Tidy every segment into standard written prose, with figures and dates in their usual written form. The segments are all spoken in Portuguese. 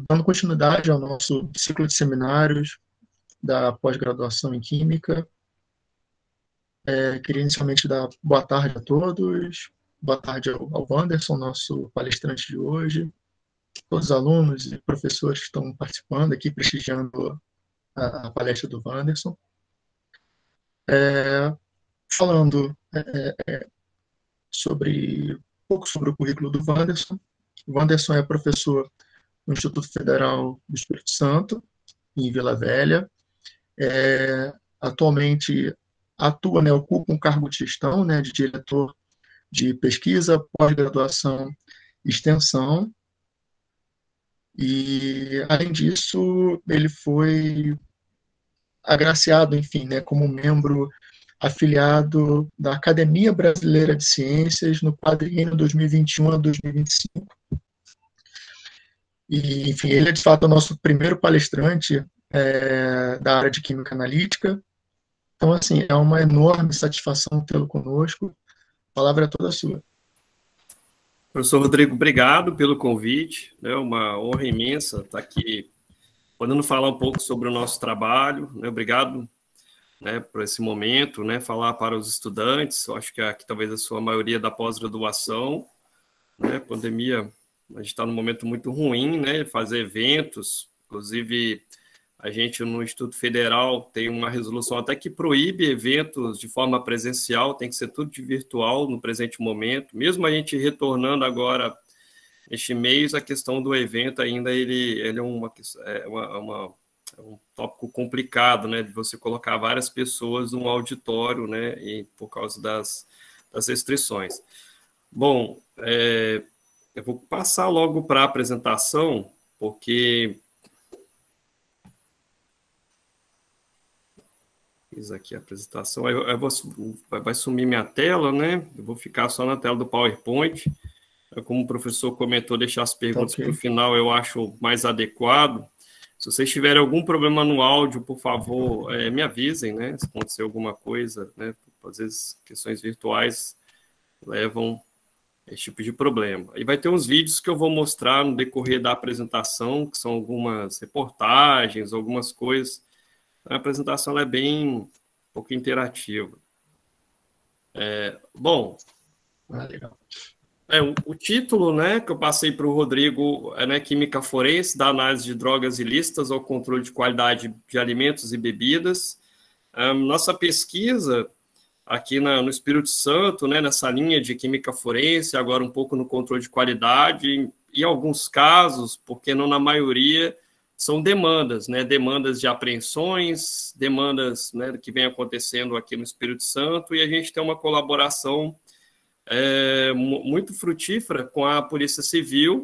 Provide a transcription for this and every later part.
dando continuidade ao nosso ciclo de seminários da pós-graduação em Química, queria inicialmente dar boa tarde a todos, boa tarde ao Wanderson, nosso palestrante de hoje, todos os alunos e professores que estão participando aqui, prestigiando a palestra do Wanderson. Falando um pouco sobre o currículo do Wanderson. O Wanderson é professor no Instituto Federal do Espírito Santo, em Vila Velha. Atualmente atua, ocupa um cargo de gestão, de diretor de pesquisa, pós-graduação e extensão. E, além disso, ele foi agraciado, enfim, como membro afiliado da Academia Brasileira de Ciências no quadriênio 2021 a 2025. E, enfim, ele é, de fato, o nosso primeiro palestrante da área de Química Analítica. Então, assim, é uma enorme satisfação tê-lo conosco. A palavra é toda sua. Professor Rodrigo, obrigado pelo convite. É uma honra imensa estar aqui, podendo falar um pouco sobre o nosso trabalho. Obrigado por esse momento, falar para os estudantes. Eu acho que aqui talvez a sua maioria da pós-graduação. Pandemia, a gente está num momento muito ruim, fazer eventos. Inclusive, a gente no Instituto Federal tem uma resolução até que proíbe eventos de forma presencial, tem que ser tudo de virtual no presente momento. Mesmo a gente retornando agora este mês, a questão do evento ainda ele é um tópico complicado, de você colocar várias pessoas num auditório, e por causa das restrições. Bom, eu vou passar logo para a apresentação, porque fiz aqui a apresentação, vai sumir minha tela, eu vou ficar só na tela do PowerPoint. Como o professor comentou, deixar as perguntas para o final, eu acho mais adequado. Se vocês tiverem algum problema no áudio, por favor, me avisem, se acontecer alguma coisa, às vezes questões virtuais levam esse tipo de problema. E vai ter uns vídeos que eu vou mostrar no decorrer da apresentação, que são algumas reportagens, algumas coisas. A apresentação é bem um pouco interativa. Bom, legal. O título que eu passei para o Rodrigo é Química Forense, da análise de drogas ilícitas ao controle de qualidade de alimentos e bebidas. Nossa pesquisa aqui no Espírito Santo, nessa linha de química forense, agora um pouco no controle de qualidade, em alguns casos, porque não na maioria, são demandas, demandas de apreensões, demandas que vem acontecendo aqui no Espírito Santo, e a gente tem uma colaboração muito frutífera com a Polícia Civil,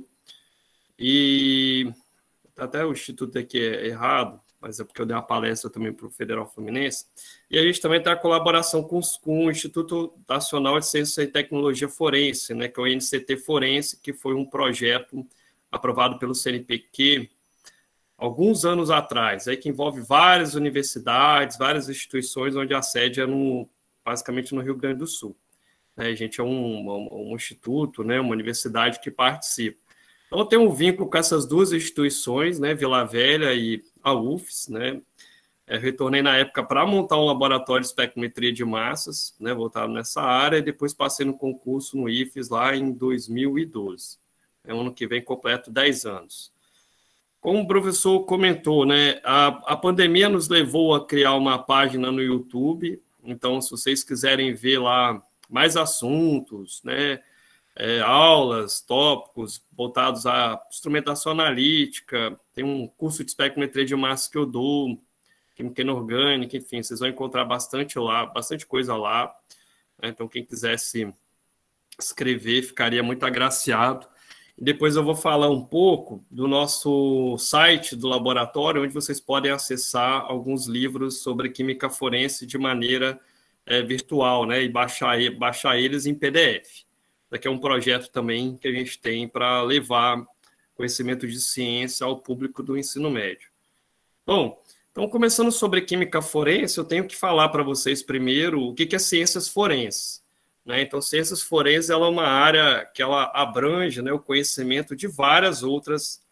e até o Instituto aqui é errado, mas é porque eu dei uma palestra também para o Federal Fluminense, e a gente também tem a colaboração com o Instituto Nacional de Ciência e Tecnologia Forense, que é o NCT Forense, que foi um projeto aprovado pelo CNPq alguns anos atrás, que envolve várias universidades, várias instituições, onde a sede é basicamente no Rio Grande do Sul. A gente é um instituto, uma universidade que participa. Então, eu tenho um vínculo com essas duas instituições, Vila Velha e a UFES. Retornei na época para montar um laboratório de espectrometria de massas, voltado nessa área, e depois passei no concurso no IFES lá em 2012. Ano que vem completo 10 anos. Como o professor comentou, a pandemia nos levou a criar uma página no YouTube. Então, se vocês quiserem ver lá mais assuntos, aulas, tópicos voltados à instrumentação analítica, tem um curso de espectrometria de massa que eu dou, química inorgânica, enfim, vocês vão encontrar bastante coisa lá. Então, quem quisesse escrever, ficaria muito agraciado. E depois eu vou falar um pouco do nosso site do laboratório, onde vocês podem acessar alguns livros sobre química forense de maneira virtual, e baixar eles em PDF. Daqui é um projeto também que a gente tem para levar conhecimento de ciência ao público do ensino médio. Bom, então, começando sobre química forense, eu tenho que falar para vocês primeiro o que é ciências forenses. Então, ciências forenses ela é uma área que ela abrange o conhecimento de várias outras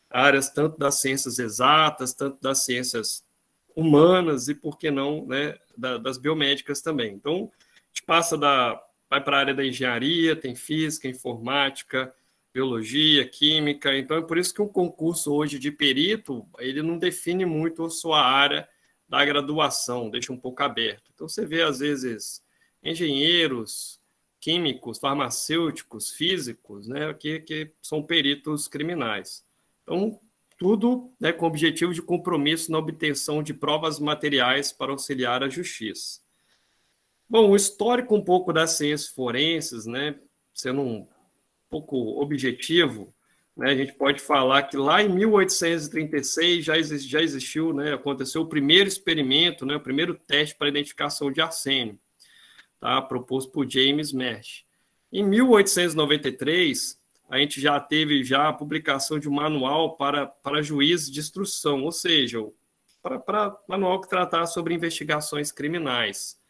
áreas tanto das ciências exatas, tanto das ciências humanas e, por que não, né, das biomédicas também. Então, a gente vai para a área da engenharia, tem física, informática, biologia, química. Então, é por isso que o concurso hoje de perito, ele não define muito a sua área da graduação, deixa um pouco aberto. Então, você vê, às vezes, engenheiros, químicos, farmacêuticos, físicos, né, que são peritos criminais. Então, tudo, né, com o objetivo de compromisso na obtenção de provas materiais para auxiliar a justiça. Bom, o histórico um pouco das ciências forenses, né, sendo um pouco objetivo, né, a gente pode falar que lá em 1836 já existiu, né, aconteceu o primeiro experimento, né, o primeiro teste para identificação de arsênio, tá, proposto por James Marsh. Em 1893, a gente já teve a publicação de um manual para juízes de instrução, ou seja, para manual que tratar sobre investigações criminais.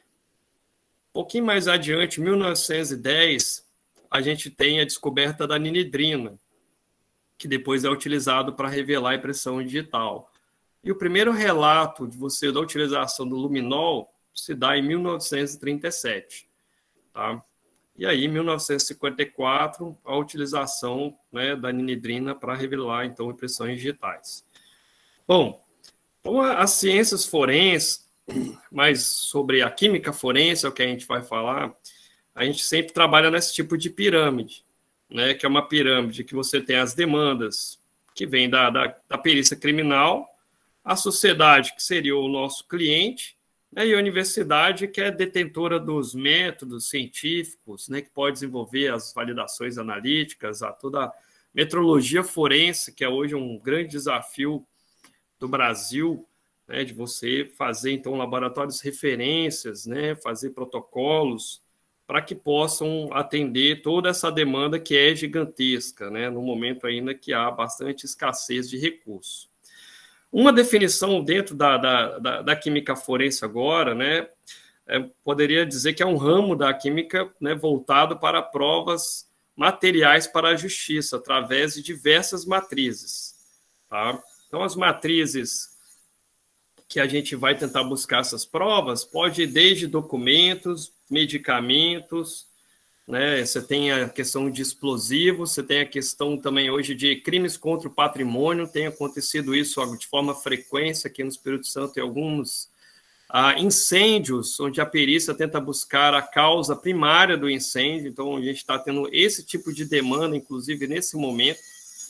Um pouquinho mais adiante, em 1910, a gente tem a descoberta da ninidrina, que depois é utilizado para revelar a impressão digital. E o primeiro relato da utilização do luminol se dá em 1937. Tá? E aí, em 1954, a utilização, né, da ninidrina para revelar, então, impressões digitais. Bom, então, as ciências forenses, mas sobre a química forense, é o que a gente vai falar, a gente sempre trabalha nesse tipo de pirâmide, né, que é uma pirâmide que você tem as demandas que vêm da perícia criminal, a sociedade, que seria o nosso cliente, né, e a universidade, que é detentora dos métodos científicos, né, que pode desenvolver as validações analíticas, toda a metrologia forense, que é hoje um grande desafio do Brasil, né, de você fazer, então, laboratórios de referências, né, fazer protocolos, para que possam atender toda essa demanda que é gigantesca, né, no momento ainda que há bastante escassez de recursos. Uma definição dentro da química forense agora, né, poderia dizer que é um ramo da química, né, voltado para provas materiais para a justiça, através de diversas matrizes. Tá? Então, as matrizes que a gente vai tentar buscar essas provas pode ir desde documentos, medicamentos, né? Você tem a questão de explosivos, você tem a questão também hoje de crimes contra o patrimônio, tem acontecido isso de forma frequente aqui no Espírito Santo em alguns incêndios, onde a perícia tenta buscar a causa primária do incêndio, então a gente está tendo esse tipo de demanda, inclusive nesse momento.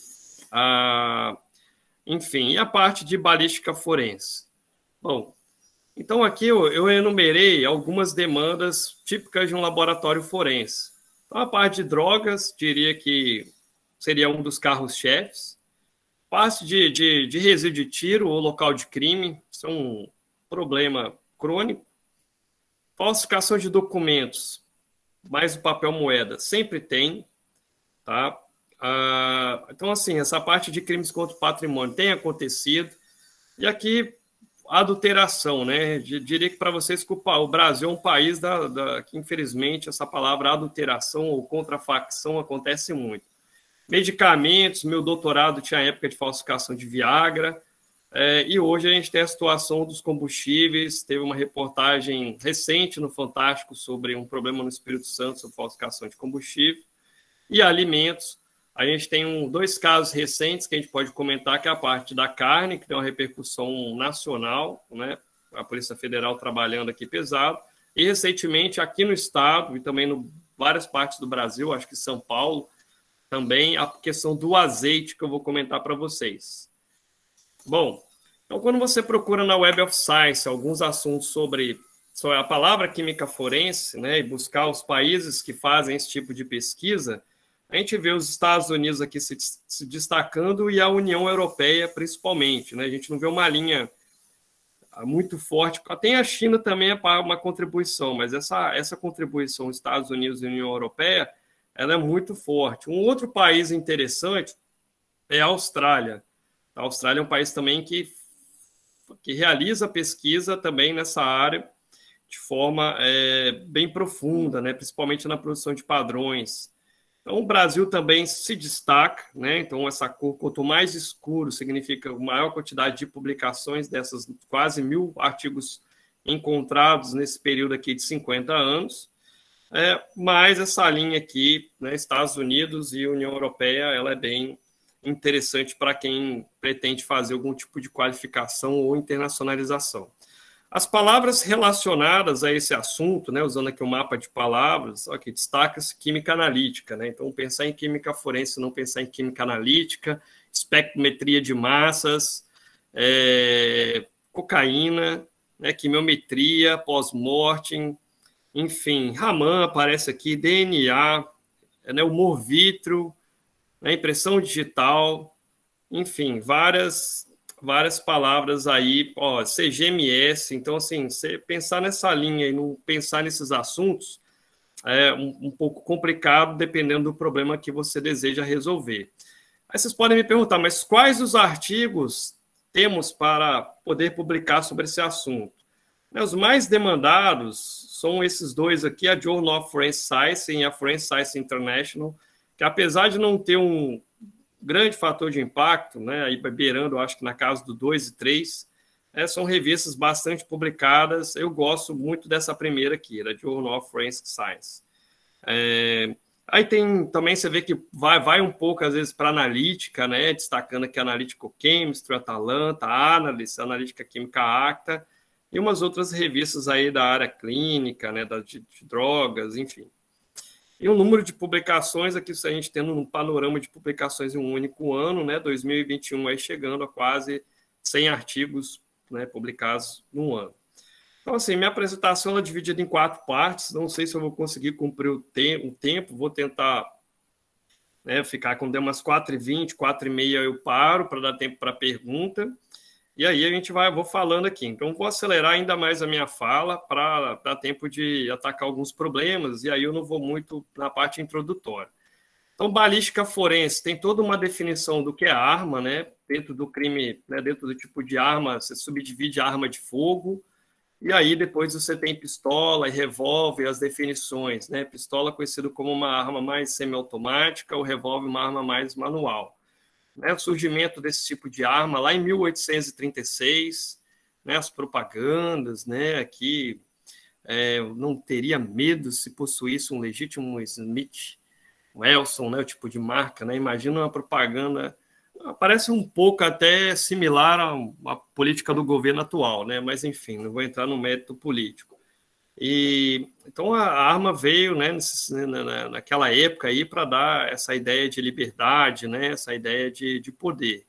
Enfim, e a parte de balística forense. Bom, então aqui eu enumerei algumas demandas típicas de um laboratório forense. Então, a parte de drogas, diria que seria um dos carros-chefes. Parte de resíduo de tiro ou local de crime, isso é um problema crônico. Falsificação de documentos, mais o papel moeda, sempre tem. Tá? Então, assim, essa parte de crimes contra o patrimônio tem acontecido. E aqui, adulteração, né? Diria que para vocês, o Brasil é um país que, infelizmente, essa palavra adulteração ou contrafacção acontece muito. Medicamentos, meu doutorado tinha a época de falsificação de Viagra, e hoje a gente tem a situação dos combustíveis. Teve uma reportagem recente no Fantástico sobre um problema no Espírito Santo sobre falsificação de combustível. E alimentos, a gente tem dois casos recentes que a gente pode comentar, que é a parte da carne, que tem uma repercussão nacional, né? A Polícia Federal trabalhando aqui pesado, e recentemente aqui no estado e também em várias partes do Brasil, acho que São Paulo, também a questão do azeite, que eu vou comentar para vocês. Bom, então quando você procura na Web of Science alguns assuntos sobre a palavra química forense, né, e buscar os países que fazem esse tipo de pesquisa, a gente vê os Estados Unidos aqui se destacando e a União Europeia principalmente, né? A gente não vê uma linha muito forte. Tem a China também para uma contribuição, mas essa contribuição Estados Unidos e União Europeia, ela é muito forte. Um outro país interessante é a Austrália. A Austrália é um país também que realiza pesquisa também nessa área de forma bem profunda, né? Principalmente na produção de padrões. Então, o Brasil também se destaca, né? Então, essa cor, quanto mais escuro, significa maior quantidade de publicações dessas quase 1.000 artigos encontrados nesse período aqui de 50 anos. Mas essa linha aqui, né, Estados Unidos e União Europeia, ela é bem interessante para quem pretende fazer algum tipo de qualificação ou internacionalização. As palavras relacionadas a esse assunto, né, usando aqui o mapa de palavras, aqui destaca-se química analítica, né? Então, pensar em química forense, não pensar em química analítica, espectrometria de massas, cocaína, né, quimiometria, pós-mortem, enfim, Raman aparece aqui, DNA, né, humor vítreo, né, impressão digital, enfim, várias palavras aí, ó, CGMS. Então, assim, você pensar nessa linha e não pensar nesses assuntos é um pouco complicado, dependendo do problema que você deseja resolver. Aí vocês podem me perguntar, mas quais os artigos temos para poder publicar sobre esse assunto? Os mais demandados são esses dois aqui, a Journal of Forensic Science e a Forensic Science International, que apesar de não ter um grande fator de impacto, né, aí beirando, acho que na casa do 2 e 3, são revistas bastante publicadas. Eu gosto muito dessa primeira aqui, da Journal of Forensic Science. Aí tem também, você vê que vai um pouco, às vezes, para analítica, né, destacando aqui Analytical Chemistry, Atalanta, Analysis, Analítica Química Acta, e umas outras revistas aí da área clínica, né, de drogas, enfim. E o número de publicações aqui, se a gente tendo um panorama de publicações em um único ano, né, 2021 aí chegando a quase 100 artigos, né, publicados num ano. Então, assim, minha apresentação é dividida em 4 partes, não sei se eu vou conseguir cumprir o tempo, vou tentar, né, ficar com umas 4h20, 4h30 eu paro para dar tempo para pergunta, e aí a gente vou falando aqui. Então, vou acelerar ainda mais a minha fala para dar tempo de atacar alguns problemas, e aí eu não vou muito na parte introdutória. Então, balística forense tem toda uma definição do que é arma, né? Dentro do crime, né, dentro do tipo de arma, você subdivide a arma de fogo, e aí depois você tem pistola e revólver, as definições, né? Pistola conhecido como uma arma mais semiautomática, o revólver uma arma mais manual. Né, o surgimento desse tipo de arma lá em 1836, né, as propagandas, né, aqui não teria medo se possuísse um legítimo Smith Wesson, né, o tipo de marca, né, imagina uma propaganda, parece um pouco até similar à política do governo atual, né, mas enfim, não vou entrar no mérito político. E então a arma veio, né, naquela época aí para dar essa ideia de liberdade, né, essa ideia de poder.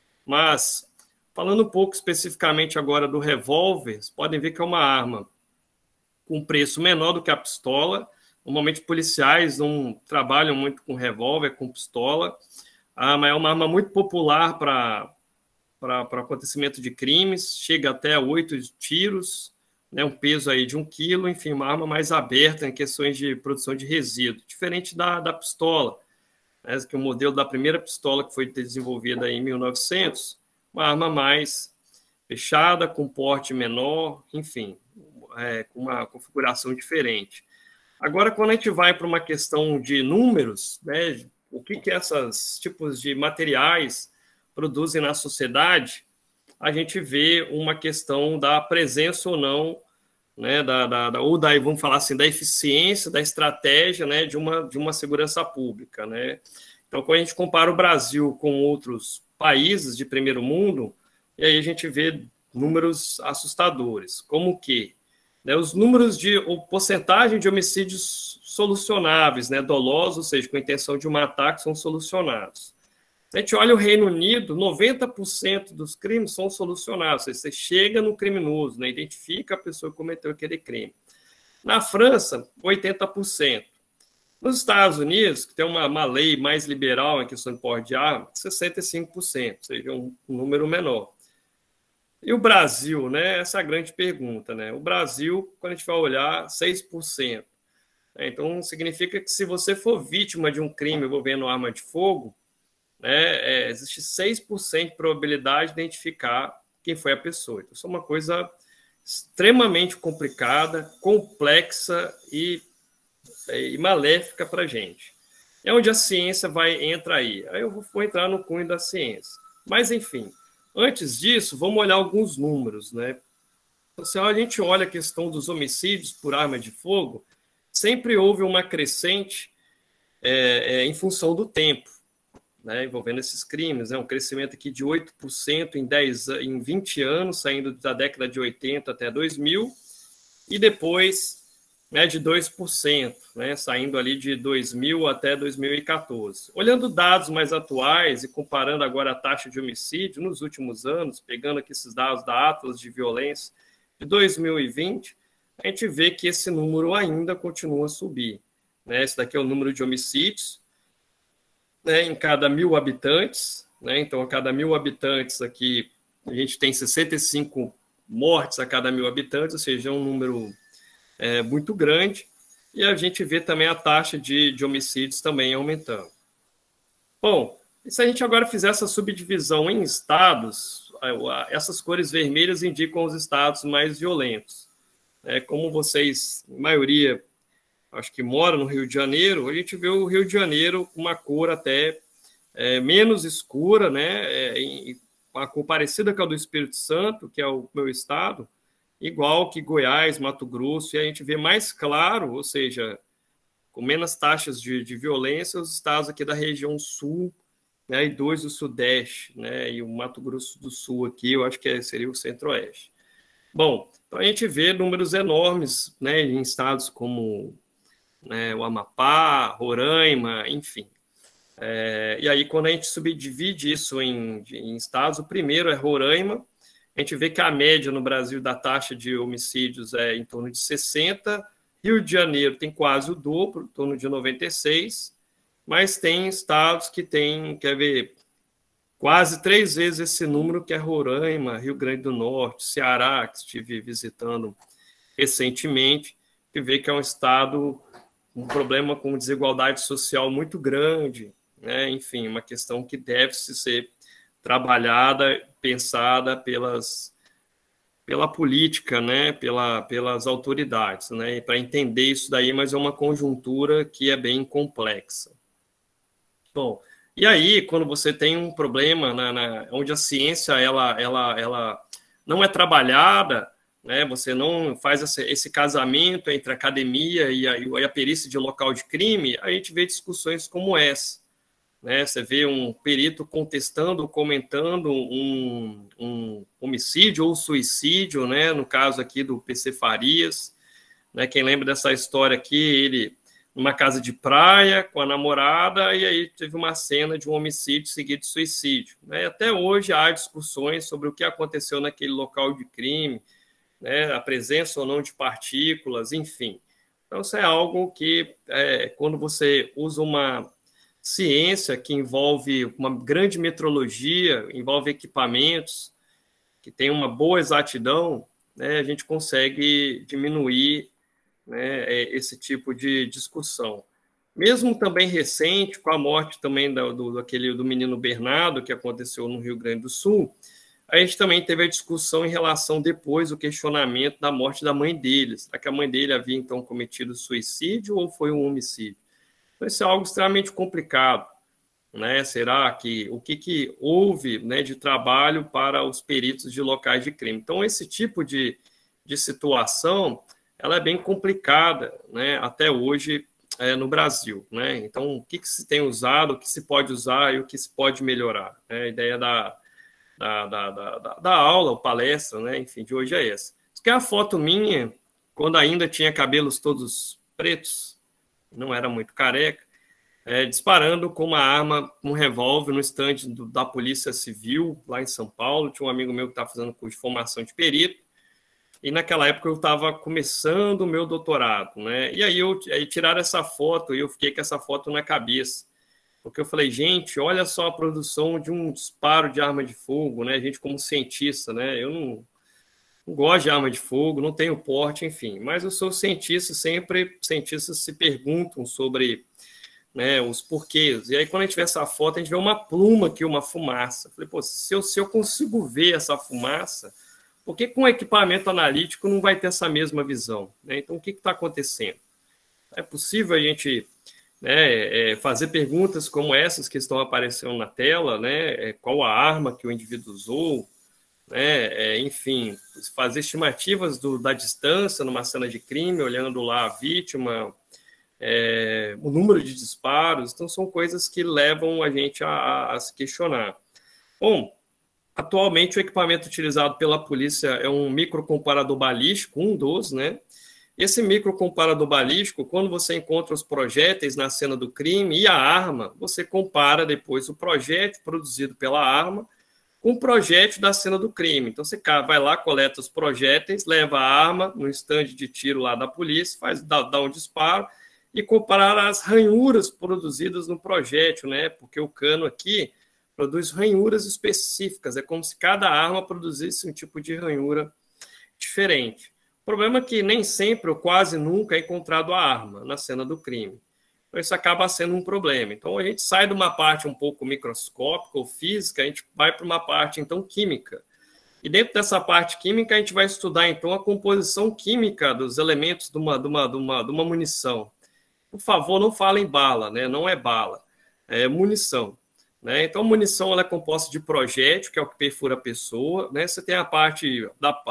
Mas falando um pouco especificamente agora do revólver, vocês podem ver que é uma arma com preço menor do que a pistola. Normalmente policiais não trabalham muito com revólver, com pistola, mas é uma arma muito popular para acontecimento de crimes, chega até 8 tiros, né, um peso aí de 1 quilo, enfim, uma arma mais aberta em questões de produção de resíduo, diferente da pistola, né, que o modelo da primeira pistola que foi desenvolvida em 1900, uma arma mais fechada, com porte menor, enfim, com uma configuração diferente. Agora, quando a gente vai para uma questão de números, né, o que esses tipos de materiais produzem na sociedade, a gente vê uma questão da presença ou não, né, vamos falar assim, da eficiência, da estratégia, né, de uma segurança pública, né? Então, quando a gente compara o Brasil com outros países de primeiro mundo, e aí a gente vê números assustadores, como que, né, os números ou porcentagem de homicídios solucionáveis, né, dolosos, ou seja, com a intenção de matar, que são solucionados. A gente olha o Reino Unido, 90% dos crimes são solucionados. Você chega no criminoso, né, identifica a pessoa que cometeu aquele crime. Na França, 80%. Nos Estados Unidos, que tem uma lei mais liberal em questão de porte de arma, 65%, ou seja, um número menor. E o Brasil, né? Essa é a grande pergunta, né? O Brasil, quando a gente vai olhar, 6%. Então, significa que se você for vítima de um crime envolvendo arma de fogo, né, existe 6% de probabilidade de identificar quem foi a pessoa. Então, isso é uma coisa extremamente complicada, complexa e maléfica para a gente. é onde a ciência entra aí. Aí eu vou entrar no cunho da ciência. Mas, enfim, antes disso, vamos olhar alguns números, né? Se a gente olha a questão dos homicídios por arma de fogo, sempre houve uma crescente em função do tempo, né, envolvendo esses crimes, um crescimento aqui de 8% em 20 anos, saindo da década de 80 até 2000, e depois, né, de 2%, né, saindo ali de 2000 até 2014. Olhando dados mais atuais e comparando agora a taxa de homicídio nos últimos anos, pegando aqui esses dados da Atlas de Violência de 2020, a gente vê que esse número ainda continua a subir. Né? Esse daqui é o número de homicídios, né, em cada 1.000 habitantes. Né? Então, a cada 1.000 habitantes aqui, a gente tem 65 mortes a cada 1.000 habitantes, ou seja, é um número muito grande. E a gente vê também a taxa de homicídios também aumentando. Bom, e se a gente agora fizer essa subdivisão em estados, essas cores vermelhas indicam os estados mais violentos. Como vocês, a maioria, acho que mora no Rio de Janeiro, a gente vê o Rio de Janeiro com uma cor até menos escura, né? Uma cor parecida com a do Espírito Santo, que é o meu estado, igual que Goiás, Mato Grosso, e a gente vê mais claro, ou seja, com menos taxas de violência, os estados aqui da região sul, né, e 2 do Sudeste, né, e o Mato Grosso do Sul aqui, eu acho que seria o Centro-Oeste. Bom, então a gente vê números enormes, né, em estados como, né, o Amapá, Roraima, enfim. E aí, quando a gente subdivide isso em estados, o primeiro é Roraima. A gente vê que a média no Brasil da taxa de homicídios é em torno de 60. Rio de Janeiro tem quase o dobro, em torno de 96. Mas tem estados que têm, quer ver, quase 3 vezes esse número, que é Roraima, Rio Grande do Norte, Ceará, que estive visitando recentemente, que vê que é um estado com um problema com desigualdade social muito grande, né? Enfim, uma questão que deve ser trabalhada, pensada pela política, né? Pelas autoridades, né? Para entender isso daí, mas é uma conjuntura que é bem complexa. Bom, e aí, quando você tem um problema onde a ciência ela não é trabalhada, né, você não faz esse casamento entre a academia e a perícia de local de crime, a gente vê discussões como essa. Né? Você vê um perito contestando, comentando um homicídio ou suicídio, né, no caso aqui do PC Farias. Né, quem lembra dessa história aqui, ele numa casa de praia com a namorada, e aí teve uma cena de um homicídio seguido de suicídio. Né? Até hoje há discussões sobre o que aconteceu naquele local de crime, né? A presença ou não de partículas, enfim. Então, isso é algo que, quando você usa uma ciência que envolve uma grande metrologia, envolve equipamentos, que tem uma boa exatidão, né, a gente consegue diminuir, né, esse tipo de discussão. Mesmo também recente, com a morte também do menino Bernardo, que aconteceu no Rio Grande do Sul, a gente também teve a discussão em relação depois, o questionamento da morte da mãe deles. Será que a mãe dele havia, então, cometido suicídio ou foi um homicídio? Então, isso é algo extremamente complicado. Né? Será que o que houve, né, de trabalho para os peritos de locais de crime? Então, esse tipo de situação ela é bem complicada, né, até hoje no Brasil. Né? Então, o que se tem usado, o que se pode usar e o que se pode melhorar? Né? A ideia da aula, ou palestra, né, enfim, de hoje é essa. Isso que é a foto minha, quando ainda tinha cabelos todos pretos, não era muito careca, disparando com uma arma, um revólver no estande da Polícia Civil, lá em São Paulo. Tinha um amigo meu que estava fazendo curso de formação de perito, e naquela época eu estava começando o meu doutorado, né? E aí tiraram essa foto e eu fiquei com essa foto na cabeça, porque eu falei, gente, olha só a produção de um disparo de arma de fogo, né? A gente como cientista, né? Eu não gosto de arma de fogo, não tenho porte, enfim, mas eu sou cientista, sempre cientistas se perguntam sobre, né, os porquês. E aí, quando a gente vê essa foto, a gente vê uma pluma aqui, uma fumaça. Eu falei, pô, se eu consigo ver essa fumaça, por que com equipamento analítico não vai ter essa mesma visão? Né? Então, o que está acontecendo? É possível a gente né, fazer perguntas como essas que estão aparecendo na tela, né, qual a arma que o indivíduo usou, né, enfim, fazer estimativas da distância numa cena de crime, olhando lá a vítima, o número de disparos. Então, são coisas que levam a gente a se questionar. Bom, atualmente o equipamento utilizado pela polícia é um microcomparador balístico, um dos, né? Esse microcomparador balístico, quando você encontra os projéteis na cena do crime e a arma, você compara depois o projétil produzido pela arma com o projétil da cena do crime. Então, você vai lá, coleta os projéteis, leva a arma no estande de tiro lá da polícia, dá um disparo e comparar as ranhuras produzidas no projétil, né? Porque o cano aqui produz ranhuras específicas. É como se cada arma produzisse um tipo de ranhura diferente. O problema é que nem sempre ou quase nunca é encontrado a arma na cena do crime. Então, isso acaba sendo um problema. Então, a gente sai de uma parte um pouco microscópica ou física, a gente vai para uma parte, então, química. E dentro dessa parte química, a gente vai estudar, então, a composição química dos elementos de uma munição. Por favor, não falem bala, né? Não é bala, é munição. Né? Então, a munição ela é composta de projétil, que é o que perfura a pessoa. Né? Você tem a parte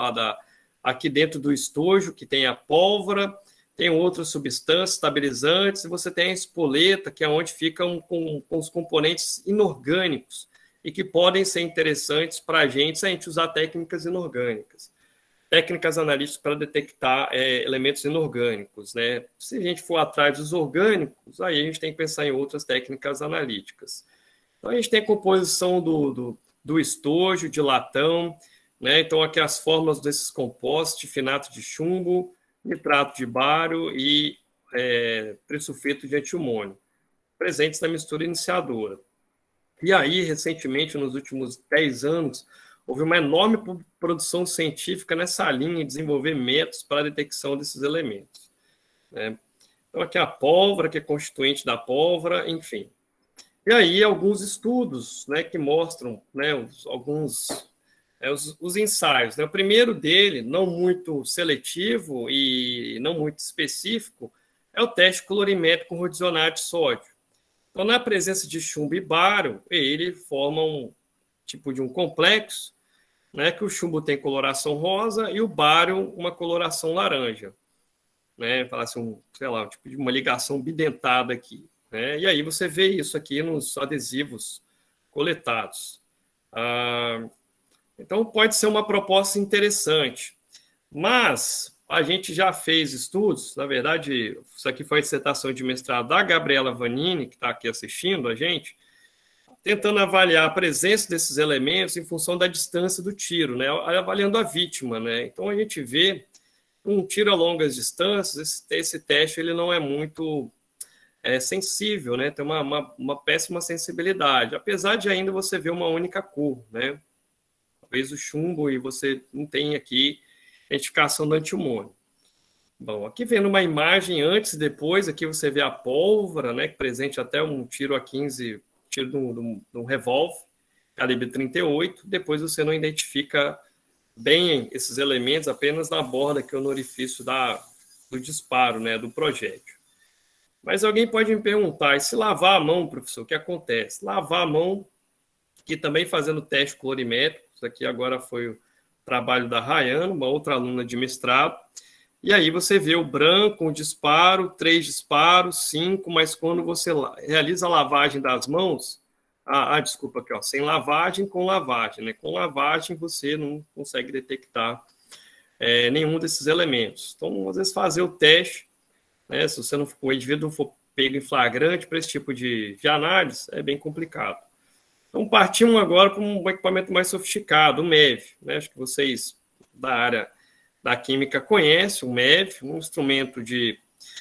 aqui dentro do estojo, que tem a pólvora, tem outras substâncias estabilizantes, e você tem a espoleta, que é onde ficam com os componentes inorgânicos, e que podem ser interessantes para a gente se a gente usar técnicas inorgânicas. Técnicas analíticas para detectar elementos inorgânicos. Né? Se a gente for atrás dos orgânicos, aí a gente tem que pensar em outras técnicas analíticas. Então, a gente tem a composição do estojo, de latão, né? Então, aqui as fórmulas desses compostos, tifinato de chumbo, nitrato de bário e trisulfeto de antimônio, presentes na mistura iniciadora. E aí, recentemente, nos últimos 10 anos, houve uma enorme produção científica nessa linha de desenvolver métodos para a detecção desses elementos. Né? Então, aqui a pólvora, que é constituinte da pólvora, enfim. E aí, alguns estudos, né, que mostram, né, os ensaios. Né? O primeiro dele, não muito seletivo e não muito específico, é o teste colorimétrico com rhodionato de sódio. Então, na presença de chumbo e bário, ele forma um tipo de um complexo, né, que o chumbo tem coloração rosa e o bário uma coloração laranja. Né? Fala assim, sei lá, um tipo de uma ligação bidentada aqui. Né? E aí você vê isso aqui nos adesivos coletados. Então, pode ser uma proposta interessante. Mas a gente já fez estudos, na verdade, isso aqui foi a dissertação de mestrado da Gabriela Vanini, que está aqui assistindo a gente, tentando avaliar a presença desses elementos em função da distância do tiro, né? Avaliando a vítima. Né? Então, a gente vê um tiro a longas distâncias, esse teste ele não é muito sensível, né? Tem uma péssima sensibilidade, apesar de ainda você ver uma única cor, né? Talvez o chumbo e você não tem aqui identificação do antimônio. Bom, aqui vendo uma imagem antes e depois, aqui você vê a pólvora, né? Que presente até um tiro a 15, tiro de um revólver, calibre 38, depois você não identifica bem esses elementos apenas na borda, que é no orifício do disparo, né? Do projétil. Mas alguém pode me perguntar, e se lavar a mão, professor, o que acontece? Lavar a mão, que também fazendo teste colorimétrico, isso aqui agora foi o trabalho da Rayane, uma outra aluna de mestrado, e aí você vê o branco, um disparo, 3 disparos, 5, mas quando você realiza a lavagem das mãos, desculpa aqui, ó, sem lavagem, com lavagem, né? Com lavagem você não consegue detectar nenhum desses elementos. Então, às vezes, fazer o teste, né, se o indivíduo não for pego em flagrante para esse tipo de análise, é bem complicado. Então, partimos agora para um equipamento mais sofisticado, o MEV. Né? Acho que vocês da área da química conhecem o MEV, um instrumento de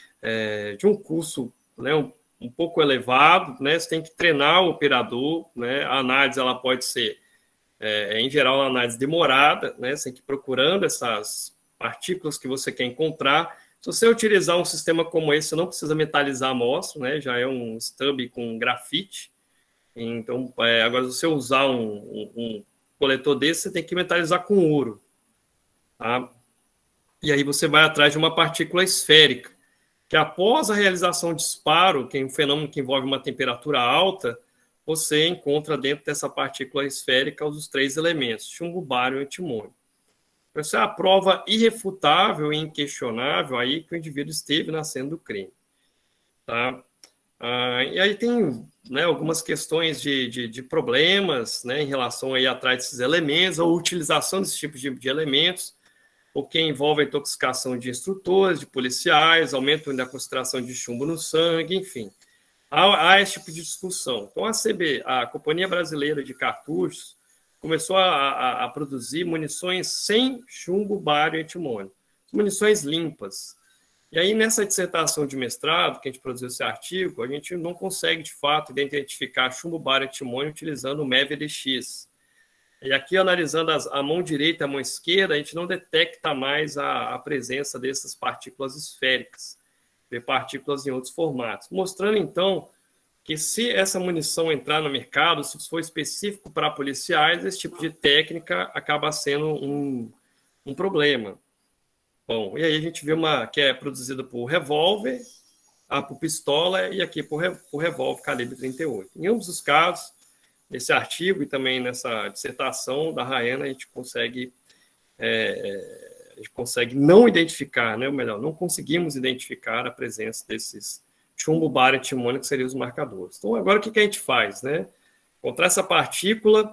um custo, né, um pouco elevado. Né? Você tem que treinar o operador. Né? A análise ela pode ser, em geral, uma análise demorada. Né? Você tem que ir procurando essas partículas que você quer encontrar. Se você utilizar um sistema como esse, você não precisa metalizar a amostra, né? Já é um stub com grafite. Então, agora, se você usar um coletor desse, você tem que metalizar com ouro. Tá? E aí você vai atrás de uma partícula esférica. que após a realização de disparo, que é um fenômeno que envolve uma temperatura alta, você encontra dentro dessa partícula esférica os 3 elementos, chumbo, bário e antimônio. Essa é a prova irrefutável e inquestionável aí que o indivíduo esteve na cena do crime. Tá? E aí tem, né, algumas questões de problemas, né, em relação aí atrás desses elementos, ou utilização desse tipo de elementos, porque envolve a intoxicação de instrutores, de policiais, aumento da concentração de chumbo no sangue, enfim. Há esse tipo de discussão. Então, a Companhia Brasileira de Cartuchos, começou a produzir munições sem chumbo, bário e antimônio. Munições limpas. E aí, nessa dissertação de mestrado, que a gente produziu esse artigo, a gente não consegue, de fato, identificar chumbo, bário e antimônio utilizando o MEV-EDX. E aqui, analisando a mão direita e a mão esquerda, a gente não detecta mais a presença dessas partículas esféricas, de partículas em outros formatos. Mostrando, então, que se essa munição entrar no mercado, se for específico para policiais, esse tipo de técnica acaba sendo um problema. Bom, e aí a gente vê uma que é produzida por revólver, por pistola e aqui por revólver calibre 38. Em ambos os casos, nesse artigo e também nessa dissertação da Rayana, a gente consegue não identificar, né, ou melhor, não conseguimos identificar a presença desses chumbo, bário e antimônio, que seriam os marcadores. Então, agora o que a gente faz? Né? Encontrar essa partícula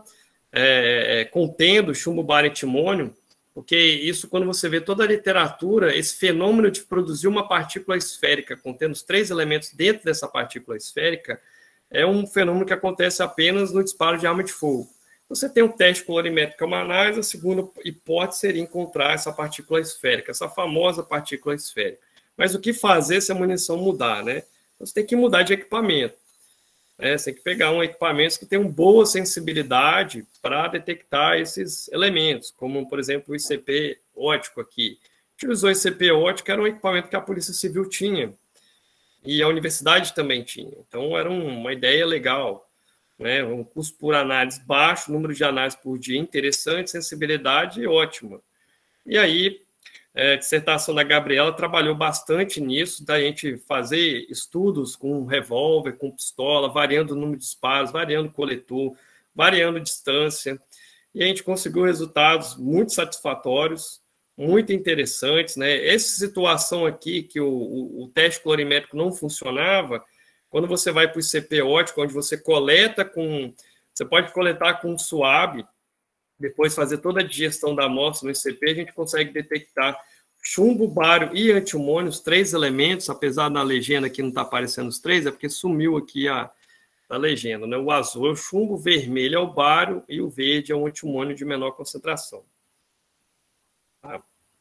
contendo chumbo, bário e antimônio, porque isso, quando você vê toda a literatura, esse fenômeno de produzir uma partícula esférica contendo os 3 elementos dentro dessa partícula esférica é um fenômeno que acontece apenas no disparo de arma de fogo. Você tem um teste colorimétrico, que é uma análise, a segunda hipótese seria encontrar essa partícula esférica, essa famosa partícula esférica. Mas o que fazer se a munição mudar, né? Você tem que mudar de equipamento. Né? Você tem que pegar um equipamento que tem uma boa sensibilidade para detectar esses elementos, como, por exemplo, o ICP óptico aqui. Utilizou o ICP óptico, era um equipamento que a Polícia Civil tinha, e a universidade também tinha. Então, era uma ideia legal. Né? Um custo por análise baixo, número de análises por dia interessante, sensibilidade ótima. E aí, a dissertação da Gabriela trabalhou bastante nisso, da gente fazer estudos com revólver, com pistola, variando o número de disparos, variando o coletor, variando a distância, e a gente conseguiu resultados muito satisfatórios, muito interessantes. Né? Essa situação aqui, que o teste colorimétrico não funcionava, quando você vai para o ICP óptico, onde você coleta você pode coletar com um SWAB, depois fazer toda a digestão da amostra no ICP, a gente consegue detectar chumbo, bário e antimônio, os 3 elementos, apesar da legenda aqui não estar aparecendo os 3, é porque sumiu aqui a legenda. Né? O azul é o chumbo, o vermelho é o bário e o verde é o antimônio de menor concentração. Tá?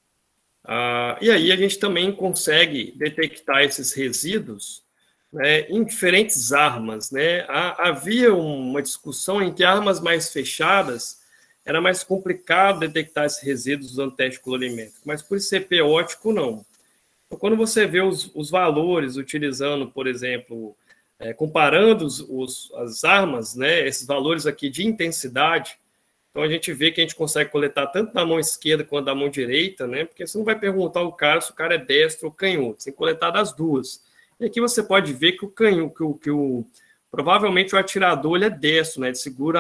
E aí a gente também consegue detectar esses resíduos, né, em diferentes armas. Né? Havia uma discussão em que armas mais fechadas era mais complicado detectar esses resíduos usando teste colorimétrico, mas por ICP óptico, não. Então, quando você vê os valores utilizando, por exemplo, comparando as armas, né, esses valores aqui de intensidade, então a gente vê que a gente consegue coletar tanto da mão esquerda quanto da mão direita, né, porque você não vai perguntar ao cara se o cara é destro ou canhoto, você tem que coletar das duas. E aqui você pode ver que provavelmente o atirador ele é destro, né, ele segura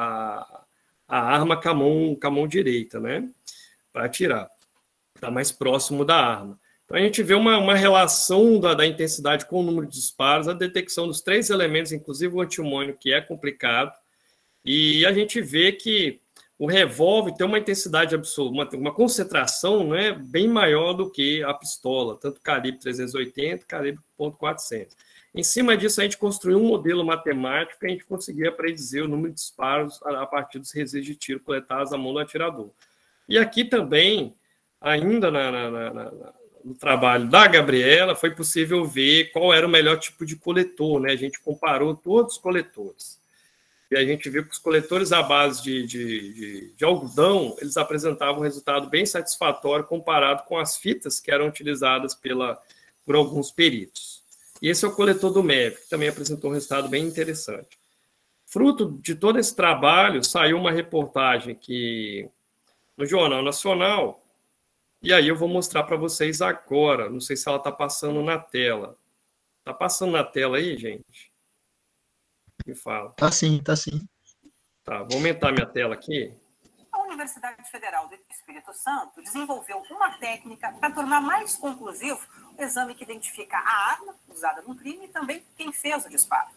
a arma com a mão direita, né? Para atirar. Está mais próximo da arma. Então, a gente vê uma relação da intensidade com o número de disparos, a detecção dos 3 elementos, inclusive o antimônio, que é complicado, e a gente vê que o revólver tem uma intensidade absoluta, uma concentração, né, bem maior do que a pistola, tanto calibre 380, calibre .400. Em cima disso, a gente construiu um modelo matemático que a gente conseguia predizer o número de disparos a partir dos resíduos de tiro coletados à mão do atirador. E aqui também, ainda no trabalho da Gabriela, foi possível ver qual era o melhor tipo de coletor. Né? A gente comparou todos os coletores. E a gente viu que os coletores à base de algodão, eles apresentavam um resultado bem satisfatório comparado com as fitas que eram utilizadas por alguns peritos. E esse é o coletor do MEV, que também apresentou um resultado bem interessante. Fruto de todo esse trabalho, saiu uma reportagem no Jornal Nacional, E aí eu vou mostrar para vocês agora. Não sei se ela está passando na tela. Está passando na tela aí, gente? Me fala. Tá sim, tá sim. Tá, vou aumentar minha tela aqui. A Universidade Federal do Espírito Santo desenvolveu uma técnica para tornar mais conclusivo o exame que identifica a arma usada no crime e também quem fez o disparo.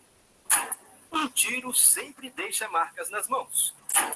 Um tiro sempre deixa marcas nas mãos.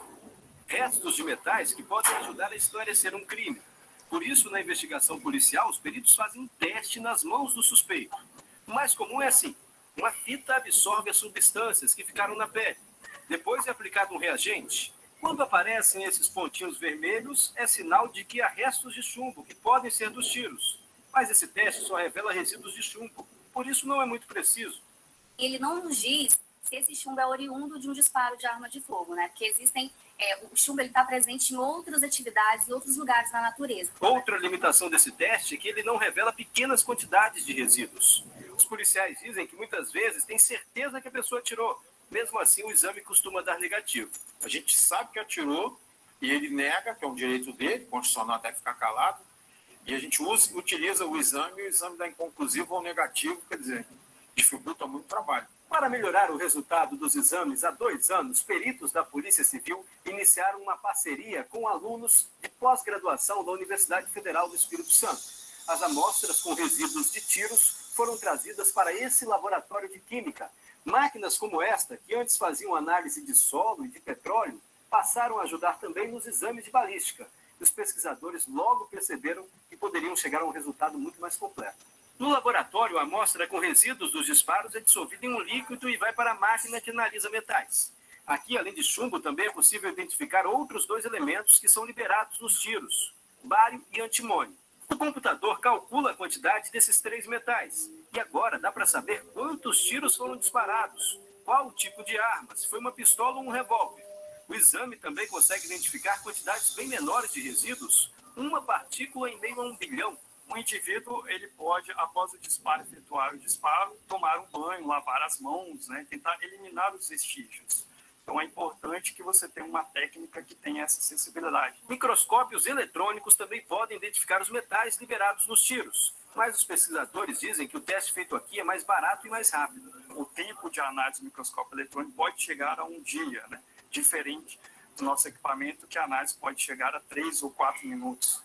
Restos de metais que podem ajudar a esclarecer um crime. Por isso, na investigação policial, os peritos fazem um teste nas mãos do suspeito. O mais comum é assim: uma fita absorve as substâncias que ficaram na pele. Depois é aplicado um reagente. Quando aparecem esses pontinhos vermelhos, é sinal de que há restos de chumbo, que podem ser dos tiros. Mas esse teste só revela resíduos de chumbo, por isso não é muito preciso. Ele não nos diz se esse chumbo é oriundo de um disparo de arma de fogo, né? Porque existem... o chumbo está presente em outras atividades, em outros lugares na natureza. Outra limitação desse teste é que ele não revela pequenas quantidades de resíduos. Os policiais dizem que muitas vezes têm certeza que a pessoa atirou. Mesmo assim, o exame costuma dar negativo. A gente sabe que atirou e ele nega, que é um direito dele, constitucional até ficar calado, e a gente utiliza o exame e o exame dá inconclusivo ou negativo, quer dizer, dificulta muito o trabalho. Para melhorar o resultado dos exames, há 2 anos, peritos da Polícia Civil iniciaram uma parceria com alunos de pós-graduação da Universidade Federal do Espírito Santo. As amostras com resíduos de tiros foram trazidas para esse laboratório de química. Máquinas como esta, que antes faziam análise de solo e de petróleo, passaram a ajudar também nos exames de balística. E os pesquisadores logo perceberam que poderiam chegar a um resultado muito mais completo. No laboratório, a amostra com resíduos dos disparos é dissolvida em um líquido e vai para a máquina que analisa metais. Aqui, além de chumbo, também é possível identificar outros 2 elementos que são liberados nos tiros: bário e antimônio. O computador calcula a quantidade desses 3 metais. E agora dá para saber quantos tiros foram disparados, qual o tipo de arma, se foi uma pistola ou um revólver. O exame também consegue identificar quantidades bem menores de resíduos, uma partícula em meio a 1 bilhão. O indivíduo, ele pode, após o disparo, efetuar o disparo, tomar um banho, lavar as mãos, né, tentar eliminar os vestígios. Então, é importante que você tenha uma técnica que tenha essa sensibilidade. Microscópios eletrônicos também podem identificar os metais liberados nos tiros, mas os pesquisadores dizem que o teste feito aqui é mais barato e mais rápido. O tempo de análise do microscópio eletrônico pode chegar a 1 dia, né, diferente do nosso equipamento, que a análise pode chegar a 3 ou 4 minutos.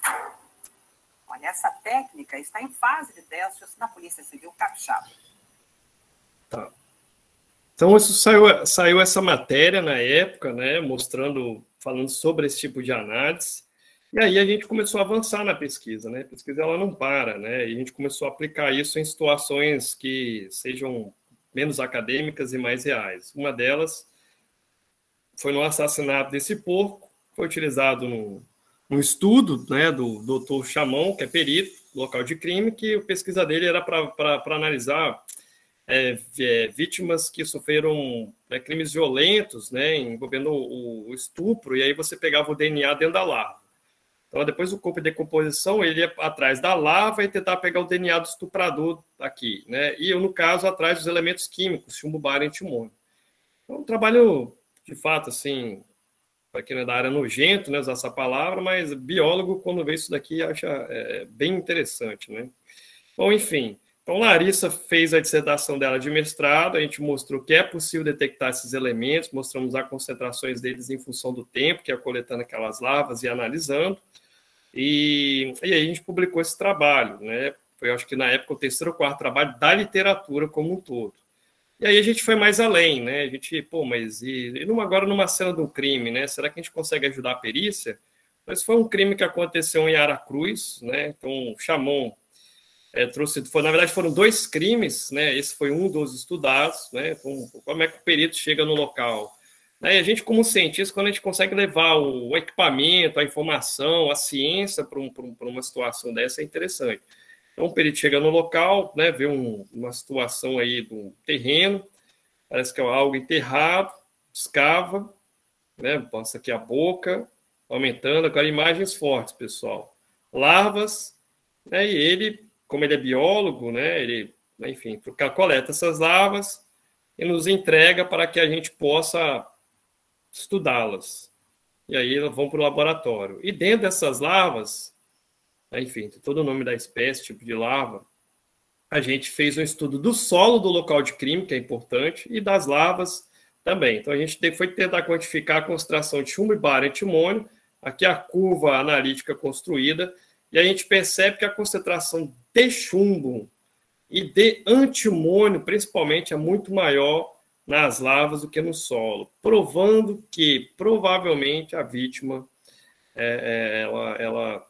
Olha, essa técnica está em fase de testes na Polícia Civil Capixaba. Tá. Então, isso saiu essa matéria na época, né, falando sobre esse tipo de análise, e aí a gente começou a avançar na pesquisa, né, a pesquisa ela não para, né, e a gente começou a aplicar isso em situações que sejam menos acadêmicas e mais reais. Uma delas foi no assassinato desse porco, foi utilizado num estudo, né, do doutor Chamon, que é perito, local de crime, que o pesquisa dele era para analisar vítimas que sofreram crimes violentos, né, envolvendo o estupro, e aí você pegava o DNA dentro da larva. Então, depois do corpo de decomposição, ele ia atrás da larva e tentar pegar o DNA do estuprador aqui, né, e eu, no caso, atrás dos elementos químicos, chumbo, bário e antimônio. Então, um trabalho, de fato, assim, para quem é da área nojento, né, usar essa palavra, mas biólogo, quando vê isso daqui, acha bem interessante, né. Bom, enfim... Então, Larissa fez a dissertação dela de mestrado, a gente mostrou que é possível detectar esses elementos, mostramos as concentrações deles em função do tempo, que é coletando aquelas larvas e analisando, e aí a gente publicou esse trabalho, né? Foi, acho que na época, o 3º ou 4º trabalho da literatura como um todo. E aí a gente foi mais além, né? A gente, mas agora numa cena de um crime, né? Será que a gente consegue ajudar a perícia? Mas foi um crime que aconteceu em Aracruz, né? Então, Chamon na verdade, foram 2 crimes, né? Esse foi um dos estudados, né? Então, como é que o perito chega no local? E a gente, como cientista, quando a gente consegue levar o equipamento, a informação, a ciência para uma situação dessa, é interessante. Então, o perito chega no local, né? Vê uma situação aí do terreno, parece que é algo enterrado, escava, né? Passa aqui a boca, aumentando, agora imagens fortes, pessoal. Larvas, né? E ele, como ele é biólogo, né, ele, enfim, coleta essas larvas e nos entrega para que a gente possa estudá-las. E aí elas vão para o laboratório. E dentro dessas larvas, enfim, tem todo o nome da espécie, tipo de larva. A gente fez um estudo do solo do local de crime, que é importante, e das larvas também. Então, a gente foi tentar quantificar a concentração de chumbo e bário antimônio, aqui a curva analítica construída, e a gente percebe que a concentração de chumbo e de antimônio, principalmente, é muito maior nas larvas do que no solo, provando que, provavelmente, a vítima ela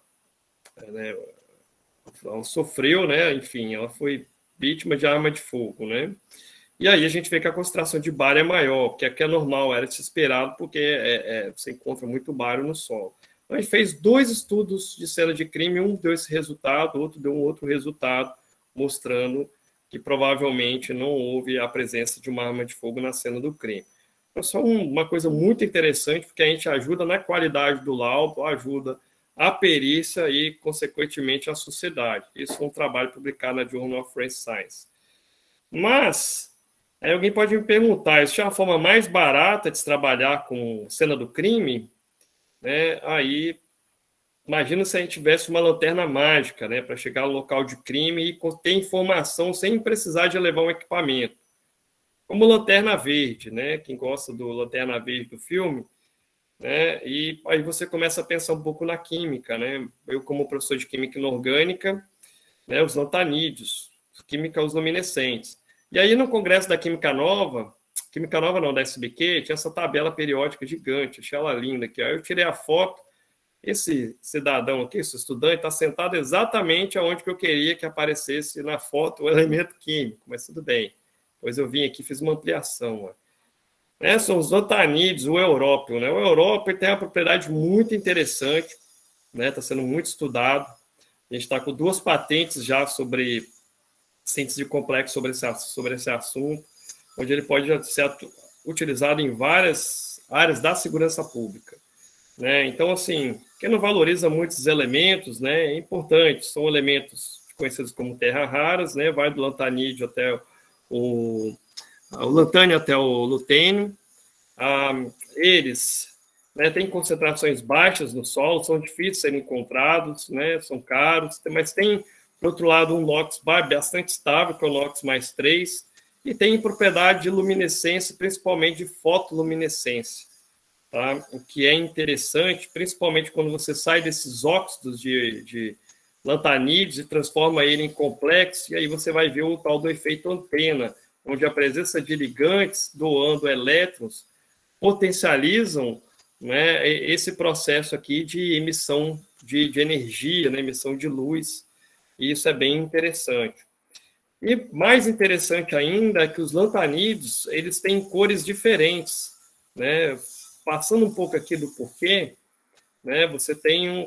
sofreu, né? Enfim, ela foi vítima de arma de fogo, né? E aí a gente vê que a concentração de bário é maior, porque aqui é normal, era de se esperado, porque você encontra muito bário no solo. Então, a gente fez 2 estudos de cena de crime, um deu esse resultado, outro deu um outro resultado, mostrando que provavelmente não houve a presença de uma arma de fogo na cena do crime. Então, só uma coisa muito interessante, porque a gente ajuda na qualidade do laudo, ajuda a perícia e, consequentemente, a sociedade. Isso foi um trabalho publicado na Journal of Forensic Science. Mas, aí alguém pode me perguntar, existe uma forma mais barata de se trabalhar com cena do crime? Né? Aí, imagina se a gente tivesse uma lanterna mágica, né, para chegar ao local de crime e ter informação sem precisar de levar um equipamento. Como Lanterna Verde, né? Quem gosta do Lanterna Verde do filme, né? E aí você começa a pensar um pouco na química, né? Eu, como professor de química inorgânica, né, os lantanídeos, química os luminescentes. E aí no Congresso da Química Nova não, da SBQ, tinha essa tabela periódica gigante, achei ela linda aqui. Aí eu tirei a foto, esse cidadão aqui, esse estudante, está sentado exatamente onde que eu queria que aparecesse na foto o elemento químico, mas tudo bem. Depois eu vim aqui e fiz uma ampliação. Né? São os lantanídeos, o európio. Né? O európio tem uma propriedade muito interessante, né? Está sendo muito estudado. A gente está com 2 patentes já sobre síntese de complexo sobre esse assunto, onde ele pode ser utilizado em várias áreas da segurança pública. Né? Então, assim, quem não valoriza muitos elementos, né, é importante. São elementos conhecidos como terras raras, né? Vai do lantanídeo até o lantânio até o lutênio. Eles, né, têm concentrações baixas no solo, são difíceis de serem encontrados, né, são caros, mas tem, por outro lado, um NOx bastante estável, que é o NOx mais 3, e tem propriedade de luminescência, principalmente de fotoluminescência. Tá? O que é interessante, principalmente quando você sai desses óxidos de lantanídeos e transforma ele em complexo, e aí você vai ver o tal do efeito antena, onde a presença de ligantes doando elétrons potencializam, né, esse processo aqui de emissão de energia, né, emissão de luz, e isso é bem interessante. E mais interessante ainda é que os lantanídeos, eles têm cores diferentes, né? Passando um pouco aqui do porquê, né, você tem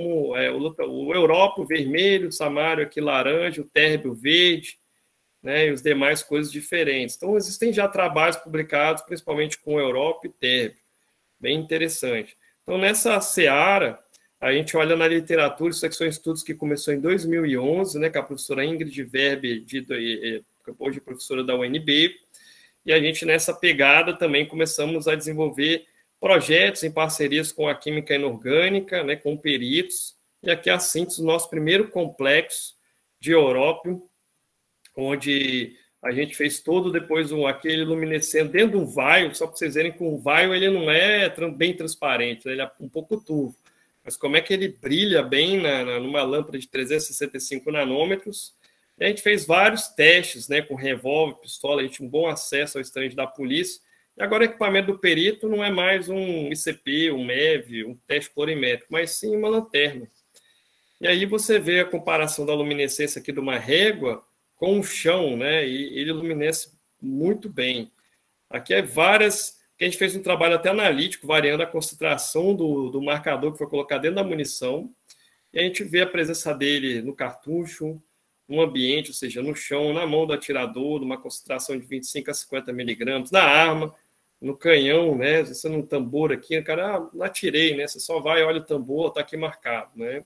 o európio vermelho, o samário aqui laranja, o térbio verde, né, e os demais coisas diferentes. Então, existem já trabalhos publicados, principalmente com európio e térbio. Bem interessante. Então, nessa seara, a gente olha na literatura, isso aqui são estudos que começou em 2011, né, com a professora Ingrid Verbe, hoje professora da UNB, e a gente, nessa pegada, também começamos a desenvolver projetos em parcerias com a química inorgânica, né, com peritos, e aqui a síntese do nosso primeiro complexo de európio, onde a gente fez todo depois aquele luminescente dentro de um vaio, só para vocês verem que o vaio ele não é bem transparente, ele é um pouco turvo, mas como é que ele brilha bem numa lâmpada de 365 nanômetros. E a gente fez vários testes, né, com revólver, pistola, a gente tinha um bom acesso ao stand da polícia. E agora o equipamento do perito não é mais um ICP, um MEV, um teste colorimétrico, mas sim uma lanterna. E aí você vê a comparação da luminescência aqui de uma régua com o chão, né? E ele luminesce muito bem. Aqui é que a gente fez um trabalho até analítico, variando a concentração do marcador que foi colocado dentro da munição. E a gente vê a presença dele no cartucho, no ambiente, ou seja, no chão, na mão do atirador, numa concentração de 25 a 50 miligramas, na arma, no canhão, né? Você num tambor aqui, o cara, não atirei, né? Você só vai, olha o tambor, tá aqui marcado, né?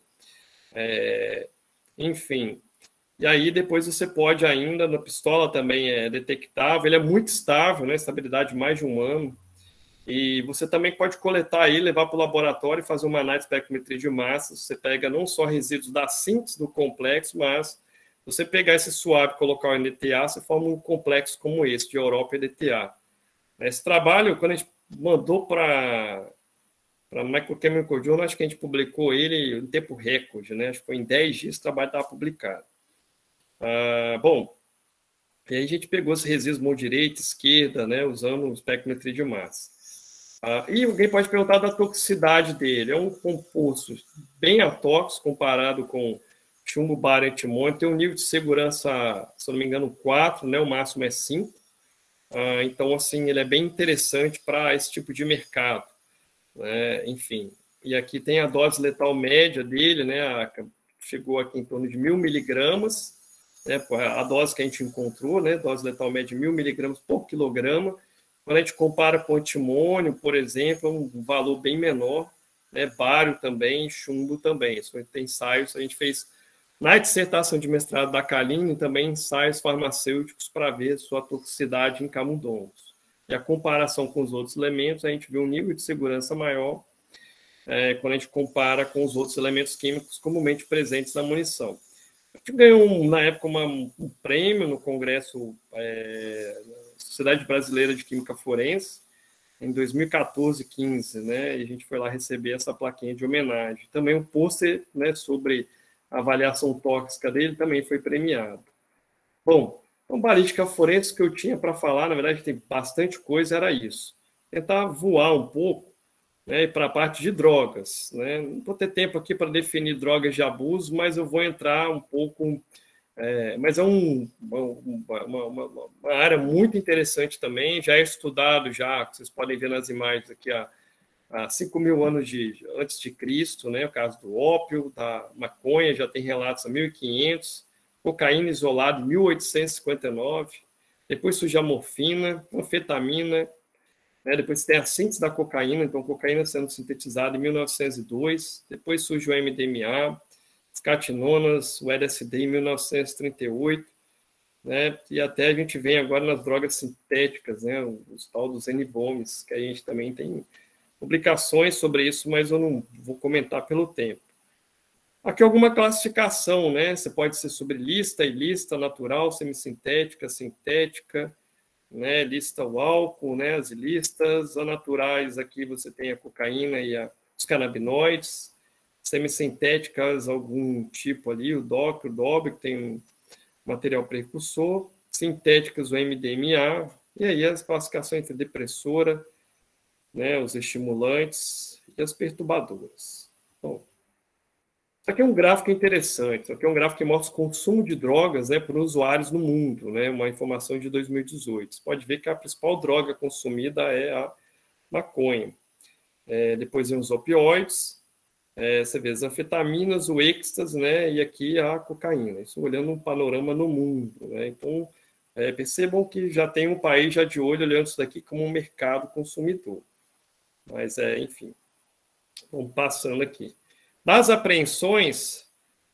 Enfim. E aí depois você pode ainda, na pistola também é detectável, ele é muito estável, né? Estabilidade de mais de 1 ano. E você também pode coletar ele, levar para o laboratório e fazer uma análise de espectrometria de massa. Você pega não só resíduos da síntese do complexo, mas você pegar esse swab e colocar o NDTA, você forma um complexo como esse, de Europa e NDTA. Esse trabalho, quando a gente mandou para a Microchemical Journal, acho que a gente publicou ele em tempo recorde, né? Acho que foi em 10 dias o trabalho estava publicado. Bom, e aí a gente pegou esse resíduo mão direita, esquerda, né? Usando espectrometria de massa. E alguém pode perguntar da toxicidade dele. É um composto bem atóxico comparado com chumbo, bário e antimônio. Tem um nível de segurança, se eu não me engano, 4, né? O máximo é 5. Então, assim, ele é bem interessante para esse tipo de mercado, né? Enfim, e aqui tem a dose letal média dele, né? Chegou aqui em torno de 1.000 miligramas, né? A dose que a gente encontrou, né? Dose letal média de 1.000 miligramas por quilograma. Quando a gente compara com antimônio, por exemplo, é um valor bem menor, né? Bário também, chumbo também. Isso tem ensaios, a gente fez na dissertação de mestrado da Kaline, também ensaios farmacêuticos para ver sua toxicidade em camundongos. E a comparação com os outros elementos, a gente vê um nível de segurança maior quando a gente compara com os outros elementos químicos comumente presentes na munição. A gente ganhou, na época, um prêmio no Congresso Sociedade Brasileira de Química Forense, em 2014-15, né? E a gente foi lá receber essa plaquinha de homenagem. Também um pôster, né, sobre a avaliação tóxica dele também foi premiado. Bom, então, balística forense que eu tinha para falar, na verdade, tem bastante coisa, era isso. Tentar voar um pouco, né, para a parte de drogas, né? Não vou ter tempo aqui para definir drogas de abuso, mas eu vou entrar um pouco... mas é uma área muito interessante também, já é estudado, vocês podem ver nas imagens aqui, há 5.000 anos antes de Cristo, né? O caso do ópio, da maconha, já tem relatos há 1.500, cocaína isolada em 1859, depois surge a morfina, anfetamina, né? Depois tem a síntese da cocaína, então cocaína sendo sintetizada em 1902, depois surge o MDMA, as catinonas, o LSD em 1938, né? E até a gente vem agora nas drogas sintéticas, né? Os tal dos N-bombs, que a gente também tem publicações sobre isso, mas eu não vou comentar pelo tempo. Aqui alguma classificação, né? Você pode ser sobre lista, ilícita, natural, semissintética, sintética, né? Lista o álcool, né? As ilícitas, anaturais, aqui você tem a cocaína e os canabinoides, semissintéticas, algum tipo ali, o DOC, o DOB, que tem um material precursor, sintéticas, o MDMA, e aí as classificações entre depressora, né, os estimulantes e as perturbadoras. Bom, isso aqui é um gráfico interessante, isso aqui é um gráfico que mostra o consumo de drogas, né, por usuários no mundo, né, uma informação de 2018. Você pode ver que a principal droga consumida é a maconha. Depois vem os opioides, você vê as anfetaminas, o êxtase, né, e aqui a cocaína. Isso olhando um panorama no mundo, né. Então, percebam que já tem um país já de olho olhando isso daqui como um mercado consumidor. Mas, enfim, vamos passando aqui. Das apreensões,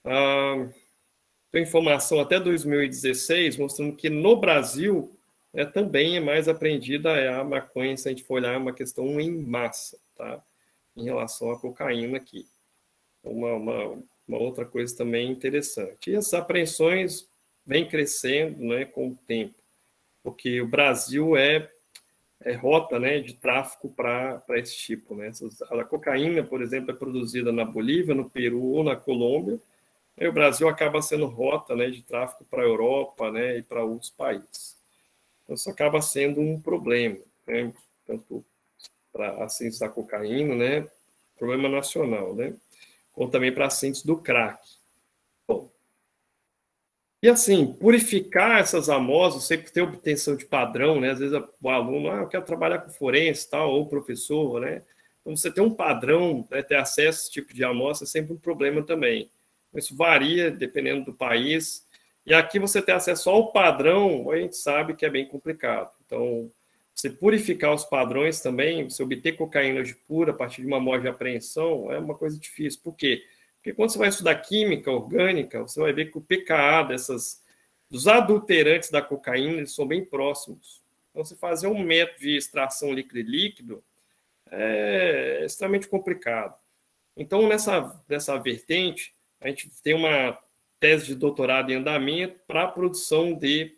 tem informação até 2016, mostrando que no Brasil também é mais apreendida a maconha, se a gente for olhar, é uma questão em massa, tá? Em relação à cocaína aqui. Uma outra coisa também interessante. E as apreensões vêm crescendo, né, com o tempo, porque o Brasil é rota, né, de tráfico para esse tipo, né? A cocaína, por exemplo, é produzida na Bolívia, no Peru ou na Colômbia, e o Brasil acaba sendo rota, né, de tráfico para a Europa, né, e para outros países. Então, isso acaba sendo um problema, né? Tanto para a síntese da cocaína, né, problema nacional, né, como também para a síntese do crack. Bom, e assim, purificar essas amostras, sempre ter obtenção de padrão, né? Às vezes o aluno, eu quero trabalhar com forense, tal, ou professor, né? Então, você ter um padrão, né, ter acesso a esse tipo de amostra é sempre um problema também. Isso varia dependendo do país. E aqui você ter acesso só ao padrão, a gente sabe que é bem complicado. Então, você purificar os padrões também, você obter cocaína de pura a partir de uma amostra de apreensão, é uma coisa difícil. Por quê? Porque quando você vai estudar química orgânica, você vai ver que o pKa dos adulterantes da cocaína, eles são bem próximos. Então, você fazer um método de extração líquido-líquido, é extremamente complicado. Então, nessa vertente, a gente tem uma tese de doutorado em andamento para a produção de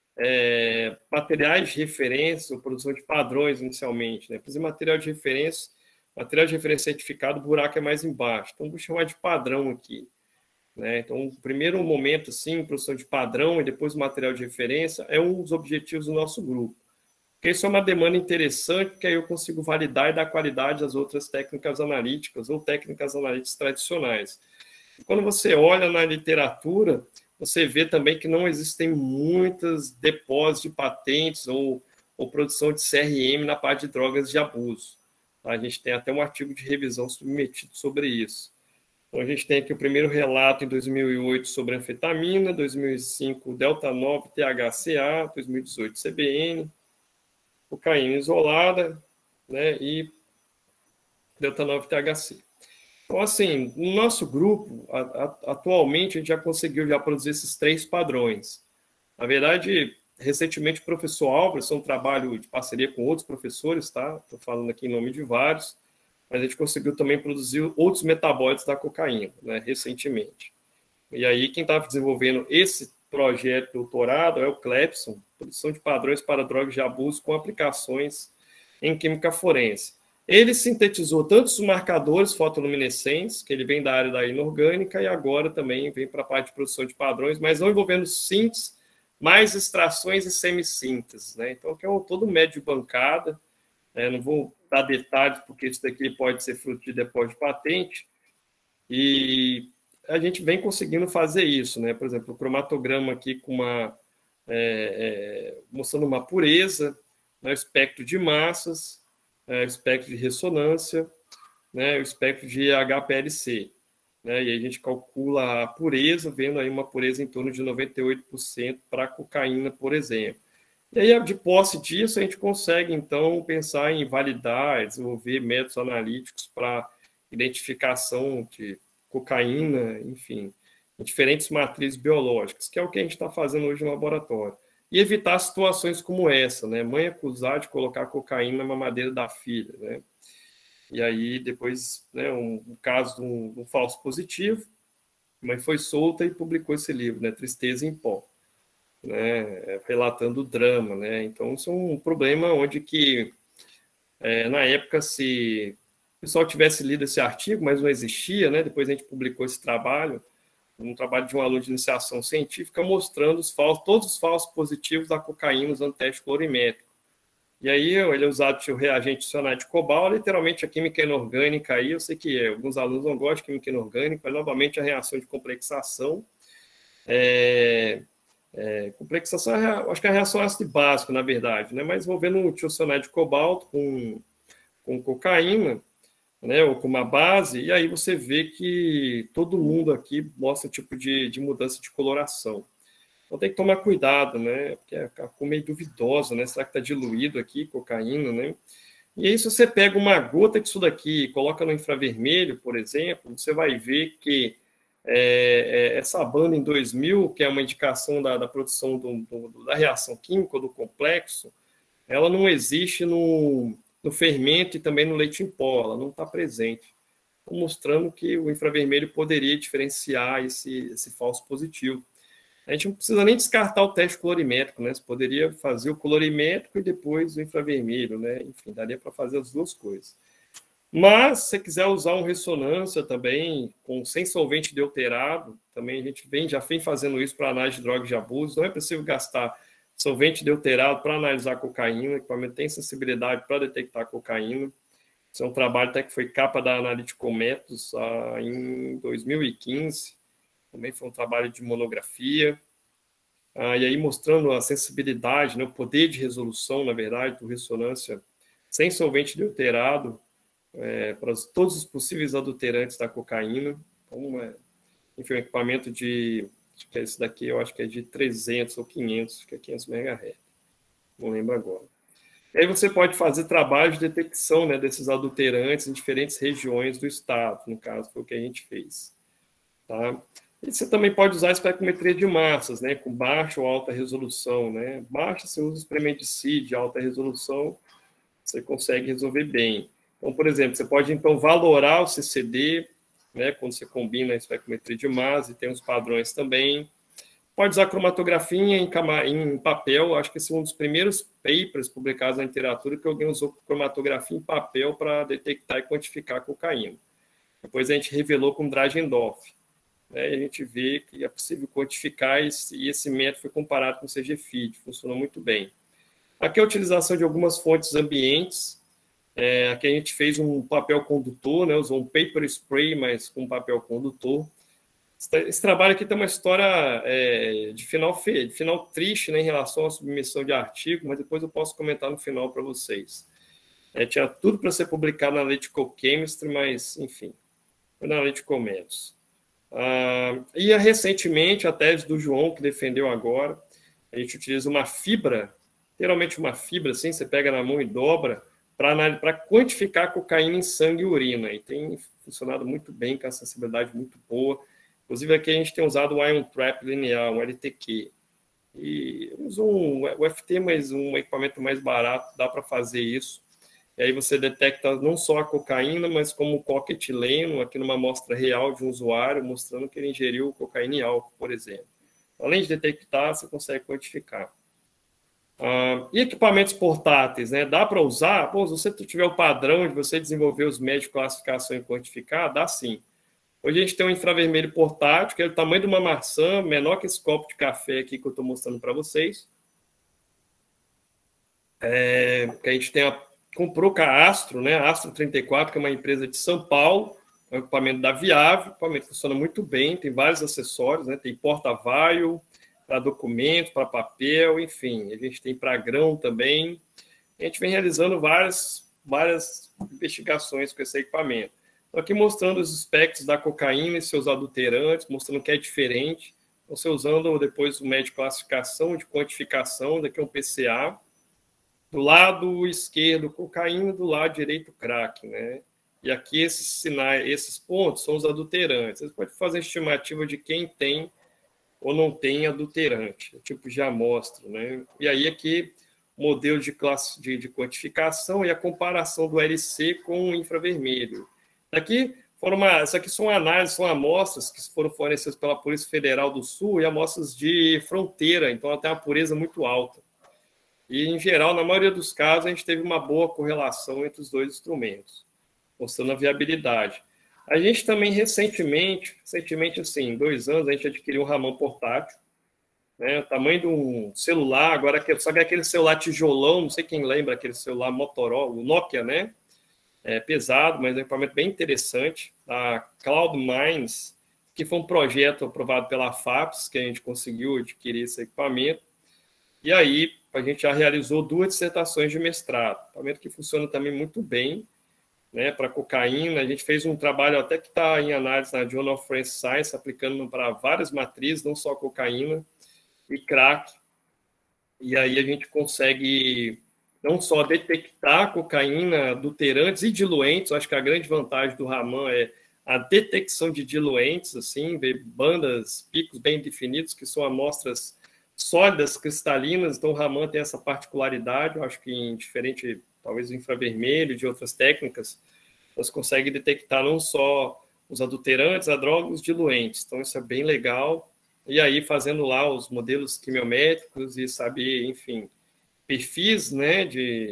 materiais de referência, ou produção de padrões inicialmente, né? Fazer material de referência certificado, o buraco é mais embaixo. Então, vou chamar de padrão aqui, né? Então, o primeiro momento, assim, produção de padrão e depois o material de referência é um dos objetivos do nosso grupo. Porque isso é uma demanda interessante, porque aí eu consigo validar e dar qualidade às outras técnicas analíticas ou técnicas analíticas tradicionais. E quando você olha na literatura, você vê também que não existem muitos depósitos de patentes ou produção de CRM na parte de drogas de abuso. A gente tem até um artigo de revisão submetido sobre isso. Então, a gente tem aqui o primeiro relato em 2008 sobre anfetamina, 2005 delta-9 THCA, 2018 CBN, cocaína isolada, né, e delta-9 THC. Então, assim, no nosso grupo, atualmente, a gente já conseguiu produzir esses 3 padrões. Na verdade, recentemente, o professor Álvares, um trabalho de parceria com outros professores, tá? Estou falando aqui em nome de vários, mas a gente conseguiu também produzir outros metabólitos da cocaína, né, recentemente. E aí, quem está desenvolvendo esse projeto de doutorado é o Clepson, produção de padrões para drogas de abuso com aplicações em química forense. Ele sintetizou tantos marcadores fotoluminescentes, que ele vem da área da inorgânica, e agora também vem para a parte de produção de padrões, mas não envolvendo síntese, mais extrações e semissíntese, né? Então, que é todo médio de bancada, não vou dar detalhes, porque isso daqui pode ser fruto de depósito de patente, e a gente vem conseguindo fazer isso, né? Por exemplo, o cromatograma aqui com mostrando uma pureza, né? O espectro de massas, o espectro de ressonância, né? O espectro de HPLC. Né? E aí a gente calcula a pureza, vendo aí uma pureza em torno de 98% para a cocaína, por exemplo. E aí, de posse disso, a gente consegue, então, pensar em validar, desenvolver métodos analíticos para identificação de cocaína, enfim, em diferentes matrizes biológicas, que é o que a gente está fazendo hoje no laboratório. E evitar situações como essa, né? Mãe acusar de colocar cocaína na mamadeira da filha, né? E aí, depois, né, um caso de um falso positivo, a mãe foi solta e publicou esse livro, né? Tristeza em Pó, né? Relatando o drama, né? Então, isso é um problema onde que, na época, se o pessoal tivesse lido esse artigo, mas não existia, né? Depois a gente publicou esse trabalho, um trabalho de um aluno de iniciação científica, mostrando todos os falsos positivos da cocaína usando teste colorimétrico. E aí ele é usado o reagente cionário de cobalto, literalmente a química inorgânica aí, eu sei que alguns alunos não gostam de química inorgânica, mas novamente a reação de complexação. Complexação, acho que é a reação ácido básico, na verdade, né? Mas envolvendo um tiocionário de cobalto com cocaína, né, ou com uma base, e aí você vê que todo mundo aqui mostra um tipo de mudança de coloração. Então tem que tomar cuidado, né, porque a cor meio duvidosa, né, será que está diluído aqui, cocaína, né? E aí se você pega uma gota disso daqui e coloca no infravermelho, por exemplo, você vai ver que essa banda em 2000, que é uma indicação da produção da reação química, do complexo, ela não existe no fermento e também no leite em pó, ela não está presente, mostrando que o infravermelho poderia diferenciar esse falso positivo. A gente não precisa nem descartar o teste colorimétrico, né? Você poderia fazer o colorimétrico e depois o infravermelho, né? Enfim, daria para fazer as duas coisas. Mas, se você quiser usar uma ressonância também, sem solvente deuterado, também a gente já vem fazendo isso para análise de drogas de abuso, não é possível gastar solvente deuterado para analisar cocaína, o equipamento tem sensibilidade para detectar cocaína. Isso é um trabalho até que foi capa da Analytical Methods em 2015, também foi um trabalho de monografia, e aí mostrando a sensibilidade, né, o poder de resolução, na verdade, do ressonância sem solvente deuterado, para todos os possíveis adulterantes da cocaína. Então, enfim, um equipamento acho que esse daqui eu acho que é de 300 ou 500, que é 500 MHz, não lembro agora. E aí você pode fazer trabalho de detecção, né, desses adulterantes em diferentes regiões do estado, no caso, foi o que a gente fez. Tá? E você também pode usar a espectrometria de massas, né, com baixa ou alta resolução. Né? Baixa, você usa o experimenticide, alta resolução, você consegue resolver bem. Então, por exemplo, você pode, então, valorar o CCD, né, quando você combina a especometria de massa, e tem os padrões também. Pode usar cromatografia em papel, acho que esse é um dos primeiros papers publicados na literatura que alguém usou cromatografia em papel para detectar e quantificar a cocaína. Depois a gente revelou com Dragendorf, né, e a gente vê que é possível quantificar, e esse método foi comparado com o CGFID, funcionou muito bem. Aqui a utilização de algumas fontes ambientes. Aqui a gente fez um papel condutor, né, usou um paper spray, mas com papel condutor. Esse trabalho aqui tem uma história de final triste, né, em relação à submissão de artigo, mas depois eu posso comentar no final para vocês. Tinha tudo para ser publicado na Analytical Chemistry, mas, enfim, foi na Analytical Methods. E recentemente, a tese do João, que defendeu agora, a gente utiliza uma fibra, literalmente uma fibra, assim, você pega na mão e dobra, para quantificar a cocaína em sangue e urina. E tem funcionado muito bem, com a sensibilidade muito boa. Inclusive, aqui a gente tem usado o Ion Trap linear, um LTQ. E usou o FT, mas um equipamento mais barato, dá para fazer isso. E aí você detecta não só a cocaína, mas como o coquetileno, aqui numa amostra real de um usuário, mostrando que ele ingeriu cocaína e álcool, por exemplo. Além de detectar, você consegue quantificar. E equipamentos portáteis, né? Dá para usar? Pô, se você tiver o padrão de você desenvolver os métodos de classificação e quantificar, dá sim. Hoje a gente tem um infravermelho portátil, que é o tamanho de uma maçã, menor que esse copo de café aqui que eu estou mostrando para vocês. Que a gente comprou com a Astro, né? A Astro 34, que é uma empresa de São Paulo, é um equipamento da Viável, o equipamento funciona muito bem, tem vários acessórios, né? Tem porta-vaio, para documento, para papel, enfim. A gente tem para grão também. A gente vem realizando várias investigações com esse equipamento. Estou aqui mostrando os aspectos da cocaína e seus adulterantes, mostrando que é diferente. Você usando depois o método de classificação, de quantificação, daqui é um PCA. Do lado esquerdo, cocaína, do lado direito, crack, né? E aqui esses sinais, esses pontos são os adulterantes. Você pode fazer estimativa de quem tem ou não tem adulterante, tipo de amostra, né? E aí aqui modelo de quantificação e a comparação do LC com o infravermelho. Isso aqui são análises, são amostras que foram fornecidas pela Polícia Federal do Sul e amostras de fronteira, então ela tem uma pureza muito alta. E, em geral, na maioria dos casos, a gente teve uma boa correlação entre os dois instrumentos, mostrando a viabilidade. A gente também, recentemente, assim, 2 anos, a gente adquiriu um Raman portátil, né, o tamanho de um celular, agora, só que é aquele celular tijolão, não sei quem lembra, aquele celular Motorola, o Nokia, né? É pesado, mas é um equipamento bem interessante, da Cloud Mines, que foi um projeto aprovado pela FAPES, que a gente conseguiu adquirir esse equipamento, e aí a gente já realizou 2 dissertações de mestrado, equipamento que funciona também muito bem, né, para cocaína. A gente fez um trabalho até que está em análise na Journal of Forensic Science, aplicando para várias matrizes, não só cocaína e crack. E aí a gente consegue não só detectar cocaína, adulterantes e diluentes. Acho que a grande vantagem do Raman é a detecção de diluentes, assim, ver bandas, picos bem definidos, que são amostras sólidas, cristalinas. Então o Raman tem essa particularidade, eu acho que diferente talvez o infravermelho, de outras técnicas, você consegue detectar não só os adulterantes, a droga, os diluentes. Então, isso é bem legal. E aí, fazendo lá os modelos quimiométricos e saber, enfim, perfis, né,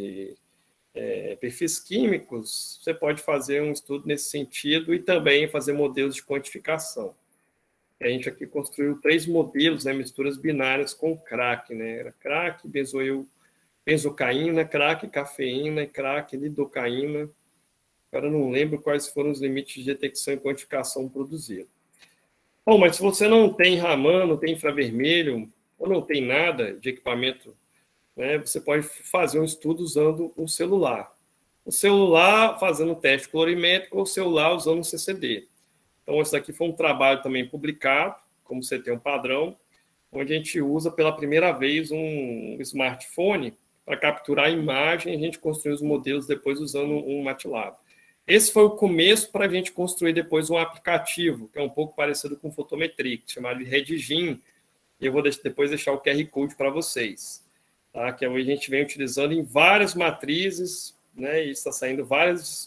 perfis químicos, você pode fazer um estudo nesse sentido e também fazer modelos de quantificação. A gente aqui construiu 3 modelos, né, misturas binárias com crack, né, era crack, benzocaína, crack, cafeína e crack, lidocaína. Agora não lembro quais foram os limites de detecção e quantificação produzidos. Bom, mas se você não tem Raman, não tem infravermelho, ou não tem nada de equipamento, né, você pode fazer um estudo usando um celular. O celular fazendo teste colorimétrico ou o celular usando um CCD. Então, esse aqui foi um trabalho também publicado, como você tem um padrão, onde a gente usa pela primeira vez um smartphone para capturar a imagem, a gente construiu os modelos depois usando um MATLAB. Esse foi o começo para a gente construir depois um aplicativo, que é um pouco parecido com fotometria, chamado de Redigim, e eu vou depois deixar o QR Code para vocês, tá? Que a gente vem utilizando em várias matrizes, né, e está saindo várias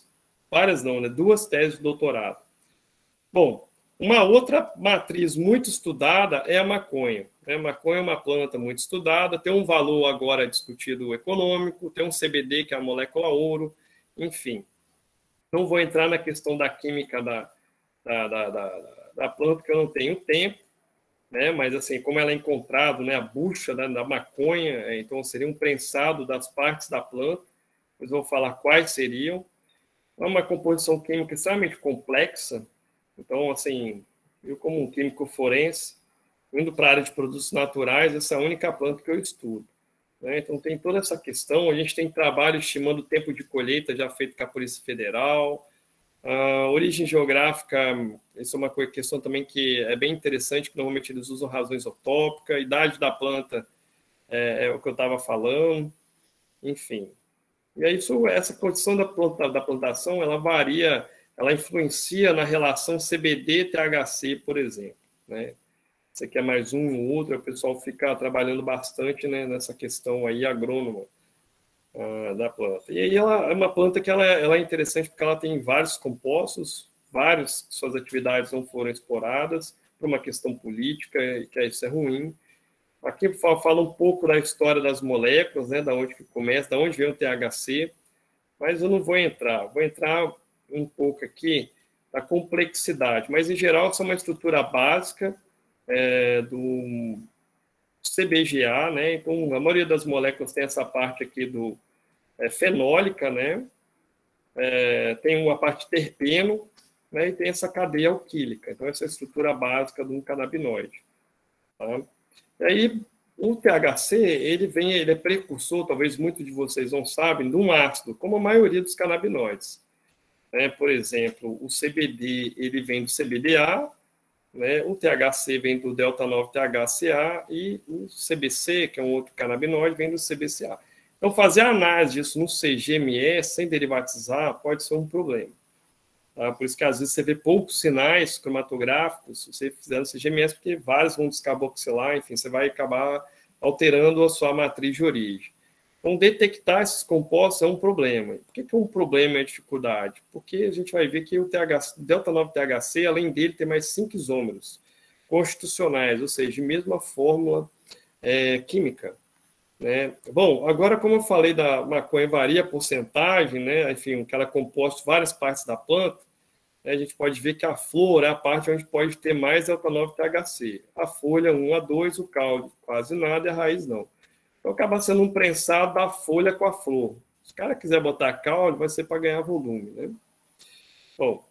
várias não, né? 2 teses de doutorado. Bom, uma outra matriz muito estudada é a maconha. A maconha é uma planta muito estudada, tem um valor agora discutido econômico, tem um CBD, que é a molécula ouro, enfim. Não vou entrar na questão da química da planta, que eu não tenho tempo, né? Mas, assim, como ela é encontrada, né, a bucha da maconha, então seria um prensado das partes da planta, depois vou falar quais seriam. É uma composição química extremamente complexa. Então, assim, eu como um químico forense, indo para a área de produtos naturais, essa é a única planta que eu estudo, né? Então, tem toda essa questão. A gente tem trabalho estimando o tempo de colheita já feito com a Polícia Federal. A origem geográfica, isso é uma questão também que é bem interessante, que normalmente eles usam razões utópicas. A idade da planta é o que eu estava falando, enfim. E aí, essa condição da plantação, ela varia, ela influencia na relação CBD-THC, por exemplo, né? Você quer mais um ou outro, o pessoal fica trabalhando bastante, né, nessa questão aí agrônoma da planta. E aí ela é uma planta que ela é interessante porque ela tem vários compostos, várias suas atividades não foram exploradas por uma questão política, que isso é ruim. Aqui fala um pouco da história das moléculas, né, da onde que começa, da onde vem o THC, mas eu não vou entrar. Vou entrar um pouco aqui da complexidade, mas em geral essa é uma estrutura básica do CBGA, né? Então a maioria das moléculas tem essa parte aqui do fenólica, né? Tem uma parte terpeno, né? E tem essa cadeia alquílica. Então essa é a estrutura básica de um canabinoide, tá? E aí o THC, ele é precursor, talvez muitos de vocês não sabem, de um ácido, como a maioria dos canabinoides, né? Por exemplo, o CBD, ele vem do CBDA, né? O THC vem do delta-9-THCA e o CBC, que é um outro canabinoide, vem do CBCA. Então, fazer a análise disso no CGMS, sem derivatizar, pode ser um problema, tá? Por isso que, às vezes, você vê poucos sinais cromatográficos se você fizer no CGMS, porque vários vão descarboxilar, enfim, você vai acabar alterando a sua matriz de origem. Então, detectar esses compostos é um problema. Por que é um problema e a dificuldade? Porque a gente vai ver que o delta-9-THC, além dele, tem mais 5 isômeros constitucionais, ou seja, de mesma fórmula química, né? Bom, agora, como eu falei da maconha, varia a porcentagem, né? Enfim, que ela é composta de várias partes da planta, né? A gente pode ver que a flor é a parte onde pode ter mais delta-9-THC. A folha, 1 a 2, o caule, quase nada, e a raiz, não. Então, acaba sendo um prensado da folha com a flor. Se o cara quiser botar caule, vai ser para ganhar volume, né? Bom,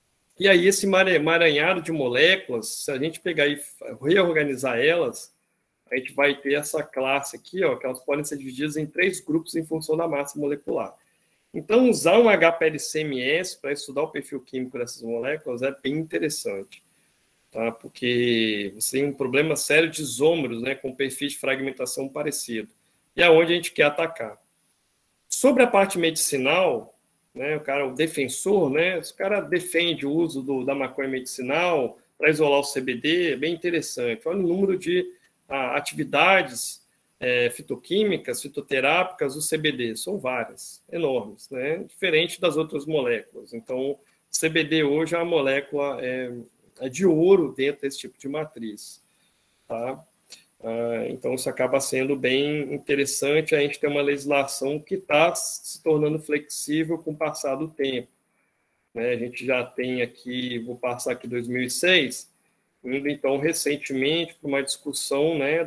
e aí esse emaranhado de moléculas, se a gente pegar e reorganizar elas, a gente vai ter essa classe aqui, ó, que elas podem ser divididas em 3 grupos em função da massa molecular. Então, usar um HPLC-MS para estudar o perfil químico dessas moléculas é bem interessante, tá? Porque você tem um problema sério de isômeros, né, com perfis de fragmentação parecido, e é onde a gente quer atacar. Sobre a parte medicinal, né, o defensor, né, se o cara defende o uso da maconha medicinal para isolar o CBD, é bem interessante. Olha o número de atividades fitoquímicas, fitoterápicas do CBD, são várias, enormes, né, diferente das outras moléculas. Então, o CBD hoje é uma molécula de ouro dentro desse tipo de matriz, tá? Então, isso acaba sendo bem interessante. A gente tem uma legislação que está se tornando flexível com o passar do tempo, né? A gente já tem aqui, vou passar aqui 2006, indo então recentemente para uma discussão, né,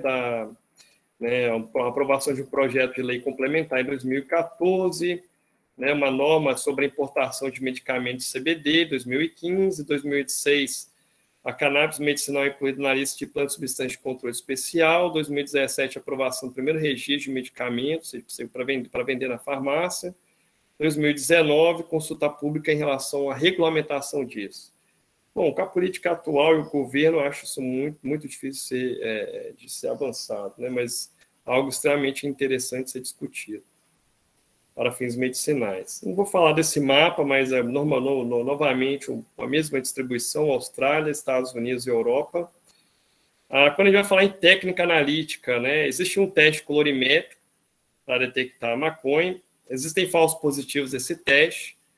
a aprovação de um projeto de lei complementar em 2014, né, uma norma sobre a importação de medicamentos CBD, 2015, 2016, a cannabis medicinal incluída na lista de plantas substâncias de controle especial, 2017, aprovação do primeiro registro de medicamentos para vender na farmácia, 2019, consulta pública em relação à regulamentação disso. Bom, com a política atual e o governo, eu acho isso muito, muito difícil de ser avançado, né? Mas algo extremamente interessante ser discutido para fins medicinais. Não vou falar desse mapa, mas novamente a mesma distribuição, Austrália, Estados Unidos e Europa. Quando a gente vai falar em técnica analítica, né, existe um teste colorimétrico para detectar a maconha, existem falsos positivos desse teste.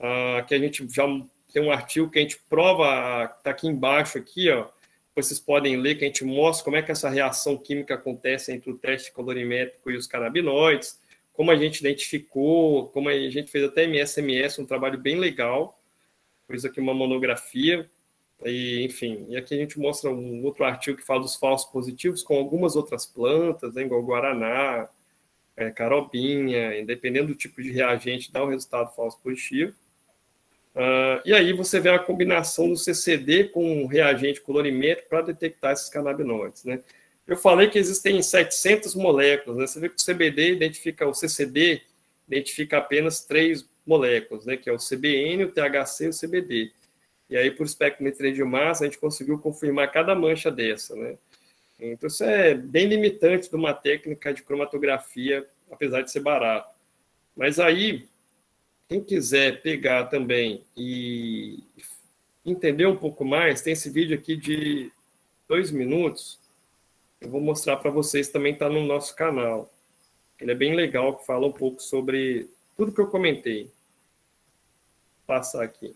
que a gente já tem um artigo que a gente prova, está aqui embaixo, aqui, ó, vocês podem ler, que a gente mostra como é que essa reação química acontece entre o teste calorimétrico e os canabinoides, como a gente identificou, como a gente fez até MS, um trabalho bem legal, fiz aqui uma monografia, e, enfim, e aqui a gente mostra um outro artigo que fala dos falsos positivos com algumas outras plantas, né, igual guaraná, carobinha, dependendo do tipo de reagente, dá um resultado falso positivo. E aí você vê a combinação do CCD com o reagente colorimétrico para detectar esses canabinoides, né? Eu falei que existem 700 moléculas, né? Você vê que o CBD identifica, o CCD identifica apenas 3 moléculas, né? Que é o CBN, o THC e o CBD. E aí, por espectrometria de massa, a gente conseguiu confirmar cada mancha dessa, né? Então, isso é bem limitante de uma técnica de cromatografia, apesar de ser barato. Mas aí, quem quiser pegar também e entender um pouco mais, tem esse vídeo aqui de 2 minutos. Eu vou mostrar para vocês, também está no nosso canal. Ele é bem legal, que fala um pouco sobre tudo que eu comentei. Vou passar aqui.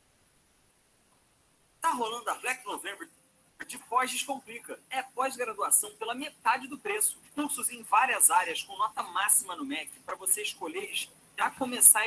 Tá rolando a Black November de Pós Descomplica. É pós-graduação pela metade do preço. Cursos em várias áreas com nota máxima no MEC para você escolher já começar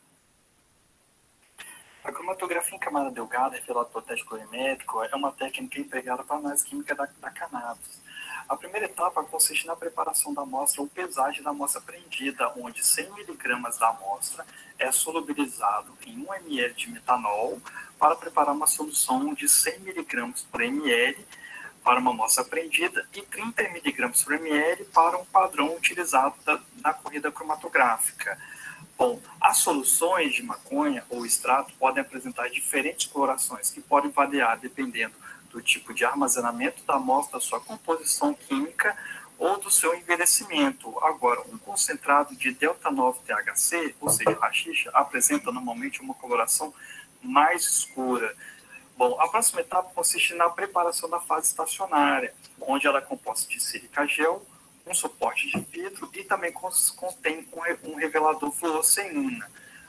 a cromatografia em camada delgada, revelada por teste colorimétrico, é uma técnica empregada para análise química da cannabis. A primeira etapa consiste na preparação da amostra ou pesagem da amostra prendida, onde 100 mg da amostra é solubilizado em 1 ml de metanol para preparar uma solução de 100 mg por ml para uma amostra prendida e 30 mg por ml para um padrão utilizado na corrida cromatográfica. Bom, as soluções de maconha ou extrato podem apresentar diferentes colorações que podem variar dependendo do tipo de armazenamento da amostra, da sua composição química ou do seu envelhecimento. Agora, um concentrado de delta-9-THC, ou seja, haxixa, apresenta normalmente uma coloração mais escura. Bom, a próxima etapa consiste na preparação da fase estacionária, onde ela é composta de sílica gel, um suporte de vidro e também contém um revelador fluorescina.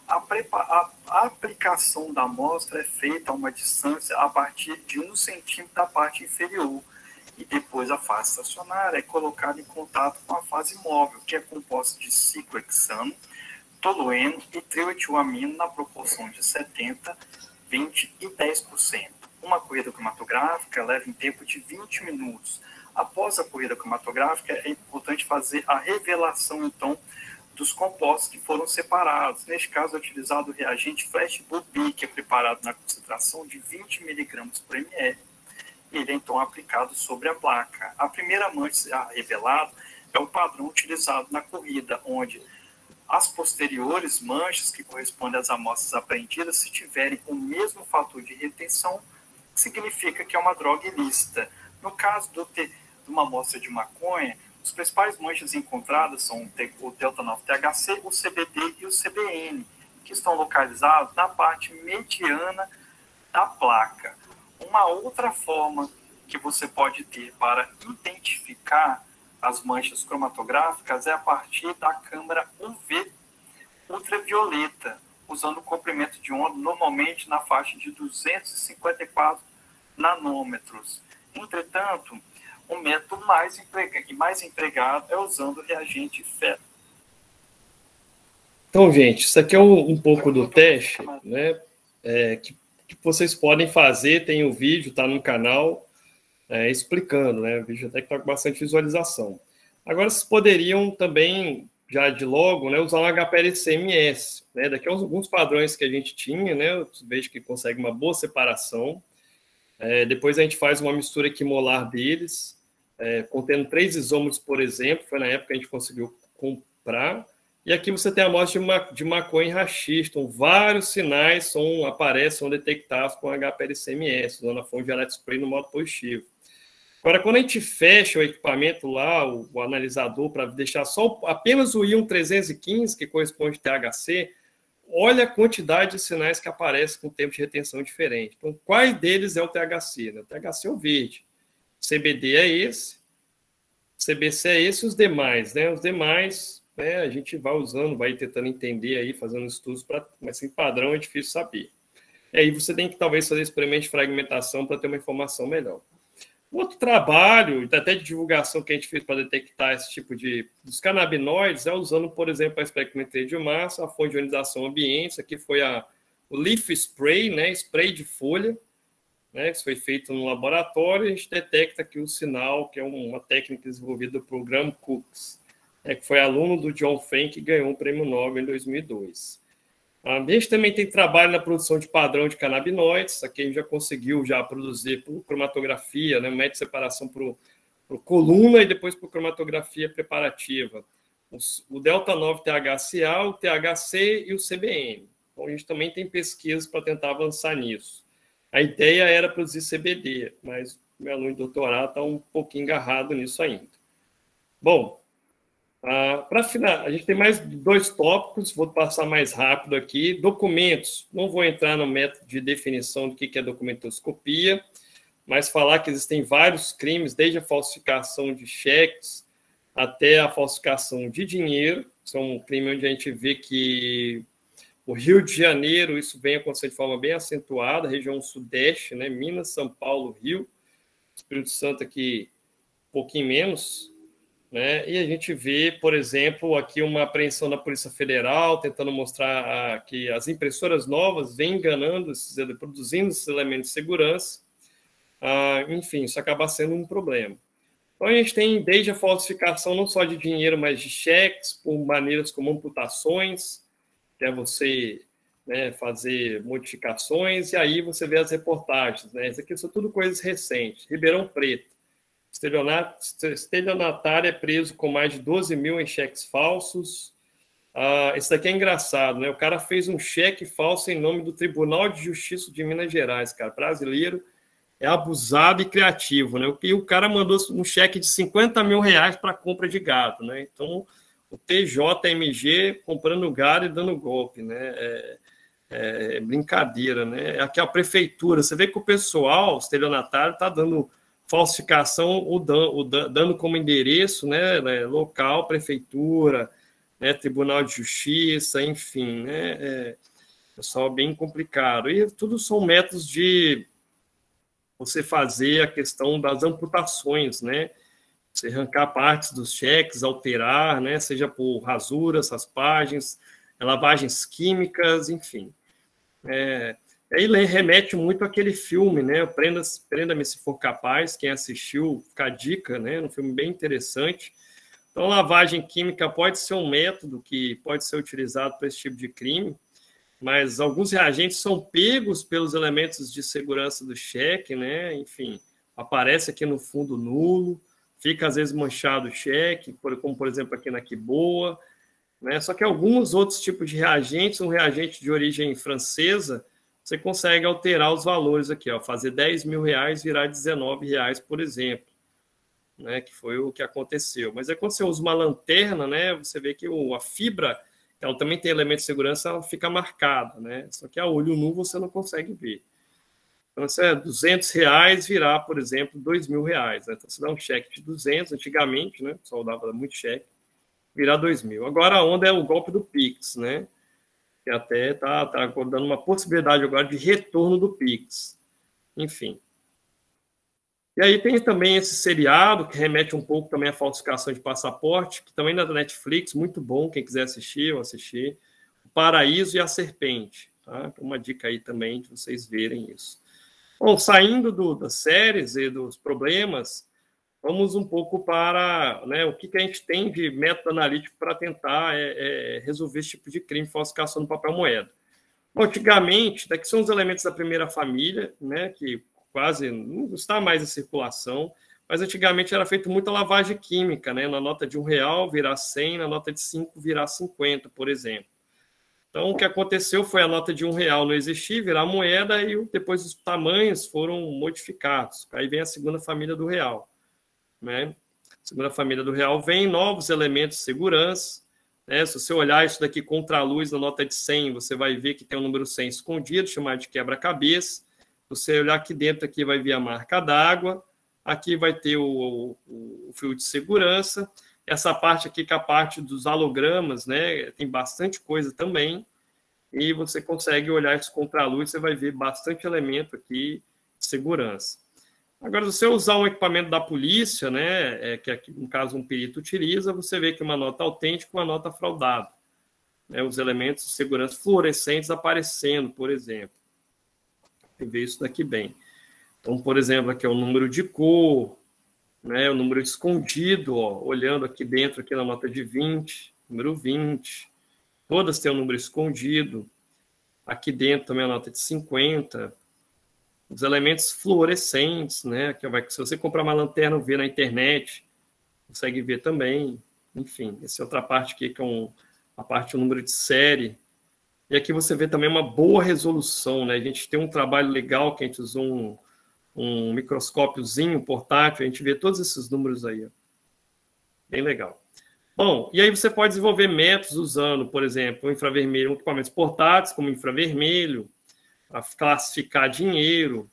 A aplicação da amostra é feita a uma distância a partir de 1 centímetro da parte inferior e depois a fase estacionária é colocada em contato com a fase móvel, que é composta de ciclohexano, tolueno e trioetilamino na proporção de 70%, 20% e 10%. Uma corrida cromatográfica leva em tempo de 20 minutos. Após a corrida cromatográfica, é importante fazer a revelação, então, dos compostos que foram separados. Neste caso, é utilizado o reagente Flash Bulb, que é preparado na concentração de 20 mg por ml. Ele é, então, aplicado sobre a placa. A primeira mancha revelada é o padrão utilizado na corrida, onde as posteriores manchas, que correspondem às amostras apreendidas, se tiverem o mesmo fator de retenção, significa que é uma droga ilícita. No caso de uma amostra de maconha, as principais manchas encontradas são o delta-9-THC, o CBD e o CBN, que estão localizados na parte mediana da placa. Uma outra forma que você pode ter para identificar as manchas cromatográficas é a partir da câmara UV ultravioleta, usando o comprimento de onda normalmente na faixa de 254 nanômetros. Entretanto, o método mais empregado é usando o reagente FET. Então, gente, isso aqui é um pouco do teste, né? Que vocês podem fazer, tem o vídeo, está no canal, explicando, né? O vídeo até que está com bastante visualização. Agora, vocês poderiam também, já de logo, né, usar um HPLC-MS, né? Daqui a alguns padrões que a gente tinha, né? Eu vejo que consegue uma boa separação. Depois a gente faz uma mistura quimolar deles, contendo 3 isômeros, por exemplo, foi na época que a gente conseguiu comprar. E aqui você tem a amostra de maconha e haxixe, então vários sinais são detectados com HPLC-MS, usando a fonte de electrospray no modo positivo. Agora, quando a gente fecha o equipamento lá, o analisador, para deixar só apenas o íon 315, que corresponde ao THC, olha a quantidade de sinais que aparecem com tempo de retenção diferente. Então, qual deles é o THC? Né? O THC é o verde, CBD é esse, CBC é esse e os demais. Né? Os demais né, a gente vai usando, vai tentando entender aí, fazendo estudos, mas sem padrão é difícil saber. E aí você tem que talvez fazer experimento de fragmentação para ter uma informação melhor. Outro trabalho, até de divulgação que a gente fez para detectar esse tipo dos canabinoides, é usando, por exemplo, a espectrometria de massa, a fonte de ionização ambiente. Aqui foi o leaf spray, né, spray de folha, né, que foi feito no laboratório. A gente detecta aqui o sinal, que é uma técnica desenvolvida por Graham Cooks, né, que foi aluno do John Fenn, que ganhou um prêmio Nobel em 2002. A gente também tem trabalho na produção de padrão de canabinoides. Aqui a gente já conseguiu produzir por cromatografia, né, método de separação por coluna e depois por cromatografia preparativa. O delta-9-THCA, o THC e o CBN. Então, a gente também tem pesquisas para tentar avançar nisso. A ideia era produzir CBD, mas meu aluno de doutorado está um pouquinho agarrado nisso ainda. Bom, para finalizar, a gente tem mais 2 tópicos, vou passar mais rápido aqui. Documentos, não vou entrar no método de definição do que é documentoscopia, mas falar que existem vários crimes, desde a falsificação de cheques até a falsificação de dinheiro. São um crime onde a gente vê que o Rio de Janeiro, isso vem acontecendo de forma bem acentuada, região sudeste, né, Minas, São Paulo, Rio, Espírito Santo aqui um pouquinho menos, né? E a gente vê, por exemplo, aqui uma apreensão da Polícia Federal, tentando mostrar que as impressoras novas vêm enganando, produzindo esses elementos de segurança. Enfim, isso acaba sendo um problema. Então, a gente tem desde a falsificação não só de dinheiro, mas de cheques, por maneiras como amputações, que é você, né, fazer modificações, e aí você vê as reportagens. Né? Isso aqui são tudo coisas recentes. Ribeirão Preto. Estelionatário é preso com mais de 12 mil em cheques falsos. Esse daqui é engraçado, né? O cara fez um cheque falso em nome do Tribunal de Justiça de Minas Gerais, cara. Brasileiro é abusado e criativo, né? E o cara mandou um cheque de 50 mil reais para compra de gado, né? Então, o TJMG comprando gado e dando golpe, né? É brincadeira, né? Aqui a prefeitura, você vê que o pessoal, o estelionatário, está dando falsificação, dando como endereço, né, local, prefeitura, né, Tribunal de Justiça, enfim, né, pessoal bem complicado. E tudo são métodos de você fazer a questão das amputações, né, você arrancar partes dos cheques, alterar, né, seja por rasuras, raspagens, lavagens químicas, enfim. Ele remete muito àquele filme, né? Prenda-me se for capaz. Quem assistiu, fica a dica, né? Um filme bem interessante. Então, lavagem química pode ser um método que pode ser utilizado para esse tipo de crime, mas alguns reagentes são pegos pelos elementos de segurança do cheque, né? Enfim, aparece aqui no fundo nulo, fica às vezes manchado o cheque, como por exemplo aqui na Quiboa, né? Só que alguns outros tipos de reagentes, um reagente de origem francesa, você consegue alterar os valores aqui, ó, fazer 10 mil reais virar 19 reais, por exemplo, né, que foi o que aconteceu. Mas é quando você usa uma lanterna, né, você vê que a fibra, ela também tem elemento de segurança, ela fica marcada, né, só que a olho nu você não consegue ver. Então, se é 200 reais virar, por exemplo, 2 mil reais. Né? Então, você dá um cheque de 200, antigamente, né, o pessoal dava muito cheque, virar 2 mil. Agora a onda é o golpe do Pix, né, que até está dando uma possibilidade agora de retorno do Pix. Enfim. E aí tem também esse seriado, que remete um pouco também à falsificação de passaporte, que também é da Netflix, muito bom, quem quiser assistir, eu assisti. O Paraíso e a Serpente. Tá? Uma dica aí também de vocês verem isso. Bom, saindo das séries e dos problemas, vamos um pouco para, né, o que a gente tem de método analítico para tentar resolver esse tipo de crime, falsificação do papel moeda. Bom, antigamente, daqui são os elementos da primeira família, né, que quase não está mais em circulação, mas antigamente era feito muita lavagem química, né, na nota de R$1 virar 100, na nota de 5 virar 50, por exemplo. Então, o que aconteceu foi a nota de R$1 não existir, virar moeda, e depois os tamanhos foram modificados. Aí vem a segunda família do real. Né? Segunda família do real vem novos elementos de segurança, né? Se você olhar isso daqui contra a luz na nota de 100, você vai ver que tem o número 100 escondido, chamado de quebra-cabeça. Você olhar aqui dentro, aqui vai ver a marca d'água, aqui vai ter o fio de segurança, Essa parte aqui, que é a parte dos halogramas, né? Tem bastante coisa também. E você consegue olhar isso contra a luz, você vai ver bastante elemento aqui de segurança. Agora, se você usar um equipamento da polícia, né, que aqui, no caso, um perito utiliza, você vê que uma nota autêntica e uma nota fraudada. Né, os elementos de segurança fluorescentes aparecendo, por exemplo. Você vê isso daqui bem. Então, por exemplo, aqui é o número de cor, né, o número escondido, ó, olhando aqui dentro, aqui na nota de 20, número 20. Todas têm um número escondido. Aqui dentro também a nota de 50. Os elementos fluorescentes, né? Que vai, se você comprar uma lanterna, ver na internet, consegue ver também. Enfim, essa é outra parte aqui, que é a parte do número de série. E aqui você vê também uma boa resolução, né? A gente tem um trabalho legal, que a gente usou um microscópiozinho portátil, a gente vê todos esses números aí. Ó. Bem legal. Bom, e aí você pode desenvolver métodos usando, por exemplo, o infravermelho, equipamentos portáteis, como infravermelho, para classificar dinheiro.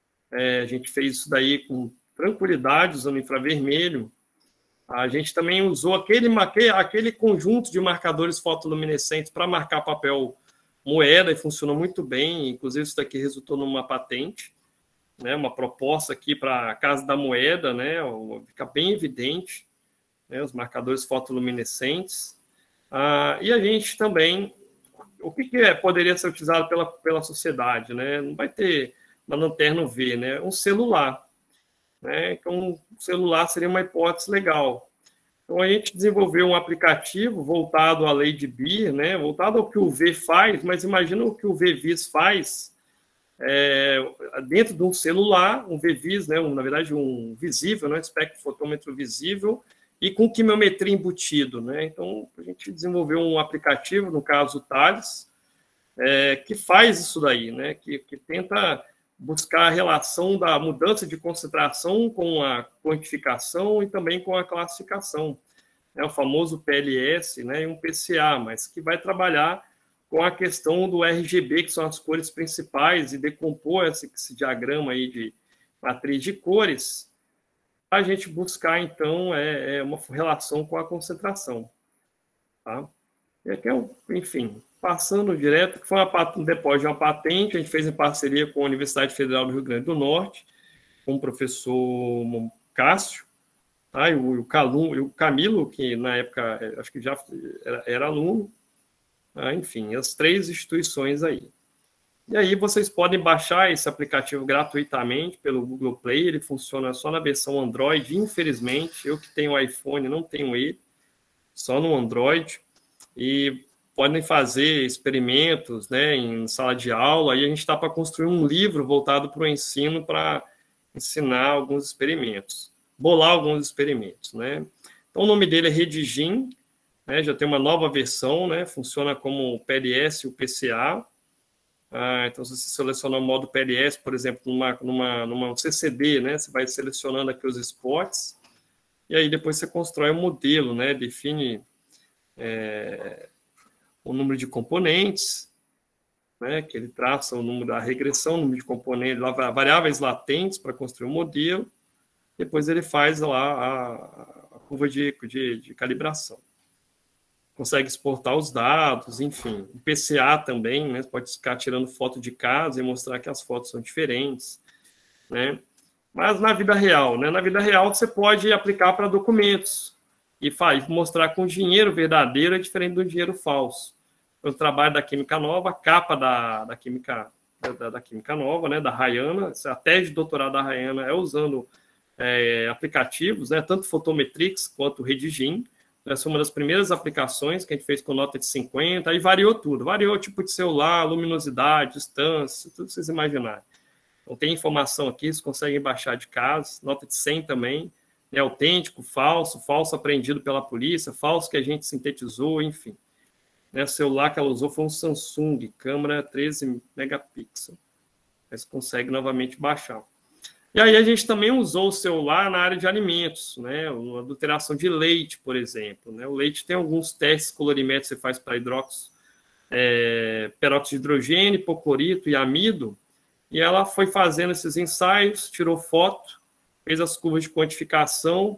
A gente fez isso daí com tranquilidade, usando infravermelho. A gente também usou aquele conjunto de marcadores fotoluminescentes para marcar papel moeda, e funcionou muito bem. Inclusive, isso daqui resultou numa patente, né, uma proposta aqui para a Casa da Moeda, né, fica bem evidente, né, os marcadores fotoluminescentes. E a gente também... O que poderia ser utilizado pela sociedade? Né? Não vai ter uma lanterna UV, né? Um celular. Né? Então, um celular seria uma hipótese legal. Então, a gente desenvolveu um aplicativo voltado à lei de Beer, né? Voltado ao que o UV faz, mas imagina o que o VVIS faz dentro de um celular, um VVIS, né? Na verdade, um visível, né? Espectrofotômetro visível, e com quimiometria embutido, né? Então, a gente desenvolveu um aplicativo, no caso o Thales, que faz isso daí, né? Que tenta buscar a relação da mudança de concentração com a quantificação e também com a classificação. É o famoso PLS, né? E um PCA, mas que vai trabalhar com a questão do RGB, que são as cores principais, e decompor esse diagrama aí de matriz de cores, a gente buscar, então, uma relação com a concentração. Tá? E aqui enfim, passando direto, que foi um depósito de uma patente, a gente fez em parceria com a Universidade Federal do Rio Grande do Norte, com o professor Cássio, tá? E o Camilo, que na época, acho que já era aluno, tá? Enfim, as 3 instituições aí. E aí vocês podem baixar esse aplicativo gratuitamente pelo Google Play, ele funciona só na versão Android, infelizmente, eu que tenho iPhone não tenho ele, só no Android, e podem fazer experimentos, né, em sala de aula, aí a gente está para construir um livro voltado para o ensino, para ensinar alguns experimentos, bolar alguns experimentos, né. Então o nome dele é Redigim, né, já tem uma nova versão, né, funciona como o PLS e o PCA. Então, se você selecionar o modo PLS, por exemplo, numa CCD, né, você vai selecionando aqui os spots, e aí depois você constrói um modelo, né, define o número de componentes, né, que ele traça o número da regressão, o número de componentes, variáveis latentes para construir um modelo, depois ele faz lá a curva de calibração. Consegue exportar os dados, enfim. O PCA também, né? Pode ficar tirando foto de casa e mostrar que as fotos são diferentes, né? Mas na vida real, né? Na vida real você pode aplicar para documentos e mostrar que um dinheiro verdadeiro é diferente do dinheiro falso. O trabalho da Química Nova, a capa da Química Nova, né? Da Rayana, a tese de doutorado da Rayana é usando aplicativos, né? Tanto Photometrics quanto Redigim. Essa é uma das primeiras aplicações que a gente fez com nota de 50, aí variou tudo. Variou tipo de celular, luminosidade, distância, tudo que vocês imaginarem. Então tem informação aqui, vocês conseguem baixar de casa, nota de 100 também, né, autêntico, falso apreendido pela polícia, falso que a gente sintetizou, enfim. Né, o celular que ela usou foi um Samsung, câmera 13 megapixels. Aí você consegue novamente baixar. E aí a gente também usou o celular na área de alimentos, né? A adulteração de leite, por exemplo. Né? O leite tem alguns testes colorimétricos que você faz para peróxido de hidrogênio, hipoclorito e amido, e ela foi fazendo esses ensaios, tirou foto, fez as curvas de quantificação,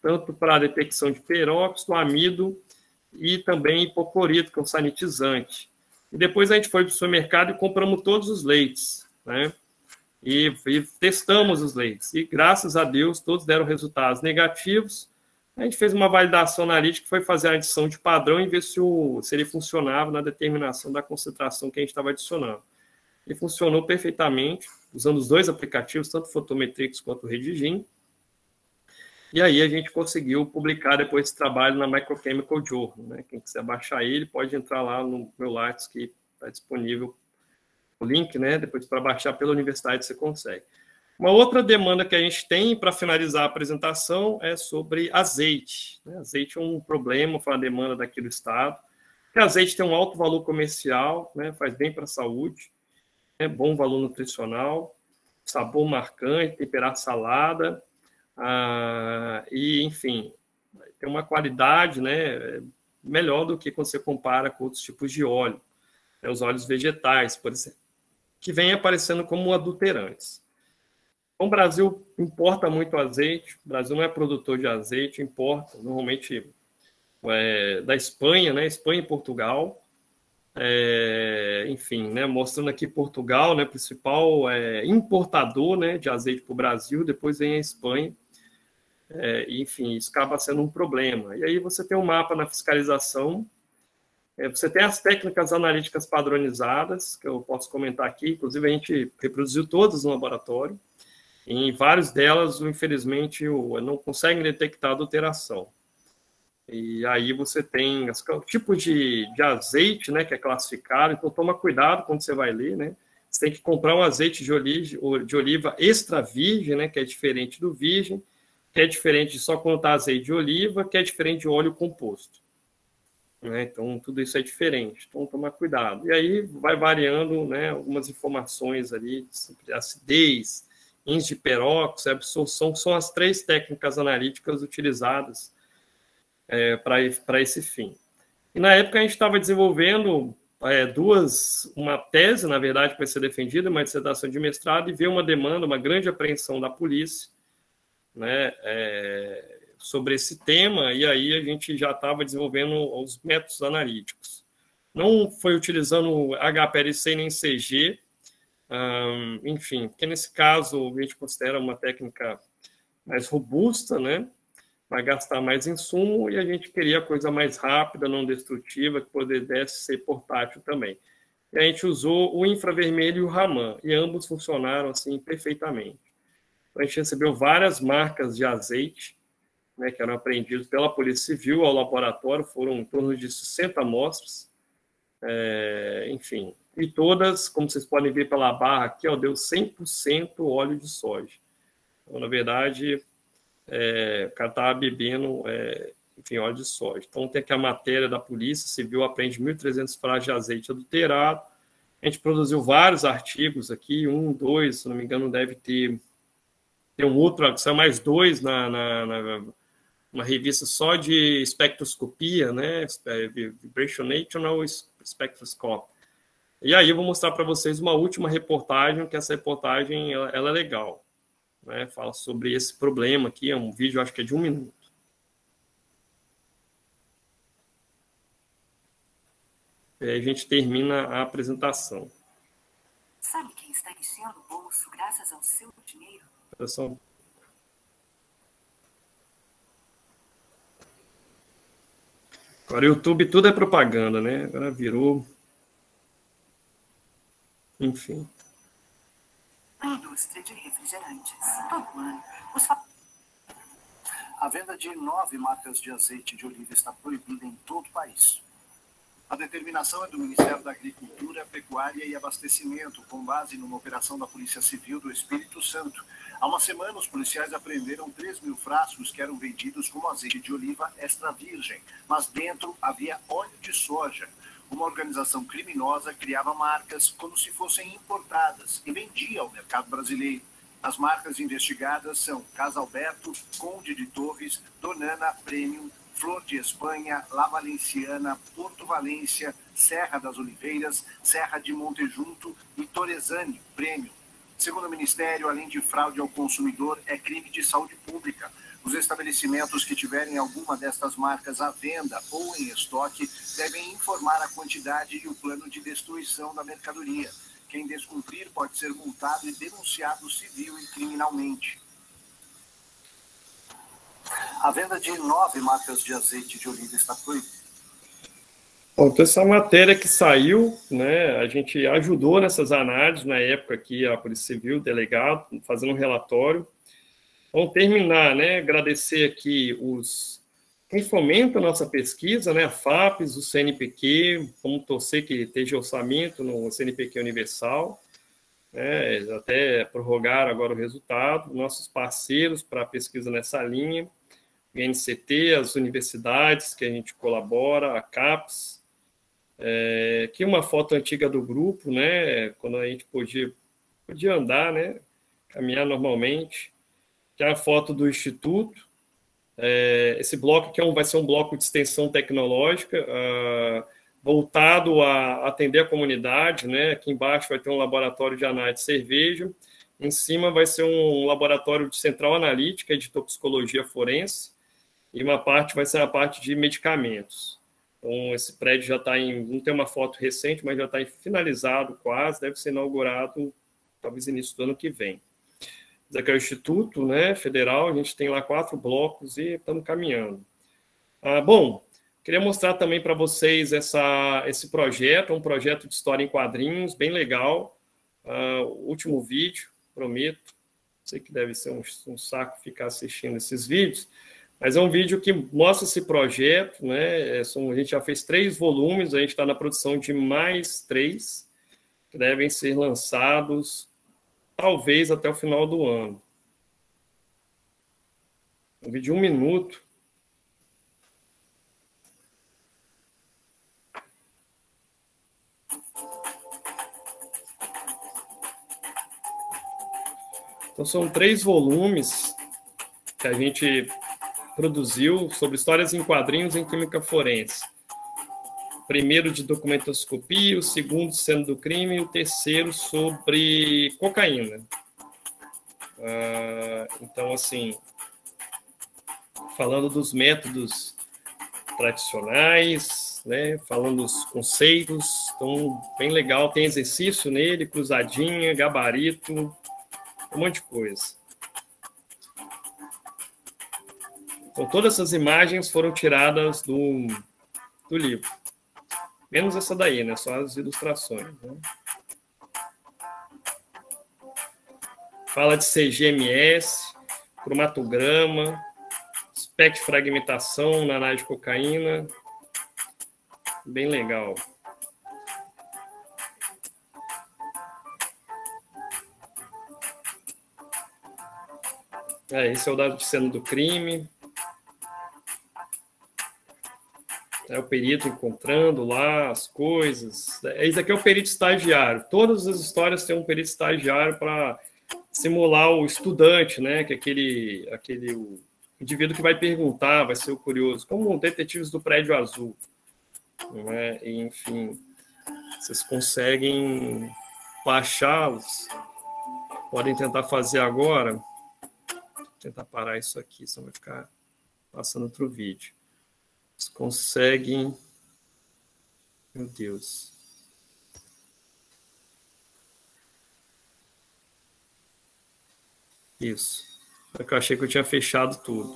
tanto para a detecção de peróxido, amido e também hipoclorito, que é um sanitizante. E depois a gente foi para o supermercado e compramos todos os leites, né? E testamos os leites. E, graças a Deus, todos deram resultados negativos. A gente fez uma validação analítica, que foi fazer a adição de padrão e ver se ele funcionava na determinação da concentração que a gente estava adicionando. Ele funcionou perfeitamente, usando os dois aplicativos, tanto o Photometrics quanto o Redigim. E aí a gente conseguiu publicar depois esse trabalho na Microchemical Journal, né? Quem quiser baixar ele, pode entrar lá no meu Lattes, que está disponível o link, né? Depois, para baixar pela universidade, você consegue. Uma outra demanda que a gente tem, para finalizar a apresentação, é sobre azeite, né? Azeite é um problema, foi uma demanda daqui do estado. Porque azeite tem um alto valor comercial, né? Faz bem para a saúde, é bom valor nutricional, sabor marcante, temperado salada, e, enfim, tem uma qualidade, né, melhor do que quando você compara com outros tipos de óleo, né, os óleos vegetais, por exemplo, que vêm aparecendo como adulterantes. Então, o Brasil importa muito azeite, o Brasil não é produtor de azeite, importa normalmente da Espanha, né, Espanha e Portugal, enfim, né, mostrando aqui Portugal, né, principal importador, né, de azeite para o Brasil, depois vem a Espanha, enfim, isso acaba sendo um problema. E aí você tem um mapa na fiscalização, você tem as técnicas analíticas padronizadas, que eu posso comentar aqui, inclusive a gente reproduziu todas no laboratório, e em várias delas, infelizmente, não conseguem detectar adulteração. E aí você tem o tipo de azeite, né, que é classificado, então toma cuidado quando você vai ler, né? Você tem que comprar um azeite de oliva extra virgem, né, que é diferente do virgem, que é diferente de só contar azeite de oliva, que é diferente de óleo composto, né? Então tudo isso é diferente, então toma cuidado. E aí vai variando, né, algumas informações ali, sobre acidez, índice de peróxido, absorção, são as 3 técnicas analíticas utilizadas para esse fim. E na época a gente estava desenvolvendo uma tese, na verdade, para ser defendida, uma dissertação de mestrado, e veio uma demanda, uma grande apreensão da polícia, né, sobre esse tema, e aí a gente já estava desenvolvendo os métodos analíticos. Não foi utilizando HPLC nem CG, enfim, porque nesse caso a gente considera uma técnica mais robusta, né, vai gastar mais insumo, e a gente queria coisa mais rápida, não destrutiva, que pudesse ser portátil também. E a gente usou o infravermelho e o Raman, e ambos funcionaram assim perfeitamente. Então, a gente recebeu várias marcas de azeite, né, que eram apreendidos pela Polícia Civil ao laboratório, foram em torno de 60 amostras, enfim, e todas, como vocês podem ver pela barra aqui, deu 100% óleo de soja. Então, na verdade, o cara estava bebendo, enfim, óleo de soja. Então, tem aqui a matéria da Polícia Civil, apreende 1.300 frases de azeite adulterado. A gente produziu vários artigos aqui, 1, 2, se não me engano, deve ter um outro, são mais 2 uma revista só de espectroscopia, né? Vibrational Spectroscopy. E aí eu vou mostrar para vocês uma última reportagem, que essa reportagem ela é legal, né? Fala sobre esse problema aqui, é um vídeo, acho que é de 1 minuto. E aí a gente termina a apresentação. Sabe quem está enchendo o bolso graças ao seu dinheiro? Pessoal. Agora o YouTube tudo é propaganda, né? Agora virou... Enfim. A indústria de refrigerantes. Todo ano, A venda de 9 marcas de azeite de oliva está proibida em todo o país. A determinação é do Ministério da Agricultura, Pecuária e Abastecimento, com base numa operação da Polícia Civil do Espírito Santo. Há uma semana, os policiais apreenderam 3.000 frascos que eram vendidos como azeite de oliva extra virgem, mas dentro havia óleo de soja. Uma organização criminosa criava marcas como se fossem importadas e vendia ao mercado brasileiro. As marcas investigadas são Casa Alberto, Conde de Torres, Donana Premium, Flor de Espanha, La Valenciana, Porto Valência, Serra das Oliveiras, Serra de Montejunto e Torresani Premium. Segundo o Ministério, além de fraude ao consumidor, é crime de saúde pública. Os estabelecimentos que tiverem alguma destas marcas à venda ou em estoque devem informar a quantidade e o plano de destruição da mercadoria. Quem descumprir pode ser multado e denunciado civil e criminalmente. A venda de 9 marcas de azeite de oliva está proibida. Bom, então essa matéria que saiu, né, a gente ajudou nessas análises, na época aqui a Polícia Civil, o delegado, fazendo um relatório. Vamos terminar, né, agradecer aqui quem fomenta a nossa pesquisa, né, a FAPES, o CNPq, vamos torcer que esteja orçamento no CNPq Universal, né, até prorrogar agora o resultado, nossos parceiros para a pesquisa nessa linha, o INCT, as universidades que a gente colabora, a CAPES, aqui uma foto antiga do grupo, né, quando a gente podia andar, né, caminhar normalmente, que é a foto do Instituto. Esse bloco aqui vai ser um bloco de extensão tecnológica, voltado a atender a comunidade, né? Aqui embaixo vai ter um laboratório de análise de cerveja, em cima vai ser um laboratório de central analítica e de toxicologia forense, e uma parte vai ser a parte de medicamentos. Então, esse prédio já está não tem uma foto recente, mas já está finalizado quase, deve ser inaugurado talvez início do ano que vem. Esse aqui é o Instituto, né, Federal, a gente tem lá 4 blocos e estamos caminhando. Bom, queria mostrar também para vocês esse projeto, um projeto de história em quadrinhos, bem legal. O último vídeo, prometo, sei que deve ser um saco ficar assistindo esses vídeos, mas é um vídeo que mostra esse projeto, né? A gente já fez 3 volumes, a gente está na produção de mais 3, que devem ser lançados talvez até o final do ano. Um vídeo de 1 minuto. Então, são 3 volumes que a gente produziu sobre histórias em quadrinhos em química forense. O primeiro de documentoscopia, o segundo sendo do crime e o terceiro sobre cocaína. Então, assim, falando dos métodos tradicionais, né, falando dos conceitos, então, bem legal, tem exercício nele, cruzadinha, gabarito, um monte de coisa. Então, todas essas imagens foram tiradas do livro. Menos essa daí, né? Só as ilustrações. Né? Fala de CGMS, cromatograma, espectrofragmentação na análise de cocaína. Bem legal. Esse é o dado de cena do crime. O perito encontrando lá as coisas. Esse aqui é o perito estagiário. Todas as histórias têm um perito estagiário para simular o estudante, né? Que é aquele indivíduo que vai perguntar, vai ser o curioso, como detetives do Prédio Azul. Né? E, enfim, vocês conseguem baixá-los. Podem tentar fazer agora. Vou tentar parar isso aqui, senão vai ficar passando outro vídeo. Vocês conseguem... Meu Deus. Isso. É que eu achei que eu tinha fechado tudo.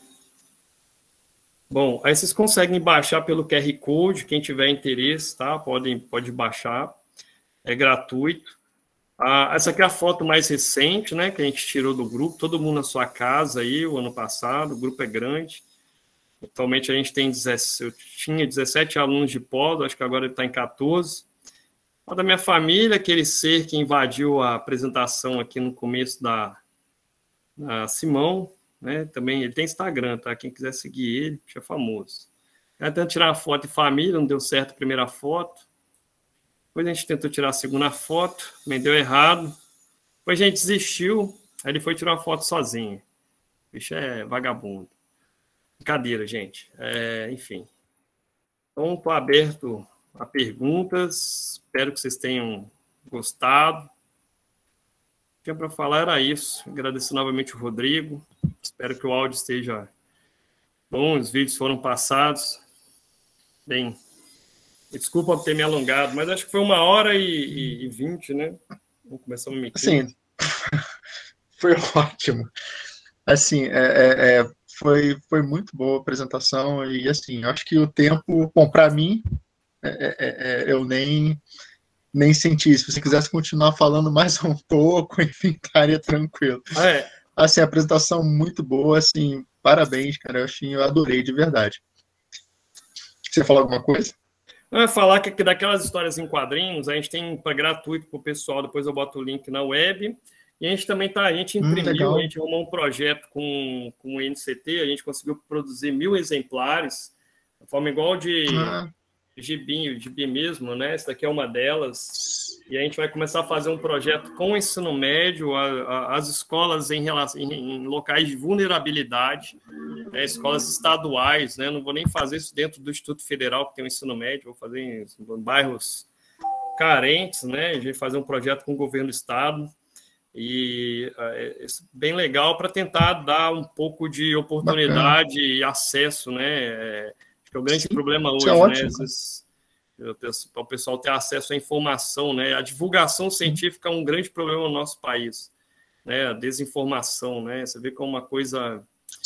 Bom, aí vocês conseguem baixar pelo QR Code, quem tiver interesse, tá? Pode baixar. É gratuito. Essa aqui é a foto mais recente, né? Que a gente tirou do grupo. Todo mundo na sua casa aí, o ano passado. O grupo é grande. Atualmente a gente tem eu tinha 17 alunos de pós, acho que agora ele está em 14. A da minha família, aquele ser que invadiu a apresentação aqui no começo da Simão, né? Também ele tem Instagram, tá? Quem quiser seguir ele, é famoso. Tentando tirar uma foto de família, não deu certo a primeira foto. Depois a gente tentou tirar a segunda foto, também deu errado. Depois a gente desistiu, aí ele foi tirar uma foto sozinho. O bicho é vagabundo. Brincadeira, gente. Enfim. Então, estou aberto a perguntas. Espero que vocês tenham gostado. tinha para falar era isso. Agradecer novamente o Rodrigo. Espero que o áudio esteja bom, os vídeos foram passados. Bem, desculpa por ter me alongado, mas acho que foi 1h20, né? Vamos começar a me Sim, foi ótimo. Assim, foi muito boa a apresentação e, assim, acho que o tempo, bom, para mim, eu nem senti. Se você quisesse continuar falando mais um pouco, enfim, estaria tranquilo. Assim, a apresentação muito boa, assim, parabéns, cara, eu adorei, de verdade. Você falou alguma coisa? Eu ia falar que daquelas histórias em quadrinhos, a gente tem para gratuito para o pessoal, depois eu boto o link na web. E a gente também a gente imprimiu, a gente arrumou um projeto com o NCT, a gente conseguiu produzir 1000 exemplares, de forma igual de gibi mesmo, né? Essa daqui é uma delas. E a gente vai começar a fazer um projeto com o ensino médio, as escolas em locais de vulnerabilidade, escolas estaduais, né? Não vou nem fazer isso dentro do Instituto Federal, que tem o ensino médio, vou fazer em bairros carentes, né? A gente vai fazer um projeto com o governo do estado. E bem legal para tentar dar um pouco de oportunidade e acesso, né? Acho que é o grande problema hoje, né? Às vezes, o pessoal ter acesso à informação, né? A divulgação científica é um grande problema no nosso país, né? A desinformação, né? Você vê como uma coisa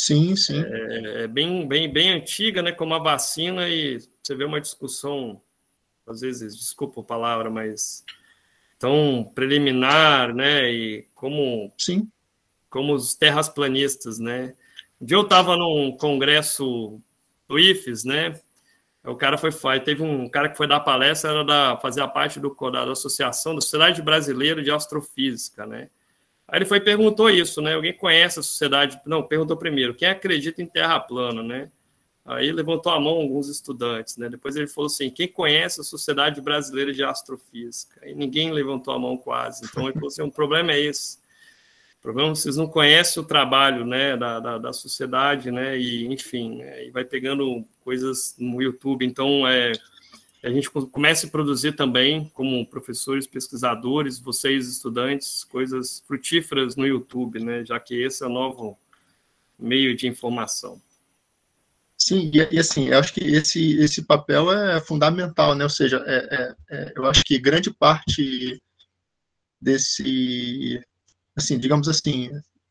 bem antiga, né? Como a vacina, e você vê uma discussão, às vezes, desculpa a palavra, mas tão preliminar, né? E como os terraplanistas, né? Um dia eu estava num congresso do IFES, né? O cara teve um cara que foi dar palestra, fazia parte da Associação da Sociedade Brasileira de Astrofísica, né? Aí ele perguntou isso, né? Alguém conhece a sociedade? Não, perguntou primeiro, quem acredita em terra plana, né? Aí levantou a mão alguns estudantes, né? Depois ele falou assim, quem conhece a Sociedade Brasileira de Astrofísica? Aí ninguém levantou a mão quase. Então ele falou assim, o problema é esse. O problema é que vocês não conhecem o trabalho, né, da sociedade, né? E, enfim, e vai pegando coisas no YouTube. Então, a gente começa a produzir também, como professores, pesquisadores, vocês, estudantes, coisas frutíferas no YouTube, né? Já que esse é o novo meio de informação. Sim, e assim, eu acho que esse papel é fundamental, né? Ou seja, eu acho que grande parte desse, assim, digamos assim,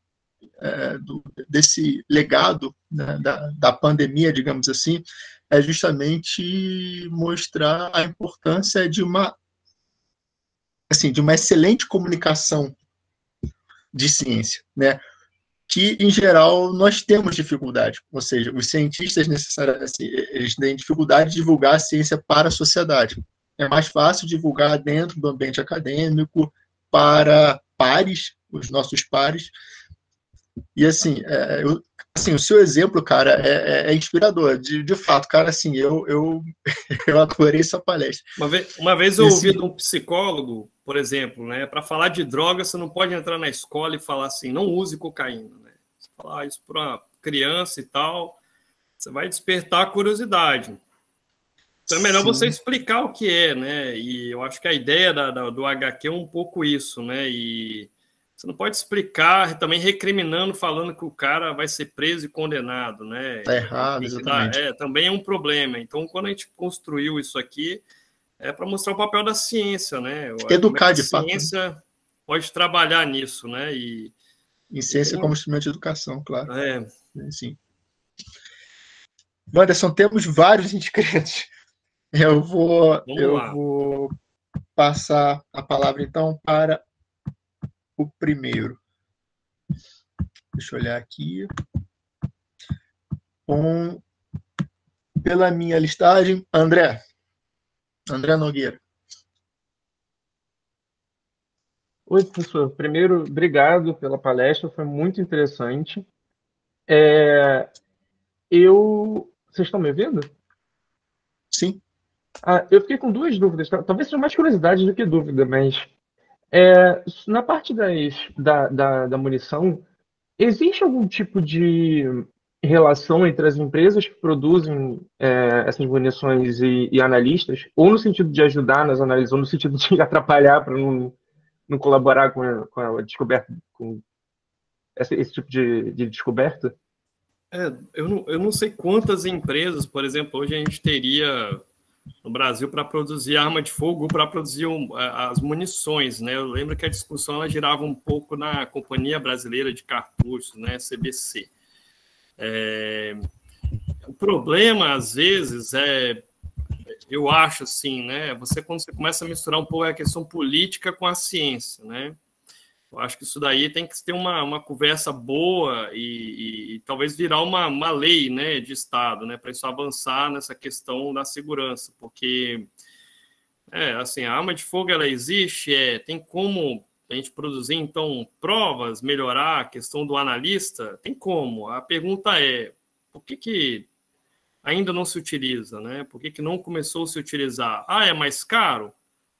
desse legado, né, da pandemia, digamos assim, é justamente mostrar a importância de uma excelente comunicação de ciência, né? Que, em geral, nós temos dificuldade, ou seja, os cientistas necessariamente eles têm dificuldade de divulgar a ciência para a sociedade. É mais fácil divulgar dentro do ambiente acadêmico, para pares, os nossos pares. E, assim, o seu exemplo, cara, é inspirador. De fato, cara, assim, eu adorei essa palestra. Uma vez eu ouvi de um psicólogo, por exemplo, né, para falar de droga, você não pode entrar na escola e falar assim, não use cocaína, né? Você falar isso para uma criança e tal, você vai despertar a curiosidade. Então é melhor você explicar o que é, né? E eu acho que a ideia do HQ é um pouco isso, né? E você não pode explicar também recriminando, falando que o cara vai ser preso e condenado, né? Tá errado, exatamente. Também é um problema. Então, quando a gente construiu isso aqui, é para mostrar o papel da ciência, né? Educar, de fato. A ciência pode trabalhar nisso, né? E ciência como instrumento de educação, claro. Sim. Anderson, temos vários inscritos. Eu vou passar a palavra, então, para o primeiro. Deixa eu olhar aqui. Pela minha listagem, André Nogueira. Oi, professor. Primeiro, obrigado pela palestra, foi muito interessante. Vocês estão me ouvindo? Sim. Eu fiquei com duas dúvidas, talvez seja mais curiosidade do que dúvida, mas na parte da munição, existe algum tipo de relação entre as empresas que produzem essas munições e analistas, ou no sentido de ajudar nas análises, ou no sentido de atrapalhar para não não colaborar com a descoberta, com esse tipo de descoberta? Eu não sei quantas empresas, por exemplo, hoje a gente teria no Brasil para produzir arma de fogo, para produzir as munições, né? Eu lembro que a discussão ela girava um pouco na Companhia Brasileira de Cartuchos, né? CBC. O problema, às vezes, eu acho assim, né? Quando você começa a misturar um pouco a questão política com a ciência, né? Eu acho que isso daí tem que ter uma conversa boa e talvez virar uma lei, né, de Estado, né, para isso avançar nessa questão da segurança, porque assim, a arma de fogo ela existe, tem como a gente produzir então provas, melhorar a questão do analista, tem como. A pergunta é por que ainda não se utiliza, né? Por que não começou a se utilizar? É mais caro?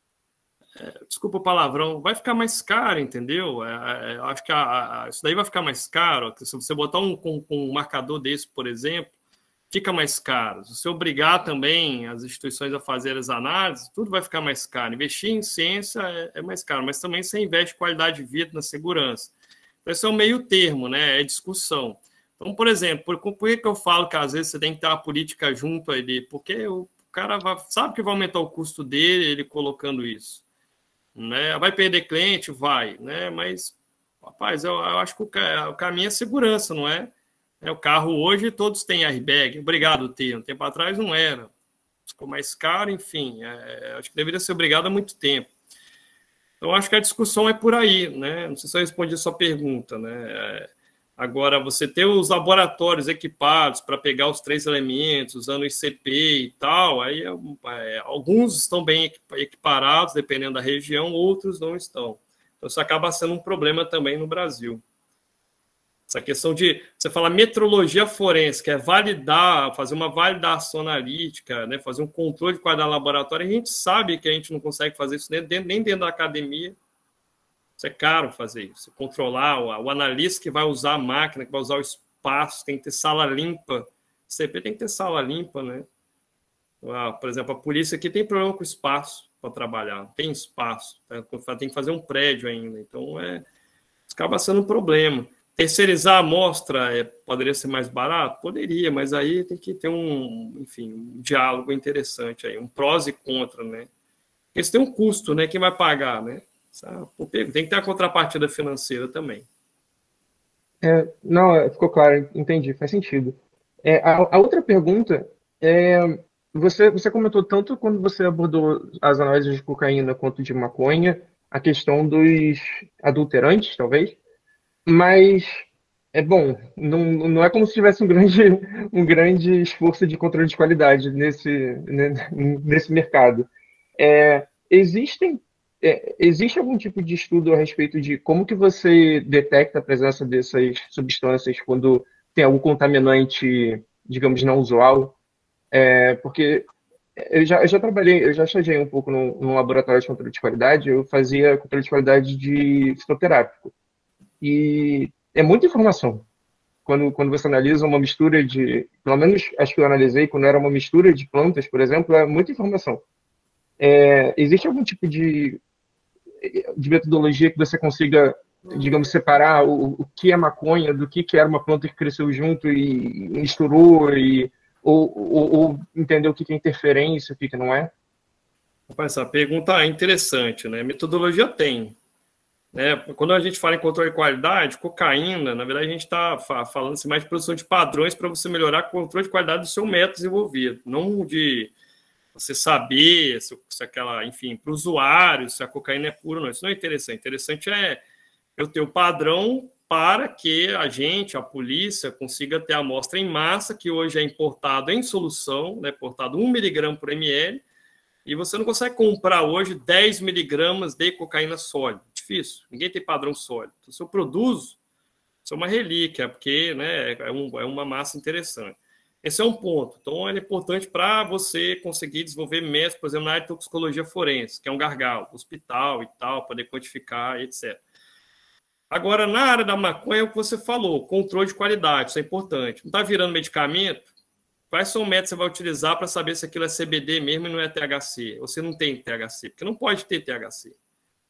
Desculpa o palavrão, vai ficar mais caro, entendeu? Acho que isso daí vai ficar mais caro. Se você botar um marcador desse, por exemplo, fica mais caro. Se você obrigar também as instituições a fazer as análises, tudo vai ficar mais caro. Investir em ciência é mais caro, mas também você investe em qualidade de vida, na segurança. Então, esse é o meio termo, né? É discussão. Então, por exemplo, por que eu falo que às vezes você tem que ter uma política junto ali? Porque o cara sabe que vai aumentar o custo dele, ele colocando isso. Né? Vai perder cliente? Vai, né? Mas, rapaz, eu acho que o caminho é segurança, não é? O carro hoje todos têm airbag, obrigado a ter. Um tempo atrás não era. Ficou mais caro, enfim. Acho que deveria ser obrigado há muito tempo. Então, acho que a discussão é por aí, né? Não sei se eu respondi a sua pergunta, né? Agora, você ter os laboratórios equipados para pegar os 3 elementos, usando o ICP e tal, aí alguns estão bem equiparados, dependendo da região, outros não estão. Então, isso acaba sendo um problema também no Brasil. Essa questão de, você fala metrologia forense, que é validar, fazer uma validação analítica, né, fazer um controle de qualidade no laboratório, a gente sabe que a gente não consegue fazer isso nem dentro da academia. Isso é caro fazer isso, controlar o analista que vai usar a máquina, que vai usar o espaço, tem que ter sala limpa. CP tem que ter sala limpa, né? Por exemplo, a polícia aqui tem problema com espaço para trabalhar, tem espaço, tem que fazer um prédio ainda, então acaba sendo um problema. Terceirizar a amostra poderia ser mais barato? Poderia, mas aí tem que ter um diálogo interessante aí, um prós e contra, né? Porque isso tem um custo, né? Quem vai pagar, né? Tem que ter a contrapartida financeira também. Não, ficou claro, entendi, faz sentido. A outra pergunta você comentou tanto quando você abordou as análises de cocaína quanto de maconha, a questão dos adulterantes, talvez, mas não é como se tivesse um grande esforço de controle de qualidade nesse mercado. Existe algum tipo de estudo a respeito de como que você detecta a presença dessas substâncias quando tem algum contaminante, digamos, não usual? Porque eu já trabalhei, eu já estagiei um pouco num laboratório de controle de qualidade, eu fazia controle de qualidade de fitoterápico. E é muita informação. Quando você analisa uma mistura pelo menos acho que eu analisei, quando era uma mistura de plantas, por exemplo, é muita informação. Existe algum tipo de metodologia que você consiga, digamos, separar o que é maconha do que era uma planta que cresceu junto e misturou, ou entender o que é interferência, o que não é? Rapaz, essa pergunta é interessante, né? Metodologia tem. Né? Quando a gente fala em controle de qualidade, cocaína, na verdade a gente está falando assim, mais de produção de padrões para você melhorar o controle de qualidade do seu método desenvolvido, não de você saber se aquela, enfim, para o usuário, se a cocaína é pura ou não. Isso não é interessante. Interessante é eu ter o padrão para que a polícia, consiga ter a amostra em massa, que hoje é importado em solução, né, importado 1 miligrama por ml, e você não consegue comprar hoje 10 miligramas de cocaína sólida. Difícil. Ninguém tem padrão sólido. Então, se eu produzo, isso é uma relíquia, porque, né, é uma massa interessante. Esse é um ponto. Então, é importante para você conseguir desenvolver métodos, por exemplo, na área de toxicologia forense, que é um gargalo, hospital e tal, poder quantificar, etc. Agora, na área da maconha, é o que você falou, controle de qualidade, isso é importante. Não está virando medicamento? Quais são os métodos que você vai utilizar para saber se aquilo é CBD mesmo e não é THC? Ou se não tem THC? Porque não pode ter THC.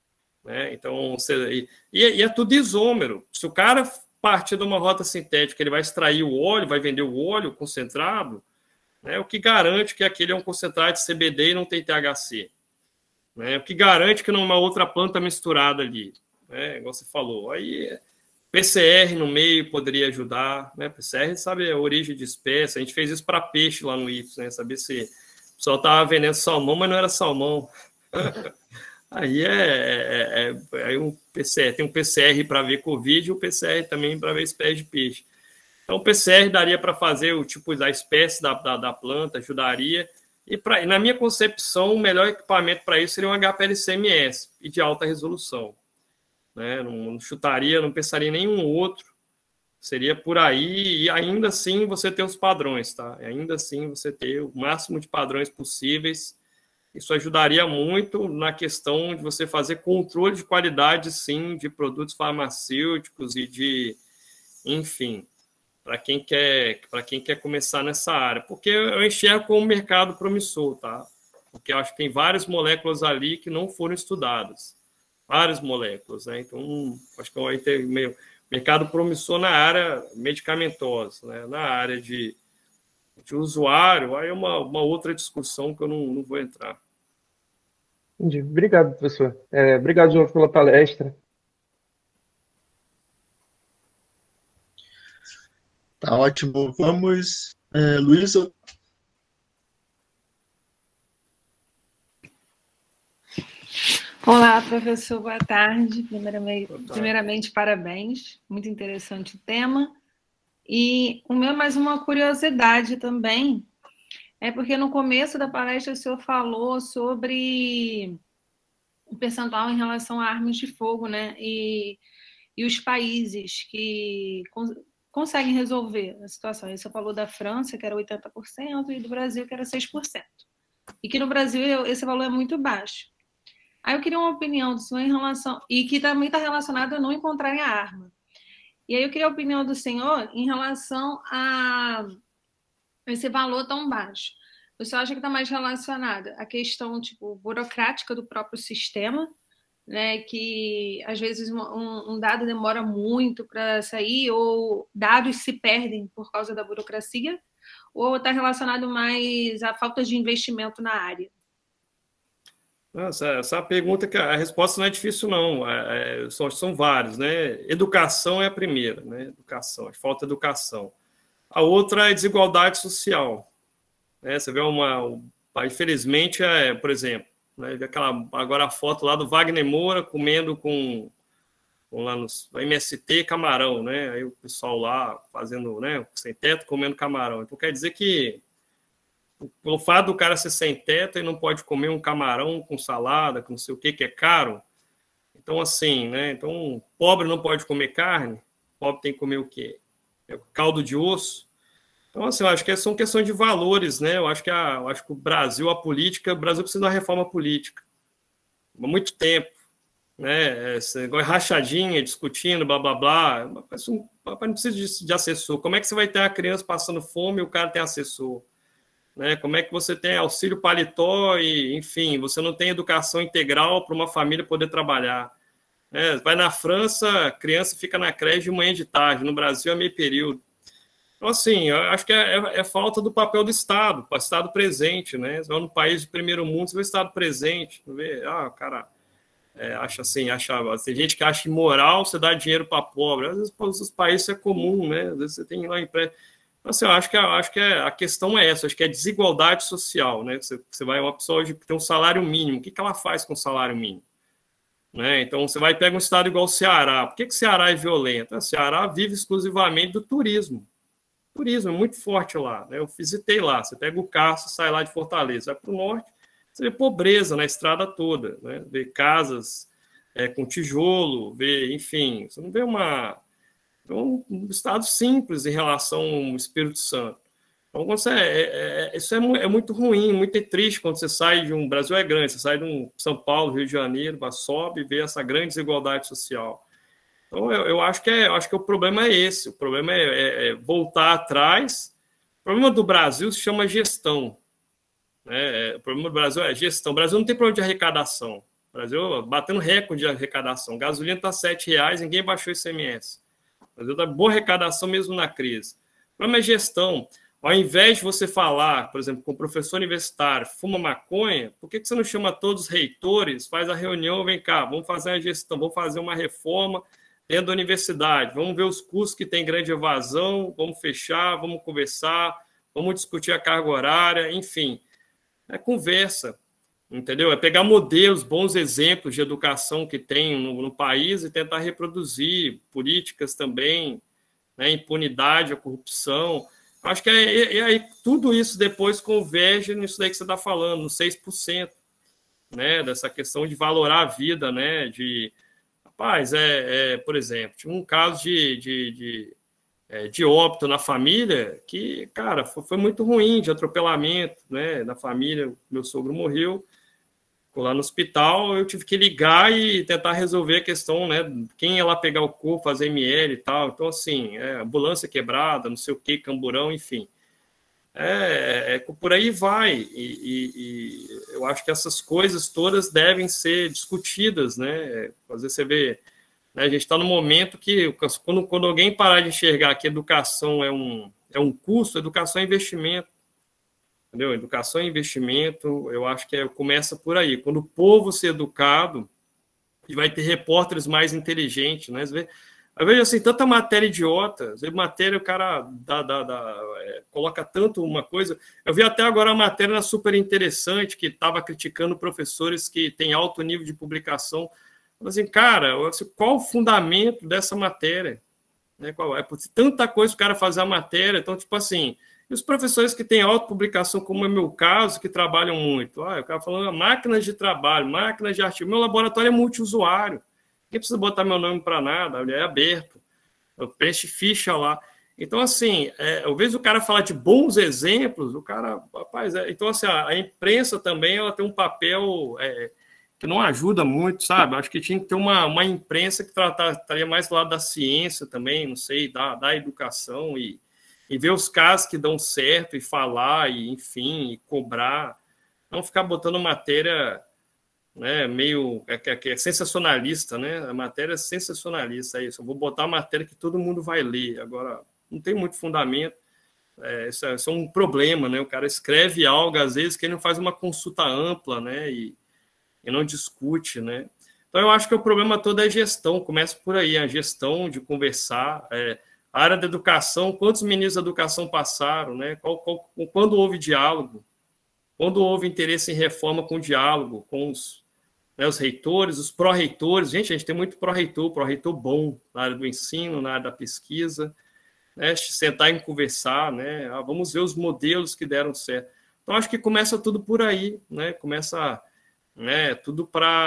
né? Então, e é tudo isômero. Se o cara partir de uma rota sintética, ele vai extrair o óleo, vai vender o óleo concentrado, né? O que garante que aquele é um concentrado de CBD e não tem THC, né? O que garante que não é uma outra planta misturada ali, né? Igual você falou. Aí PCR no meio poderia ajudar, né? PCR sabe a origem de espécie. A gente fez isso para peixe lá no IFES, né? Saber se o pessoal estava vendendo salmão, mas não era salmão. Aí aí um PCR, tem um PCR para ver Covid e o PCR também para ver espécie de peixe. Então, o PCR daria para fazer o tipo da espécie da planta, ajudaria. E na minha concepção, o melhor equipamento para isso seria um HPLC-MS e de alta resolução, né? Não chutaria, não pensaria em nenhum outro. Seria por aí, e ainda assim você ter os padrões, tá? Ainda assim você ter o máximo de padrões possíveis. Isso ajudaria muito na questão de você fazer controle de qualidade, sim, de produtos farmacêuticos e de, enfim, para quem quer começar nessa área. Porque eu enxergo como um mercado promissor, tá? Porque eu acho que tem várias moléculas ali que não foram estudadas. Várias moléculas, né? Então, acho que vai ter mercado promissor na área medicamentosa, né? Na área de usuário, aí é uma outra discussão que eu não vou entrar. Entendi. Obrigado, professor. Obrigado, João, pela palestra. Tá ótimo. Vamos, Luísa. Olá, professor, boa tarde. Primeiramente, parabéns. Muito interessante o tema. E o meu mais uma curiosidade também é porque no começo da palestra o senhor falou sobre o percentual em relação a armas de fogo, né? E os países que conseguem resolver a situação. Aí você falou da França, que era 80%, e do Brasil, que era 6%. E que no Brasil esse valor é muito baixo. Aí eu queria uma opinião do senhor em relação... E que também está relacionado a não encontrarem a arma. E aí eu queria a opinião do senhor em relação a esse valor tão baixo. O senhor acha que está mais relacionado à questão tipo, burocrática do próprio sistema, né, que às vezes um dado demora muito para sair, ou dados se perdem por causa da burocracia, ou está relacionado mais à falta de investimento na área? Essa pergunta, que a resposta não é difícil, não. São vários, né? Educação é a primeira, né? Educação, falta de educação. A outra é desigualdade social. Né? Você vê infelizmente, por exemplo, né? Agora a foto lá do Wagner Moura comendo lá no MST camarão, né? Aí o pessoal lá fazendo, né? Sem teto comendo camarão. Então quer dizer que pelo fato do cara ser sem teto, ele não pode comer um camarão com salada, com não sei o que é caro. Então, assim, né? Então, pobre não pode comer carne, pobre tem que comer o quê? Caldo de osso. Então, assim, eu acho que são questões de valores, né? Eu acho que o Brasil, o Brasil precisa de uma reforma política. Há muito tempo, né? Rachadinha, discutindo, blá, blá, blá. Não precisa de assessor. Como é que você vai ter a criança passando fome e o cara tem assessor? Né? Como é que você tem auxílio paletó e, enfim, você não tem educação integral para uma família poder trabalhar. Né? Vai na França, a criança fica na creche de manhã e de tarde, no Brasil é meio período. Então, assim, eu acho que é falta do papel do Estado, o Estado presente, né? Você vai num país de primeiro mundo, você vê o Estado presente, não vê? Cara, tem gente que acha imoral você dar dinheiro para pobre, às vezes os países é comum, né? Às vezes você tem lá empréstimo. Assim, eu acho que a questão é essa, acho que é desigualdade social, né? Você vai, uma pessoa hoje que tem um salário mínimo, o que ela faz com o salário mínimo? Né? Então, você vai pegar um estado igual o Ceará. Por que o Ceará é violento? O Ceará vive exclusivamente do turismo. O turismo é muito forte lá, né? Eu visitei lá, você pega o carro, você sai lá de Fortaleza, vai para o norte, você vê pobreza na estrada toda, né? Vê casas com tijolo, enfim, você não vê um estado simples em relação ao Espírito Santo. Então, isso é muito ruim, muito triste quando você sai de Brasil é grande, você sai de São Paulo, Rio de Janeiro, sobe e vê essa grande desigualdade social. Então, eu acho que o problema é esse, o problema é voltar atrás. O problema do Brasil se chama gestão. Né? O problema do Brasil é gestão. O Brasil não tem problema de arrecadação. O Brasil batendo recorde de arrecadação. Gasolina está R$ 7,00, ninguém baixou o ICMS. O Brasil está boa arrecadação mesmo na crise. O problema é gestão. Ao invés de você falar, por exemplo, com o professor universitário, fuma maconha, por que você não chama todos os reitores, faz a reunião, vem cá, vamos fazer uma gestão, vamos fazer uma reforma dentro da universidade, vamos ver os cursos que têm grande evasão, vamos fechar, vamos conversar, vamos discutir a carga horária, enfim. É conversa, entendeu? É pegar modelos, bons exemplos de educação que tem no país e tentar reproduzir políticas também, né, impunidade, a corrupção. Acho que aí tudo isso depois converge nisso daí que você está falando, no 6%, né, dessa questão de valorar a vida, né, rapaz, por exemplo, tinha um caso de óbito na família que, cara, foi muito ruim, de atropelamento, né, na família, meu sogro morreu, ficou lá no hospital, eu tive que ligar e tentar resolver a questão, né, quem ia lá pegar o corpo, fazer ML e tal, então, assim, ambulância quebrada, não sei o que, camburão, enfim. Por aí vai, e eu acho que essas coisas todas devem ser discutidas, né, às vezes você vê, né, a gente está no momento que, quando alguém parar de enxergar que educação é um custo, educação é investimento. Entendeu? Educação e investimento, eu acho que começa por aí. Quando o povo ser educado, e vai ter repórteres mais inteligentes, né? Eu vejo assim, tanta matéria idiota, matéria, o cara coloca tanto uma coisa. Eu vi até agora uma matéria super interessante que estava criticando professores que têm alto nível de publicação. Assim, cara, qual o fundamento dessa matéria? Né? Tanta coisa o cara fazer a matéria, então, tipo assim. E os professores que têm autopublicação, como é meu caso, que trabalham muito. O cara falando máquinas de trabalho, máquinas de artigo. Meu laboratório é multiusuário. Ninguém precisa botar meu nome para nada, ele é aberto. Eu preencho ficha lá. Então, assim, ao invés do cara falar de bons exemplos, o cara... Rapaz, então, assim, a imprensa também ela tem um papel que não ajuda muito, sabe? Acho que tinha que ter uma imprensa que estaria mais do lado da ciência também, não sei, da educação e ver os casos que dão certo e falar, e enfim, e cobrar. Não ficar botando matéria, né, meio que é sensacionalista, né? A matéria é sensacionalista, é isso. Eu vou botar uma matéria que todo mundo vai ler. Agora, não tem muito fundamento. Isso é um problema, né? O cara escreve algo, às vezes, que ele não faz uma consulta ampla, né? E não discute, né? Então, eu acho que o problema todo é a gestão. Começa por aí, a gestão de conversar. A área da educação, quantos ministros da educação passaram, né? Quando houve diálogo? Quando houve interesse em reforma com diálogo, com os reitores, os pró-reitores? Gente, a gente tem muito pró-reitor bom na área do ensino, na área da pesquisa, né? Sentar e conversar, né? Vamos ver os modelos que deram certo. Então, acho que começa tudo por aí, né? Começa, né, tudo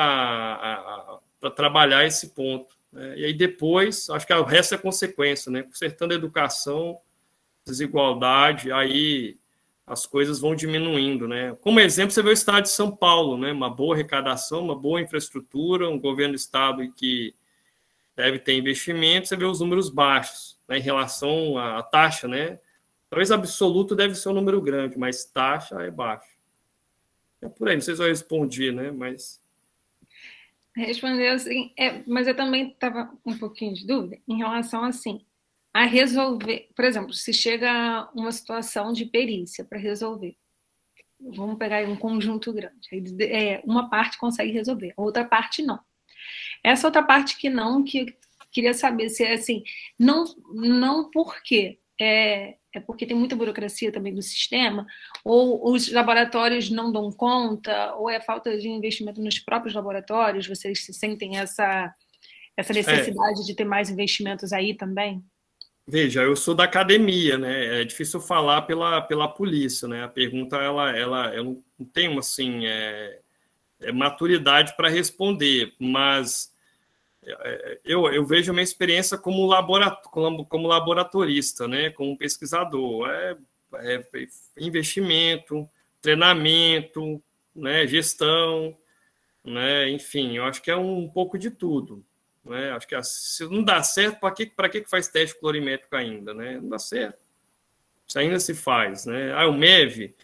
para trabalhar esse ponto. E aí depois, acho que o resto é consequência, né? Consertando a educação, desigualdade, aí as coisas vão diminuindo, né? Como exemplo, você vê o estado de São Paulo, né? Uma boa arrecadação, uma boa infraestrutura, um governo do estado que deve ter investimento, você vê os números baixos, né, em relação à taxa, né? Talvez absoluto deve ser um número grande, mas taxa é baixo. É por aí, não sei se eu respondi, né? Mas... Respondeu assim, mas eu também estava um pouquinho de dúvida em relação assim, a resolver, por exemplo, se chega uma situação de perícia para resolver, vamos pegar aí um conjunto grande, uma parte consegue resolver, a outra parte não. Essa outra parte que não, que queria saber se é assim, não por quê, é porque tem muita burocracia também do sistema, ou os laboratórios não dão conta, ou é falta de investimento nos próprios laboratórios, vocês sentem essa necessidade de ter mais investimentos aí também? Veja, eu sou da academia, né? É difícil falar pela polícia, né? A pergunta, eu não tenho, assim, maturidade para responder, mas eu vejo a minha experiência como laboratorista, né? Como pesquisador. Investimento, treinamento, né? Gestão, né? Enfim, eu acho que é um pouco de tudo. Né? Acho que se não dá certo, para que faz teste colorimétrico ainda? Né? Não dá certo. Isso ainda se faz. Né? O MEV,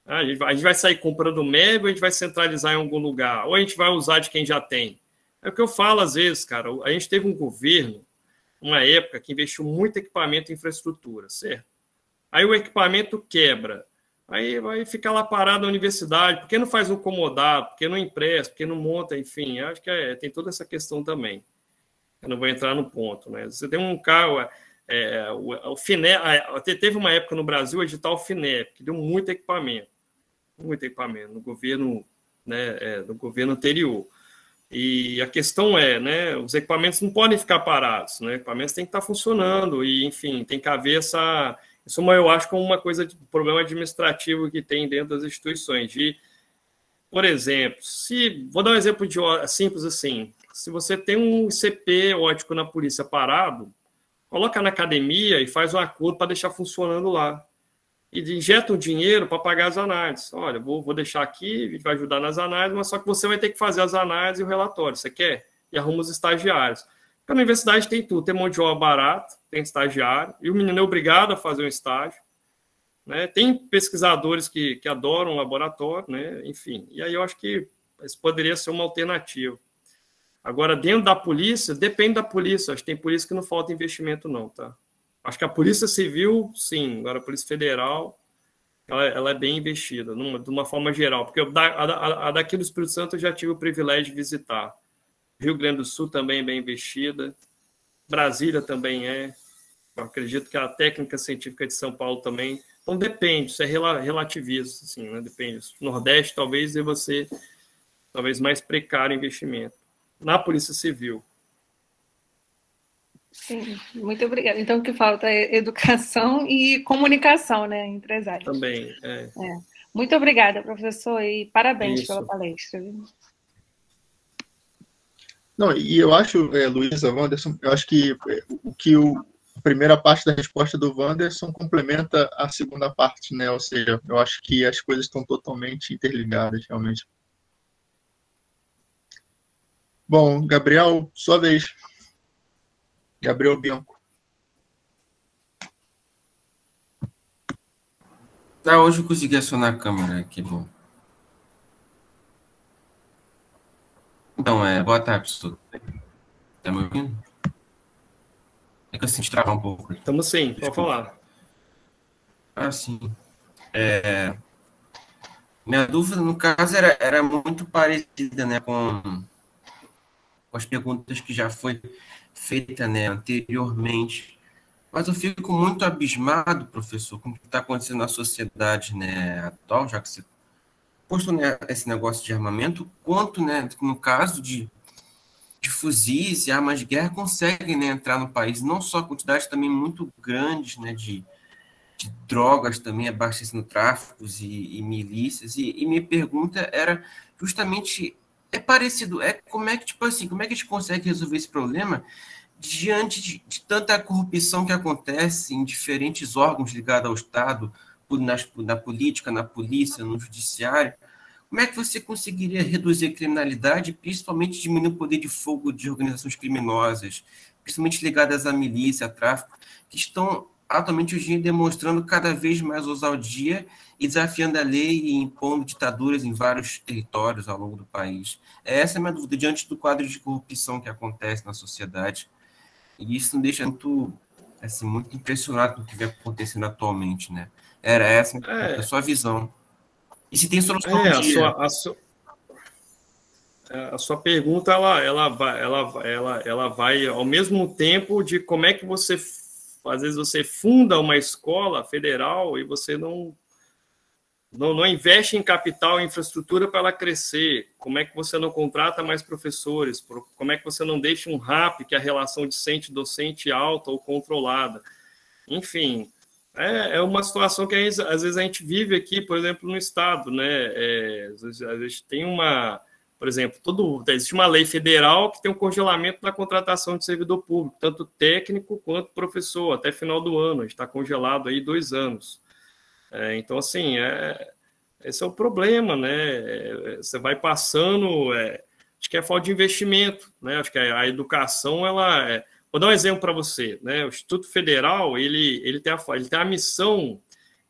A gente vai sair comprando MEB ou a gente vai centralizar em algum lugar? Ou a gente vai usar de quem já tem? É o que eu falo às vezes, cara. A gente teve um governo, uma época, que investiu muito em equipamento e infraestrutura, certo? Aí o equipamento quebra. Aí vai ficar lá parado na universidade. Por que não faz um comodado? Por que não empresta? Por que não monta? Enfim, acho que tem toda essa questão também. Eu não vou entrar no ponto, né? Você tem um carro... o FINEP, teve uma época no Brasil, o edital FINEP, que deu muito equipamento no governo, né, no governo anterior. E a questão é, né, os equipamentos não podem ficar parados, né? Os equipamentos têm que estar funcionando e, enfim, tem que haver essa... Isso eu acho como uma coisa de problema administrativo que tem dentro das instituições. Por exemplo, vou dar um exemplo simples assim, se você tem um ICP ótico na polícia parado, coloca na academia e faz um acordo para deixar funcionando lá. E injeta o dinheiro para pagar as análises. Olha, vou deixar aqui, a gente vai ajudar nas análises, mas só que você vai ter que fazer as análises e o relatório. Você quer? E arruma os estagiários. Porque na universidade tem tudo. Tem mão de obra barata, tem estagiário, e o menino é obrigado a fazer um estágio. Né? Tem pesquisadores que adoram o laboratório, né? Enfim. E aí eu acho que isso poderia ser uma alternativa. Agora, dentro da polícia, depende da polícia. Acho que tem polícia que não falta investimento, não, tá? Acho que a Polícia Civil, sim. Agora, a Polícia Federal, ela é bem investida, de uma forma geral. Porque a daqui do Espírito Santo eu já tive o privilégio de visitar. Rio Grande do Sul também é bem investida. Brasília também é. Eu acredito que a técnica científica de São Paulo também. Então, depende. Isso é relativista, assim, né? Depende. Nordeste, talvez, deva ser talvez mais precário o investimento. Na Polícia Civil. Sim, muito obrigada. Então, o que falta é educação e comunicação, né, entre as áreas. Também, Muito obrigada, professor, e parabéns Isso. pela palestra. Não, e eu acho, Luísa, Wanderson, eu acho que a primeira parte da resposta do Wanderson complementa a segunda parte, né? Ou seja, eu acho que as coisas estão totalmente interligadas, realmente. Bom, Gabriel, sua vez. Gabriel Bianco. Hoje eu consegui acionar a câmera, que bom. Então, boa tarde, professor. Está me ouvindo? É que eu senti travar um pouco. Estamos sim, pode falar. Sim. Minha dúvida, no caso, era muito parecida, né, com as perguntas que já foi feita, né, anteriormente. Mas eu fico muito abismado, professor, com o que está acontecendo na sociedade, né, atual, já que você postou, né, esse negócio de armamento, quanto, né, no caso de fuzis e armas de guerra conseguem, né, entrar no país, não só quantidades também muito grandes, né, de drogas também abastecendo tráficos e milícias, e minha pergunta era justamente, parecido, como é que, tipo assim, como é que a gente consegue resolver esse problema diante de tanta corrupção que acontece em diferentes órgãos ligados ao Estado, na política, na polícia, no judiciário? Como é que você conseguiria reduzir a criminalidade, principalmente diminuir o poder de fogo de organizações criminosas, principalmente ligadas à milícia, a tráfico, que estão atualmente hoje em dia demonstrando cada vez mais ousadia e desafiando a lei e impondo ditaduras em vários territórios ao longo do país? Essa é a minha dúvida, diante do quadro de corrupção que acontece na sociedade. E isso me deixa muito, assim, muito impressionado com o que vem acontecendo atualmente, né? Era essa a sua visão. E se tem solução a sua pergunta, ela vai ao mesmo tempo de como é que você, às vezes você funda uma escola federal e você não investe em capital e infraestrutura para ela crescer, como é que você não contrata mais professores, como é que você não deixa um RAP, que é a relação discente-docente alta ou controlada. Enfim, é uma situação que às vezes a gente vive aqui, por exemplo, no Estado, né? A gente tem por exemplo, existe uma lei federal que tem um congelamento na contratação de servidor público, tanto técnico quanto professor, até final do ano, a gente está congelado aí 2 anos. Então, assim, esse é o problema, né? Você vai passando, acho que é falta de investimento, né? Acho que a educação, vou dar um exemplo para você, né? O Instituto Federal, ele tem a missão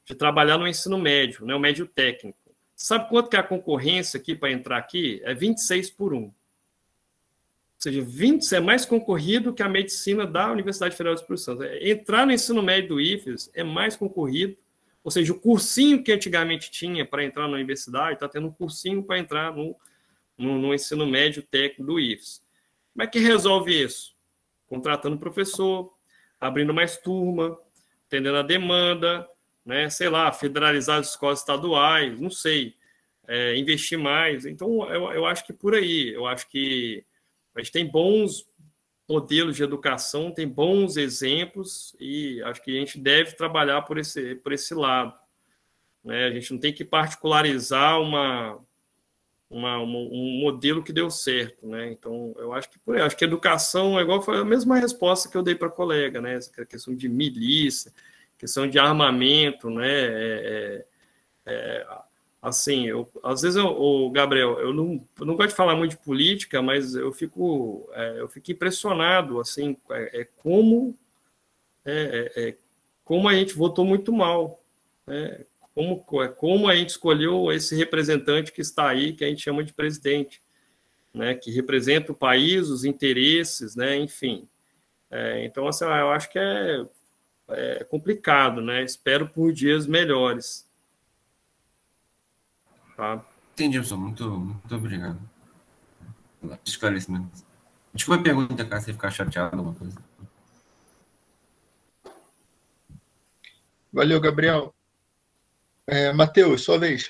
de trabalhar no ensino médio, né, o médio técnico. Sabe quanto que é a concorrência aqui para entrar aqui? É 26 por 1. Ou seja, 20 é mais concorrido que a medicina da Universidade Federal do Espírito Santo. Entrar no ensino médio do IFES é mais concorrido, ou seja, o cursinho que antigamente tinha para entrar na universidade, está tendo um cursinho para entrar no ensino médio técnico do IFES. Como é que resolve isso? Contratando professor, abrindo mais turma, atendendo a demanda, né, sei lá, federalizar as escolas estaduais, não sei, investir mais. Então, eu acho que por aí, eu acho que a gente tem bons modelos de educação, tem bons exemplos e acho que a gente deve trabalhar por esse lado, né? A gente não tem que particularizar um modelo que deu certo, né? Então, eu acho que por aí, acho que a educação é igual, foi a mesma resposta que eu dei para a colega, né? Essa questão de milícia, questão de armamento, né? Assim, às vezes, Gabriel, eu não gosto de falar muito de política, mas eu fico impressionado, assim, como a gente votou muito mal, né? Como a gente escolheu esse representante que está aí, que a gente chama de presidente, né? Que representa o país, os interesses, né? Enfim. Então, assim, eu acho que é complicado, né? Espero por dias melhores. Tá. Entendi, professor. Muito obrigado pelo esclarecimento. Desculpa a pergunta, cara, se ficar chateado alguma coisa. Valeu, Gabriel. Matheus, sua vez.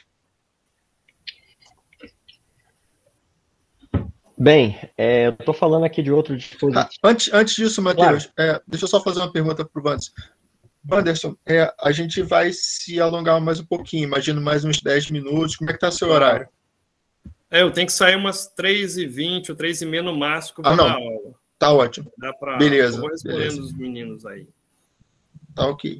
Bem, eu estou falando aqui de outro dispositivo. Antes disso, Matheus, claro. Deixa eu só fazer uma pergunta para o Wanderson. Wanderson, a gente vai se alongar mais um pouquinho, imagino mais uns 10 minutos. Como é que está o seu horário? Eu tenho que sair umas 3h20 ou 3h30 no máximo para dar aula. Tá ótimo. Beleza. Vou respondendo os meninos aí. Tá ok.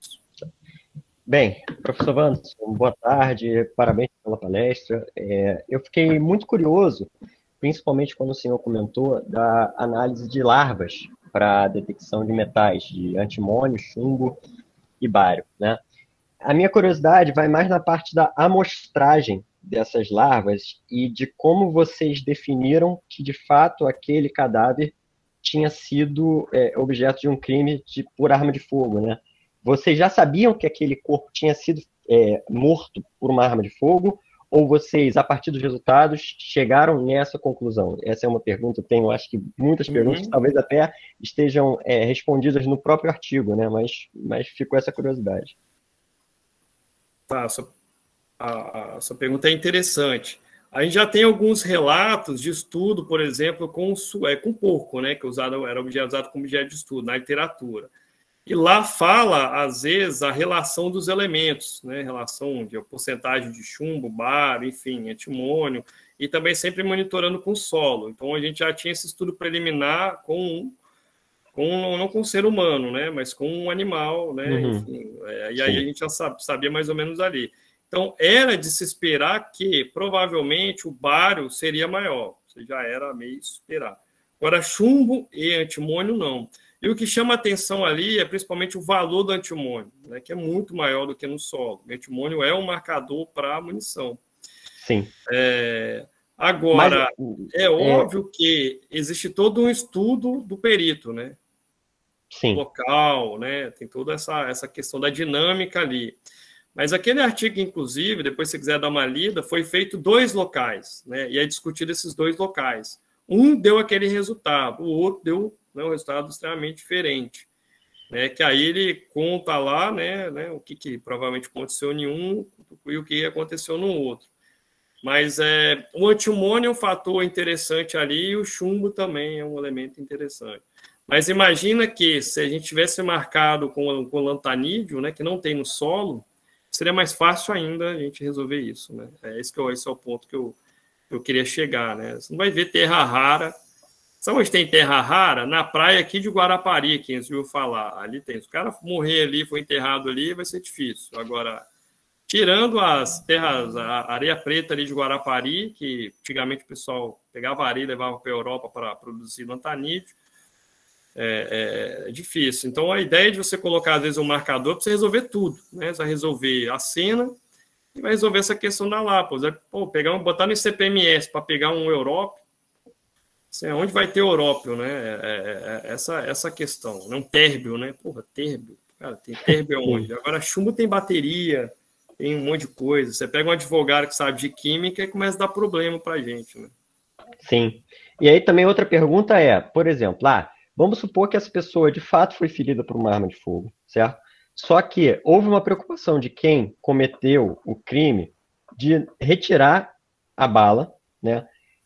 Bem, professor Wanderson, boa tarde, parabéns pela palestra. Eu fiquei muito curioso, principalmente quando o senhor comentou da análise de larvas para detecção de metais, de antimônio, chumbo e bário, né? A minha curiosidade vai mais na parte da amostragem dessas larvas e de como vocês definiram que, de fato, aquele cadáver tinha sido objeto de um crime por arma de fogo, né? Vocês já sabiam que aquele corpo tinha sido morto por uma arma de fogo, ou vocês, a partir dos resultados, chegaram nessa conclusão? Essa é uma pergunta, eu tenho, acho que muitas perguntas, talvez até estejam respondidas no próprio artigo, né? Mas ficou essa curiosidade. Tá, essa pergunta é interessante. A gente já tem alguns relatos de estudo, por exemplo, com porco, né? Que era usado como objeto de estudo na literatura. E lá fala, às vezes, a relação dos elementos, né? Relação de porcentagem de chumbo, bário, enfim, antimônio, e também sempre monitorando com o solo. Então, a gente já tinha esse estudo preliminar não com o ser humano, né? Mas com um animal, né? Enfim, e aí a gente já sabia mais ou menos ali. Então, era de se esperar que, provavelmente, o bário seria maior. Você já era meio esperar. Agora, chumbo e antimônio, não. E o que chama atenção ali é principalmente o valor do antimônio, né, que é muito maior do que no solo. O antimônio é um marcador para a munição. Sim. Agora, óbvio que existe todo um estudo do perito, né? Sim. Local, né? Tem toda essa questão da dinâmica ali. Mas aquele artigo, inclusive, depois se você quiser dar uma lida, foi feito 2 locais, né? E é discutido esses 2 locais. Um deu aquele resultado, o outro deu um resultado extremamente diferente, né? Que aí ele conta lá, né, o que provavelmente aconteceu em um e o que aconteceu no outro. Mas o antimônio é um fator interessante ali e o chumbo também é um elemento interessante. Mas imagina que se a gente tivesse marcado com lantanídeo, né, que não tem no solo, seria mais fácil ainda a gente resolver isso, né? Esse é o ponto que eu queria chegar, né? Você não vai ver terra rara. Sabe onde tem terra rara? Na praia aqui de Guarapari, quem ouviu falar. Ali tem. Se o cara morrer ali, foi enterrado ali, vai ser difícil. Agora, tirando as terras, a areia preta ali de Guarapari, que antigamente o pessoal pegava areia e levava para a Europa para produzir lantanídeo, É difícil. Então, a ideia de você colocar, às vezes, um marcador para você resolver tudo, né? Você vai resolver a cena e vai resolver essa questão da lápis. Pô, botar no CPMS para pegar um európio, assim, onde vai ter európio, né? Essa questão. Não térbio, né? Porra, térbio. Cara, tem térbio onde? Agora, chumbo tem bateria, tem um monte de coisa. Você pega um advogado que sabe de química e começa a dar problema para a gente, né? Sim. E aí também outra pergunta é, por exemplo, vamos supor que essa pessoa de fato foi ferida por uma arma de fogo, certo? Só que houve uma preocupação de quem cometeu o crime de retirar a bala, né,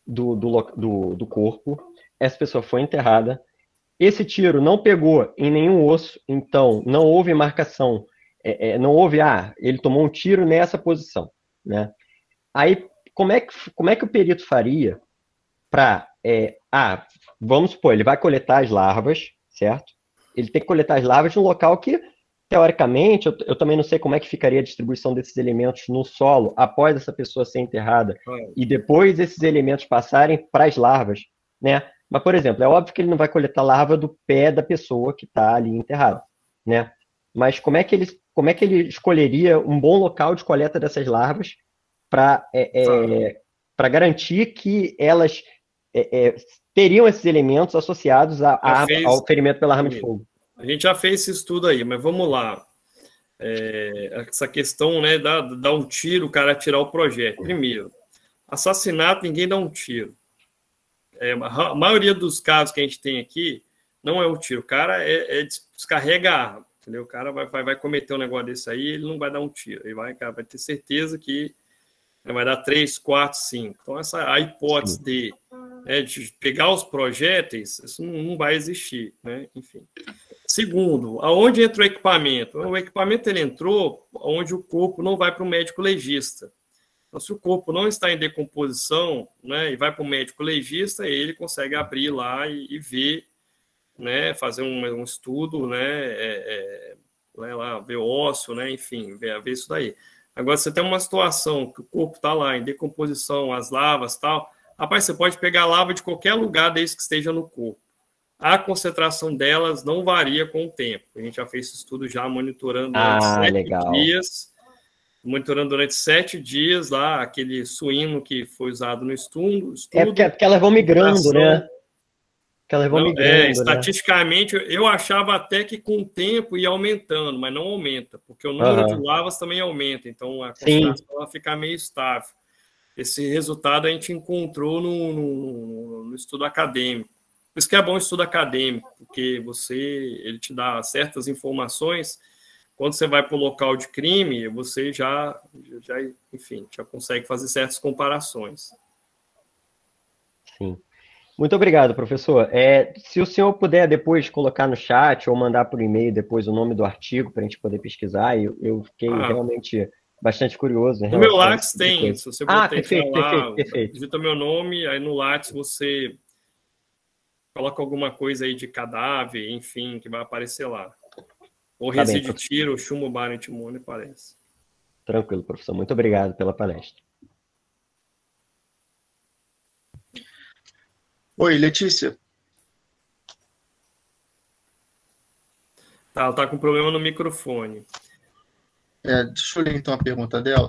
do corpo. Essa pessoa foi enterrada. Esse tiro não pegou em nenhum osso, então não houve marcação, não houve, ele tomou um tiro nessa posição, né? Aí, como é que o perito faria para, vamos supor, ele vai coletar as larvas, certo? Ele tem que coletar as larvas num local que, teoricamente, eu também não sei como é que ficaria a distribuição desses elementos no solo após essa pessoa ser enterrada e depois esses elementos passarem para as larvas, né? Mas, por exemplo, é óbvio que ele não vai coletar larva do pé da pessoa que está ali enterrada, né? Mas como é que ele escolheria um bom local de coleta dessas larvas para garantir que elas teriam esses elementos associados ao ferimento pela arma de fogo? A gente já fez esse estudo aí, mas vamos lá. Essa questão, né, dar um tiro, o cara tirar o projétil. Primeiro, assassinato, ninguém dá um tiro. A maioria dos casos que a gente tem aqui não é o tiro. O cara descarrega a arma, entendeu? O cara vai cometer um negócio desse aí, ele não vai dar um tiro. Ele vai ter certeza que vai dar 3, 4, 5. Então, a hipótese de pegar os projéteis, isso não vai existir, né? Enfim. Segundo, aonde entra o equipamento? O equipamento ele entrou onde o corpo não vai para o médico legista. Então, se o corpo não está em decomposição, né, e vai para o médico legista, ele consegue abrir lá e ver, né, fazer um estudo, né, lá, ver o ósseo, né, enfim, ver isso daí. Agora, você tem uma situação que o corpo está lá em decomposição, as lavas e tal, rapaz, você pode pegar a lava de qualquer lugar desde que esteja no corpo. A concentração delas não varia com o tempo. A gente já fez esse estudo já monitorando durante 7 dias. Monitorando durante 7 dias lá, aquele suíno que foi usado no estudo. Porque elas vão migrando, né? Elas vão migrando, estatisticamente, eu achava até que com o tempo ia aumentando, mas não aumenta, porque o número de lavas também aumenta, então a concentração ela fica meio estável. Esse resultado a gente encontrou no estudo acadêmico. Por isso que é bom o estudo acadêmico, porque ele te dá certas informações. Quando você vai para o local de crime, você já consegue fazer certas comparações. Sim. Muito obrigado, professor. Se o senhor puder depois colocar no chat ou mandar por e-mail depois o nome do artigo para a gente poder pesquisar, eu fiquei realmente bastante curioso. No meu Lattes tem, se você botar perfeito. Digita meu nome, aí no Lattes você coloca alguma coisa aí de cadáver, enfim, que vai aparecer lá. Ou resíduo de tiro, chumbo, bala, antimônio, parece. Tranquilo, professor. Muito obrigado pela palestra. Oi, Letícia. Ela tá com problema no microfone. Deixa eu ler, então, a pergunta dela.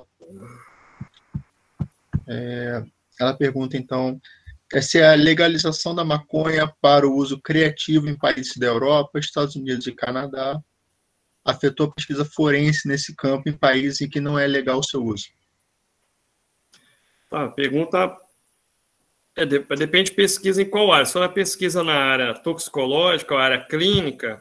Ela pergunta, então, se a legalização da maconha para o uso criativo em países da Europa, Estados Unidos e Canadá afetou a pesquisa forense nesse campo em países em que não é legal o seu uso. A pergunta depende de pesquisa em qual área. Se for a pesquisa na área toxicológica, ou área clínica,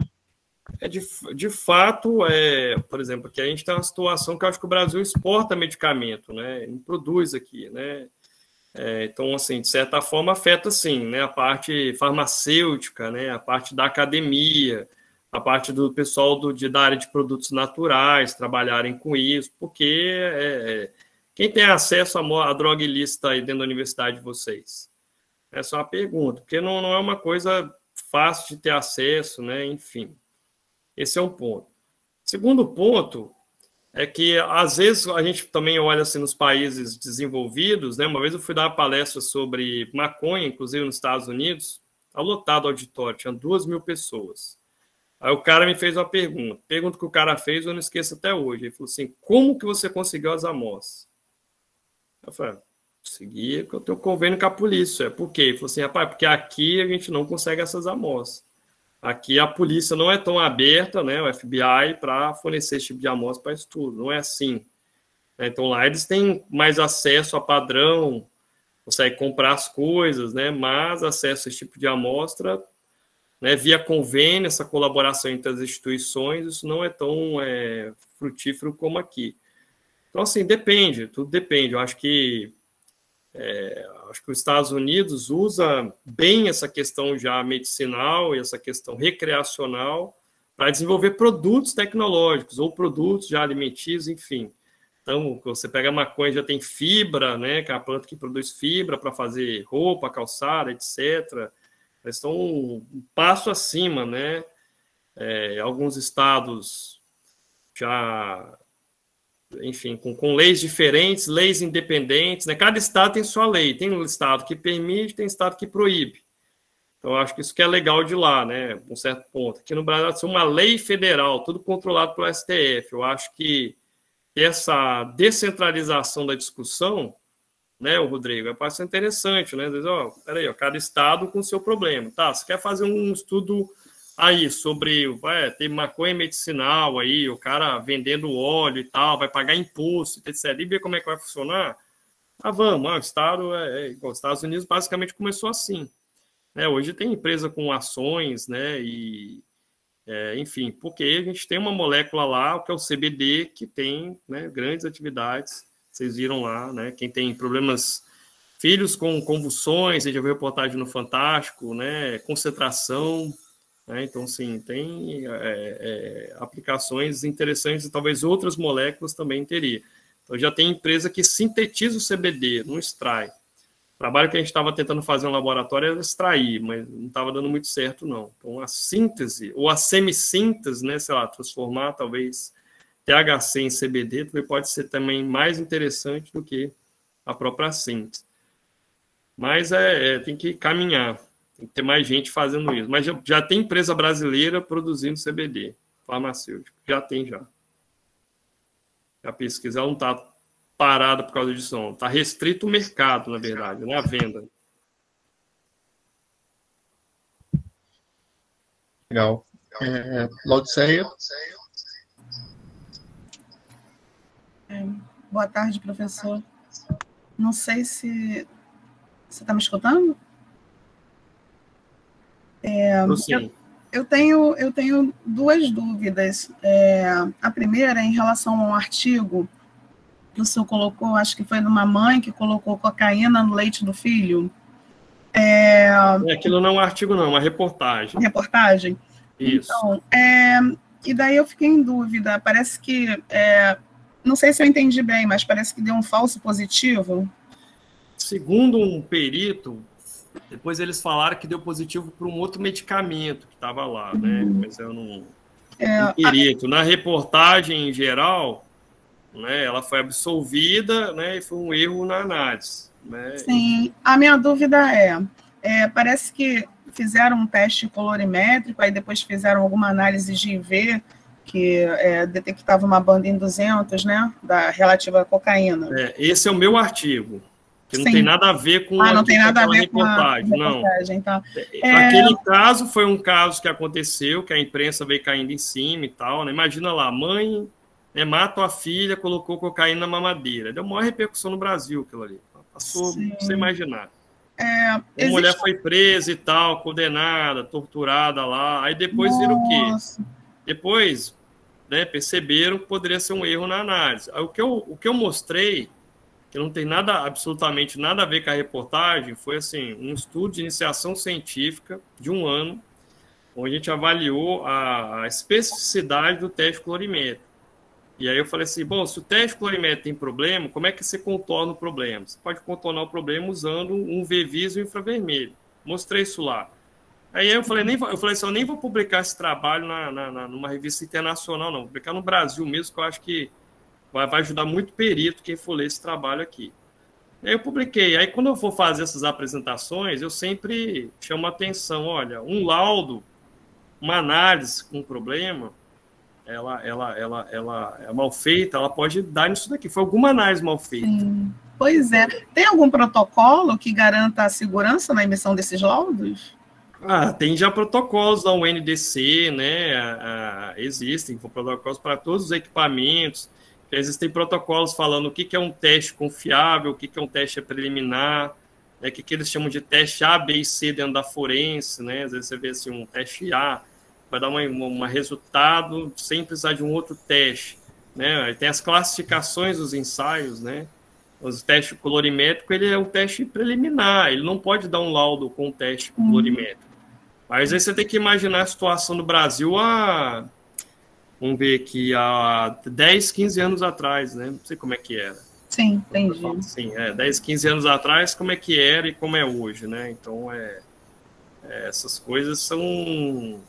de fato, por exemplo, que a gente tem uma situação que eu acho que o Brasil exporta medicamento, né? Não produz aqui, né? Então, assim, de certa forma, afeta, sim, né? A parte farmacêutica, né? A parte da academia, a parte do pessoal da área de produtos naturais trabalharem com isso, porque quem tem acesso à droga ilícita aí dentro da universidade de vocês? Essa é uma pergunta, porque não é uma coisa fácil de ter acesso, né? Enfim, esse é um ponto. Segundo ponto é que, às vezes, a gente também olha assim, nos países desenvolvidos, né? Uma vez eu fui dar uma palestra sobre maconha, inclusive nos Estados Unidos, Tá lotado o auditório, tinha 2.000 pessoas. Aí o cara me fez uma pergunta. Pergunta que o cara fez, eu não esqueço até hoje. Ele falou assim, como que você conseguiu as amostras? Eu falei, consegui, porque eu tenho convênio com a polícia. Por quê? Ele falou assim, rapaz, porque aqui a gente não consegue essas amostras. Aqui a polícia não é tão aberta, né, o FBI, para fornecer esse tipo de amostra para estudo. Não é assim. Então lá eles têm mais acesso a padrão, conseguem comprar as coisas, né, mas acesso a esse tipo de amostra, né, via convênio, essa colaboração entre as instituições, isso não é tão frutífero como aqui. Então, assim, depende, tudo depende. Eu acho que os Estados Unidos usa bem essa questão já medicinal e essa questão recreacional para desenvolver produtos tecnológicos ou produtos já alimentícios, enfim. Então, você pega a maconha, já tem fibra, né, que é a planta que produz fibra para fazer roupa, calçada, etc. Eles estão um passo acima, né? Alguns estados já, enfim, com leis diferentes, leis independentes, né? Cada estado tem sua lei. Tem um estado que permite, tem estado que proíbe. Então, eu acho que isso que é legal de lá, né? Um certo ponto. Aqui no Brasil, é uma lei federal, tudo controlado pelo STF. Eu acho que essa descentralização da discussão, né, o Rodrigo, vai ser interessante, né? Diz, peraí, cada estado com o seu problema. Tá, você quer fazer um estudo aí sobre, ter maconha medicinal aí, o cara vendendo óleo e tal, vai pagar imposto, etc. E ver como é que vai funcionar? Vamos, o estado igual os Estados Unidos basicamente começou assim, né? Hoje tem empresa com ações, né? E enfim, porque a gente tem uma molécula lá, que é o CBD, que tem, né, grandes atividades. Vocês viram lá, né? Quem tem problemas, filhos com convulsões, a gente já viu reportagem no Fantástico, né? Concentração, né? Então, sim, tem aplicações interessantes e talvez outras moléculas também teria. Então, já tem empresa que sintetiza o CBD, não extrai. O trabalho que a gente estava tentando fazer no laboratório era extrair, mas não estava dando muito certo, não. Então, a síntese, ou a semissíntese, né, sei lá, transformar, talvez, THC em CBD, pode ser também mais interessante do que a própria síntese. Mas tem que caminhar, tem que ter mais gente fazendo isso. Mas já tem empresa brasileira produzindo CBD, farmacêutico, já tem já. A pesquisa não está parada por causa disso, não. Está restrito o mercado, na verdade, né? A venda. Legal. Laodiceia? Boa tarde, professor. Não sei se você está me escutando? Sim. Eu tenho duas dúvidas. A primeira é em relação a um artigo que o senhor colocou, acho que foi de uma mãe que colocou cocaína no leite do filho. Aquilo não é um artigo, não, é uma reportagem. Reportagem? Isso. Então, e daí eu fiquei em dúvida. Parece que, não sei se eu entendi bem, mas parece que deu um falso positivo. Segundo um perito, depois eles falaram que deu positivo para um outro medicamento que estava lá, né? Mas eu não... Um perito. Na reportagem em geral, né, ela foi absolvida, né, e foi um erro na análise. Né? Sim, a minha dúvida parece que fizeram um teste colorimétrico, aí depois fizeram alguma análise de IV, que detectava uma banda em 200, né, relativa à cocaína. Esse é o meu artigo, que não Sim. tem nada a ver com não tem nada a ver reportagem, com a reportagem. Então, aquele caso foi um caso que aconteceu, que a imprensa veio caindo em cima e tal, né? Imagina lá, a mãe... mata a filha, colocou cocaína na mamadeira. Deu maior repercussão no Brasil, aquilo ali. Passou sem imaginar. A mulher foi presa e tal, condenada, torturada lá. Aí depois viram o quê? Depois, né, perceberam que poderia ser um erro na análise. Aí, o que eu mostrei, que não tem absolutamente nada a ver com a reportagem, foi assim, um estudo de iniciação científica de 1 ano, onde a gente avaliou a especificidade do teste colorimétrico. E aí eu falei assim, bom, se o teste colorimétrico tem problema, como é que você contorna o problema? Você pode contornar o problema usando um UV-vis e um infravermelho. Mostrei isso lá. Aí eu falei assim, eu nem vou publicar esse trabalho numa revista internacional, não. Vou publicar no Brasil mesmo, que eu acho que vai ajudar muito perito quem for ler esse trabalho aqui. E aí eu publiquei. Aí quando eu for fazer essas apresentações, eu sempre chamo a atenção, olha, um laudo, uma análise com um problema, ela é mal feita, ela pode dar nisso daqui. Foi alguma análise mal feita. Sim. Pois é. Tem algum protocolo que garanta a segurança na emissão desses laudos? Tem já protocolos da UNDC, né? Existem protocolos para todos os equipamentos. Existem protocolos falando o que é um teste confiável, o que é um teste preliminar, né? O que eles chamam de teste A, B e C dentro da forense, né? Às vezes você vê assim, um teste A vai dar um resultado sem precisar de um outro teste, né? Tem as classificações dos ensaios, né? O teste colorimétrico, ele é um teste preliminar, ele não pode dar um laudo com um teste colorimétrico. Mas aí você tem que imaginar a situação do Brasil vamos ver aqui, há 10, 15 anos atrás, né? Não sei como é que era. Sim, entendi. Sim, 10, 15 anos atrás, como é que era e como é hoje, né? Então, essas coisas são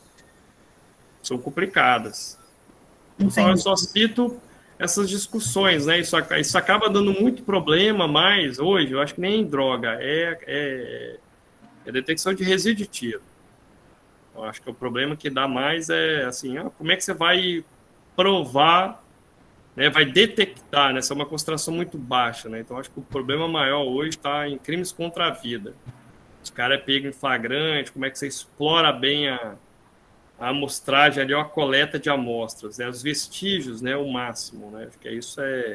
complicadas. Eu só cito essas discussões, né? Isso acaba dando muito problema, mas hoje, eu acho que nem droga, é detecção de resíduo de tiro. Eu acho que o problema que dá mais é assim, como é que você vai provar, né, vai detectar, né? Essa é uma concentração muito baixa, né? Então, acho que o problema maior hoje está em crimes contra a vida. Os caras é pego em flagrante, como é que você explora bem a amostragem ali, a coleta de amostras, né? Os vestígios, né? O máximo, né? Acho que isso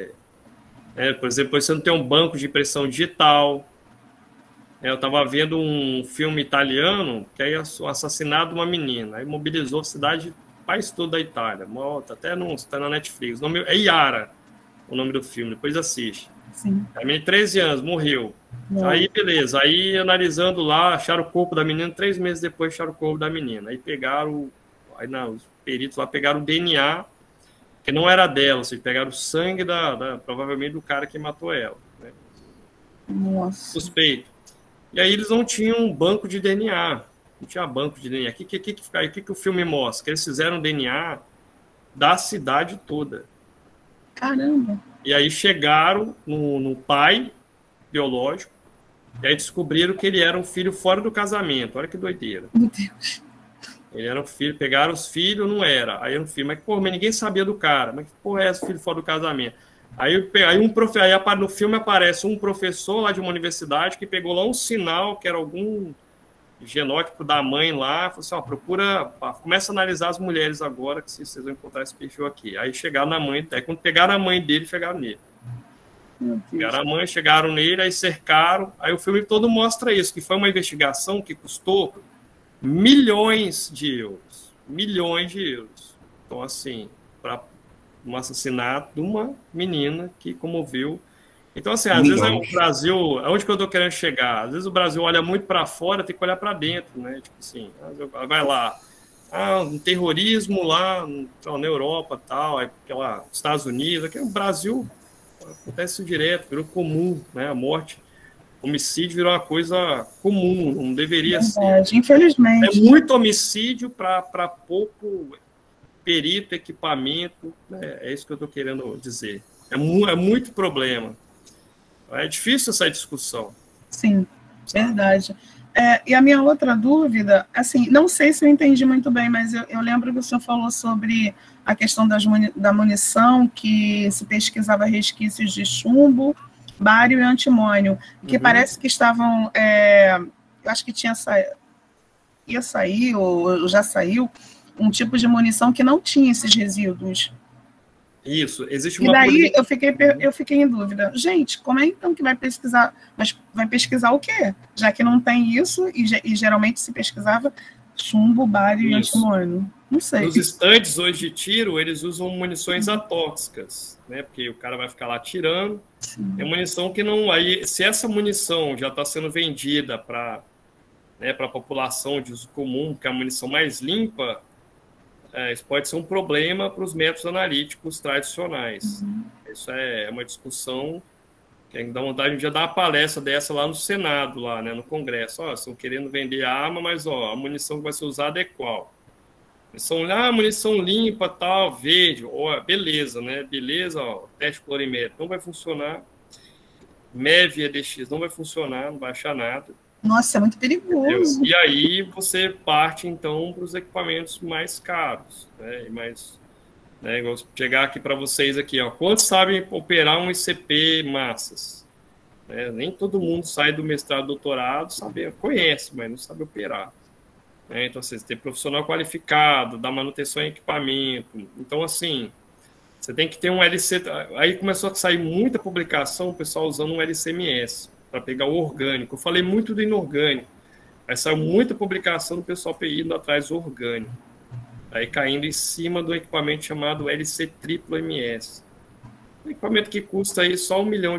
por exemplo, você não tem um banco de impressão digital. Eu estava vendo um filme italiano que aí o assassinato de uma menina, aí mobilizou a cidade, país todo da Itália, até tá na Netflix, o nome é Yara, o nome do filme, depois assiste. Sim. A menina de 13 anos, morreu. Aí, beleza, aí analisando lá, acharam o corpo da menina, 3 meses depois acharam o corpo da menina, aí pegaram, os peritos lá pegaram o DNA, que não era dela, ou seja, pegaram o sangue provavelmente do cara que matou ela, né? Nossa. Suspeito. E aí eles não tinham um banco de DNA. Não tinha banco de DNA. O que o filme mostra? Que eles fizeram DNA da cidade toda. Caramba! E aí chegaram no pai biológico, e aí descobriram que ele era um filho fora do casamento. Olha que doideira. Meu Deus. Ele era um filho, pegaram os filhos, não era. Aí era um filho, mas ninguém sabia do cara. Mas que porra é esse filho fora do casamento? Aí no filme aparece um professor lá de uma universidade que pegou lá um sinal que era algum genótipo da mãe lá, falou assim, começa a analisar as mulheres agora, que vocês vão encontrar esse perfil aqui. Aí chegaram na mãe, aí quando pegaram a mãe dele, chegaram nele. Pegaram a mãe, chegaram nele, aí cercaram, aí o filme todo mostra isso, que foi uma investigação que custou milhões de euros. Então, assim, para um assassinato de uma menina que comoveu. Então, assim, às vezes o Brasil, onde que eu estou querendo chegar? Às vezes o Brasil olha muito para fora, tem que olhar para dentro, né? Tipo assim, vai lá, um terrorismo lá na Europa, tal, nos Estados Unidos, aqui no Brasil acontece isso direto, virou comum, né? A morte, homicídio virou uma coisa comum, não deveria ser. Infelizmente. É muito homicídio para pouco perito, equipamento, né? É isso que eu estou querendo dizer. É muito problema. É difícil essa discussão. Sim, verdade. E a minha outra dúvida, assim, não sei se eu entendi muito bem, mas eu lembro que o senhor falou sobre a questão da munição, que se pesquisava resquícios de chumbo, bário e antimônio, que parece que estavam, eu acho que ia sair, ou já saiu, um tipo de munição que não tinha esses resíduos. Isso, existe uma... E daí eu fiquei em dúvida. Gente, como é então que vai pesquisar? Mas vai pesquisar o quê? Já que não tem isso, e geralmente se pesquisava chumbo, bário e antimônio. Não sei. Nos estandes hoje de tiro, eles usam munições atóxicas, né? Porque o cara vai ficar lá atirando. Sim. É munição que não... Aí, se essa munição já está sendo vendida para a população de uso comum, que é a munição mais limpa, isso pode ser um problema para os métodos analíticos tradicionais. Isso é uma discussão que dá vontade de um dia dar uma palestra dessa lá no Senado, lá, né, no Congresso. Estão querendo vender arma, mas a munição que vai ser usada é qual? Munição limpa, tal, verde, beleza, né? Beleza, teste colorimétrico, não vai funcionar. MEV e EDX não vai funcionar, não vai achar nada. Nossa, é muito perigoso. E aí você parte, então, para os equipamentos mais caros, né? E mais, né? Vou chegar aqui para vocês aqui, ó. Quantos sabem operar um ICP massas? Né? Nem todo mundo sai do mestrado, doutorado, sabe, conhece, mas não sabe operar. Né? Então, você tem profissional qualificado, dá manutenção em equipamento. Então, assim, você tem que ter um LC. Aí começou a sair muita publicação, o pessoal usando um LCMS para pegar o orgânico. Eu falei muito do inorgânico. Aí saiu muita publicação do pessoal indo atrás do orgânico. Aí caindo em cima do equipamento chamado LC triplo MS. Um equipamento que custa aí só R$1 milhão.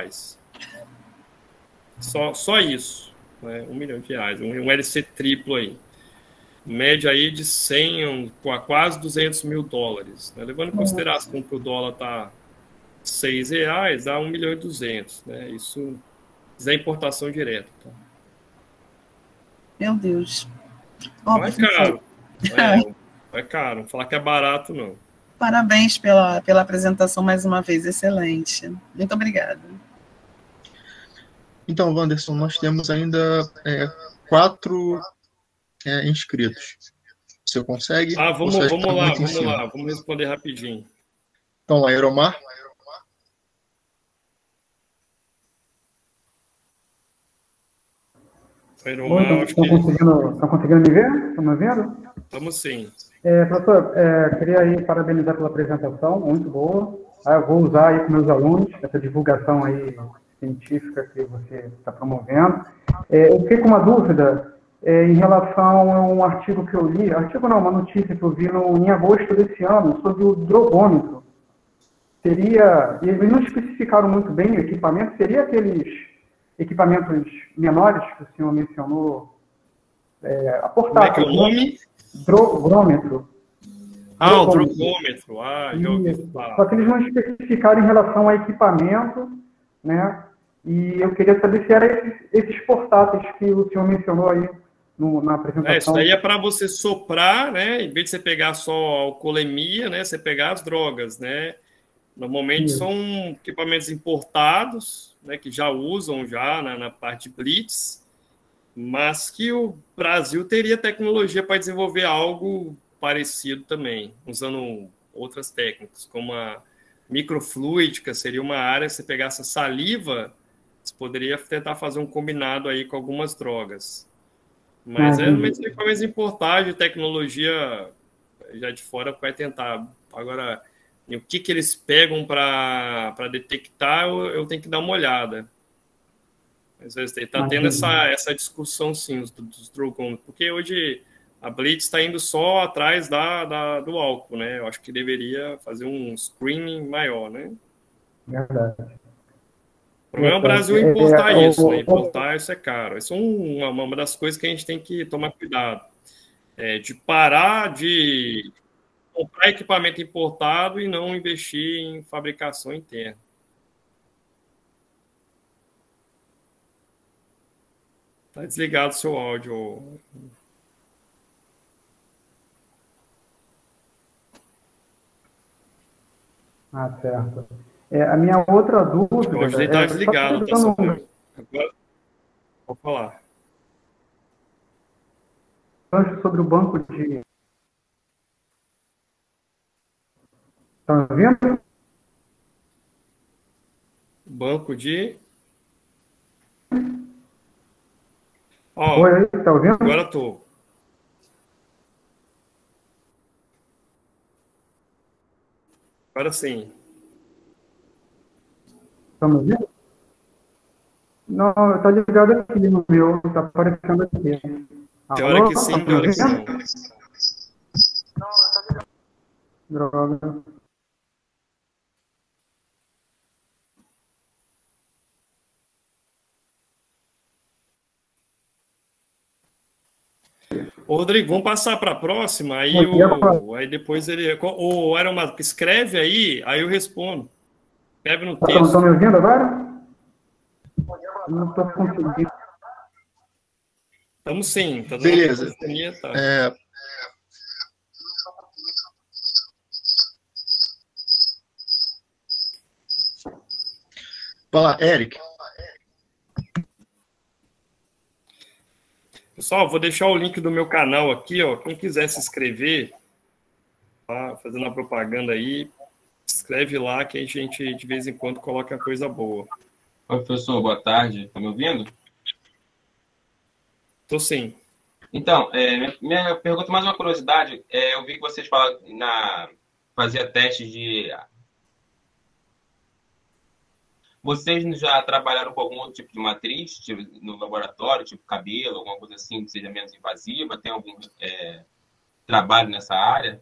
Só isso. Né? R$1 milhão. Um LC triplo aí. Média aí de 100 a quase $200 mil. Né? Levando em consideração que o dólar está R$6, dá 1.200.000. Né? Isso é importação direta. Tá? Meu Deus. Não é caro. É caro. Não falar que é barato, não. Parabéns pela apresentação mais uma vez. Excelente. Muito obrigada. Então, Wanderson, nós temos ainda 4 inscritos. Você consegue? Vamos lá. Vamos responder rapidinho. Então, lá, Aeromar. Estão conseguindo me ver? Estão me vendo? Estamos sim. Professor, queria aí parabenizar pela apresentação, muito boa. Eu vou usar aí com meus alunos essa divulgação aí científica que você está promovendo. Eu fiquei com uma dúvida em relação a um artigo que eu li, uma notícia que eu vi em agosto desse ano sobre o drogômetro. Eles não especificaram muito bem o equipamento, seria aqueles equipamentos menores que o senhor mencionou, a portátil. Como é que é o nome? Drogômetro. O drogômetro. Já ouvi falar. Só que eles não especificaram em relação a equipamento, né? E eu queria saber se eram esses portáteis que o senhor mencionou aí na apresentação. Isso daí é para você soprar, né? Em vez de você pegar só a alcoolemia, né? Você pegar as drogas, né? Normalmente são equipamentos importados, né, que já usam na parte de Blitz, mas que o Brasil teria tecnologia para desenvolver algo parecido também, usando outras técnicas, como a microfluídica, seria uma área, se você pegasse a saliva, você poderia tentar fazer um combinado aí com algumas drogas. Mas realmente equipamentos importados de tecnologia já de fora vai tentar. Agora, o que eles pegam para detectar, eu tenho que dar uma olhada. Mas está tendo essa discussão, sim, dos drogômetros, porque hoje a Blitz está indo só atrás do álcool, né? Eu acho que deveria fazer um screening maior, né? Verdade. O problema é o Brasil importar isso, né? Importar isso é caro. Isso é uma das coisas que a gente tem que tomar cuidado. De parar de comprar equipamento importado e não investir em fabricação interna. Está desligado o seu áudio. Certo. A minha outra dúvida... O áudio está desligado. Agora, vou falar. Sobre o banco de... Estão ouvindo? Banco de... Oi, está ouvindo? Agora estou. Agora sim. Estão me ouvindo? Não, está ligado aqui no meu, está aparecendo aqui. Tem hora que sim, tem hora que não. Droga. Ô, Rodrigo, vamos passar para a próxima, aí depois ele... Ou era uma... Escreve aí eu respondo. Escreve no texto. Estão me ouvindo agora? Não estou conseguindo. Estamos sim. Tá dando beleza. Tá. Vai lá, Eric. Pessoal, vou deixar o link do meu canal aqui, ó. Quem quiser se inscrever, tá? Fazendo a propaganda aí, escreve lá que a gente de vez em quando coloca coisa boa. Oi, professor, boa tarde. Tá me ouvindo? Tô sim. Então, minha pergunta, mais uma curiosidade. Eu vi que vocês falaram fazia testes de... Vocês já trabalharam com algum outro tipo de matriz, tipo, no laboratório, tipo cabelo, alguma coisa assim que seja menos invasiva? Tem algum trabalho nessa área?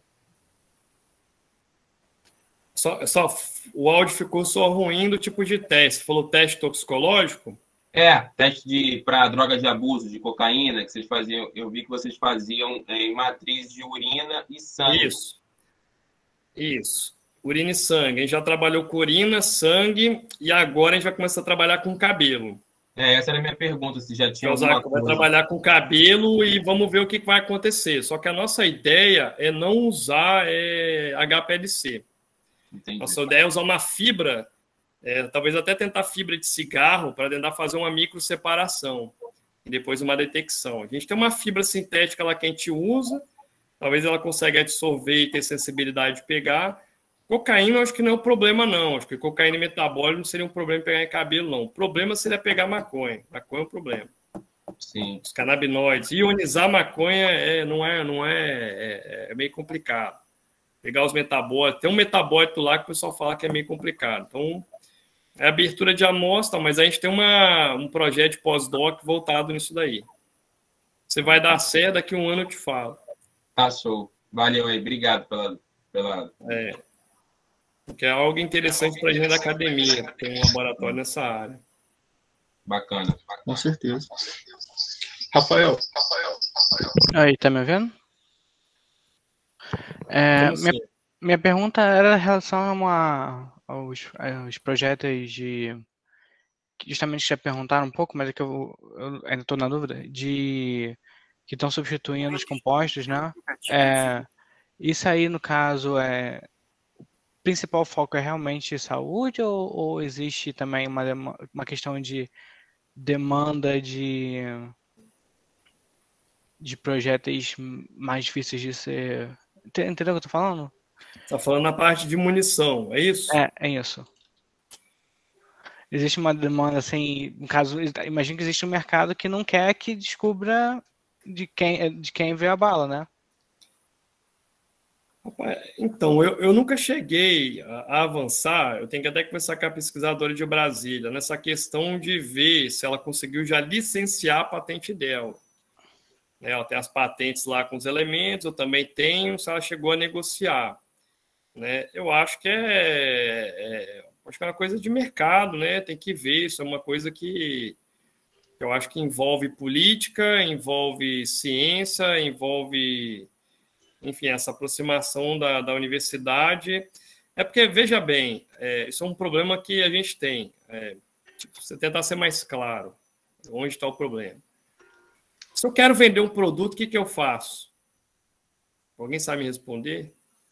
O áudio ficou só ruim do tipo de teste. Você falou teste toxicológico? Teste para drogas de abuso, de cocaína, que vocês faziam. Eu vi que vocês faziam em matriz de urina e sangue. Isso. Urina e sangue. A gente já trabalhou com urina, sangue, e agora a gente vai começar a trabalhar com cabelo. Essa era a minha pergunta, se já tinha alguma coisa. Vai trabalhar com cabelo e vamos ver o que vai acontecer. Só que a nossa ideia é não usar HPLC. Entendi. Nossa ideia é usar uma fibra, talvez até tentar fibra de cigarro para tentar fazer uma microseparação e depois uma detecção. A gente tem uma fibra sintética lá que a gente usa, talvez ela consiga absorver e ter sensibilidade de pegar. Cocaína, eu acho que não é um problema, não. Acho que cocaína e metabólico não seria um problema pegar em cabelo, não. O problema seria pegar maconha. Maconha é um problema. Sim. Os canabinoides. Ionizar maconha é meio complicado. Pegar os metabólitos. Tem um metabólito lá que o pessoal fala que é meio complicado. Então, é abertura de amostra, mas a gente tem um projeto de pós-doc voltado nisso daí. Você vai dar certo, daqui a um ano eu te falo. Tá, show. Valeu aí. Obrigado pela... Porque é algo interessante para a gente da academia, tem um laboratório nessa área. Bacana. Com certeza. Rafael. Aí, tá me ouvindo? Minha pergunta era em relação aos projetos que justamente já perguntaram um pouco, mas é que eu ainda estou na dúvida, que estão substituindo os compostos, né? Isso aí, no caso, o principal foco é realmente saúde ou existe também uma questão de demanda de projéteis mais difíceis de ser... Entendeu o que eu estou falando? Está falando na parte de munição, é isso? É isso. Existe uma demanda, assim, no caso, imagino que existe um mercado que não quer que descubra de quem veio a bala, né? Então, eu nunca cheguei a avançar, eu tenho que até conversar com a pesquisadora de Brasília, nessa questão de ver se ela conseguiu já licenciar a patente dela. Ela tem as patentes lá com os elementos, eu também tenho, se ela chegou a negociar. Eu acho que é uma coisa de mercado, né? Tem que ver, isso é uma coisa que eu acho que envolve política, envolve ciência, envolve, enfim, essa aproximação da universidade. Porque, veja bem, isso é um problema que a gente tem. Você tentar ser mais claro, onde está o problema. Se eu quero vender um produto, o que eu faço? Alguém sabe me responder?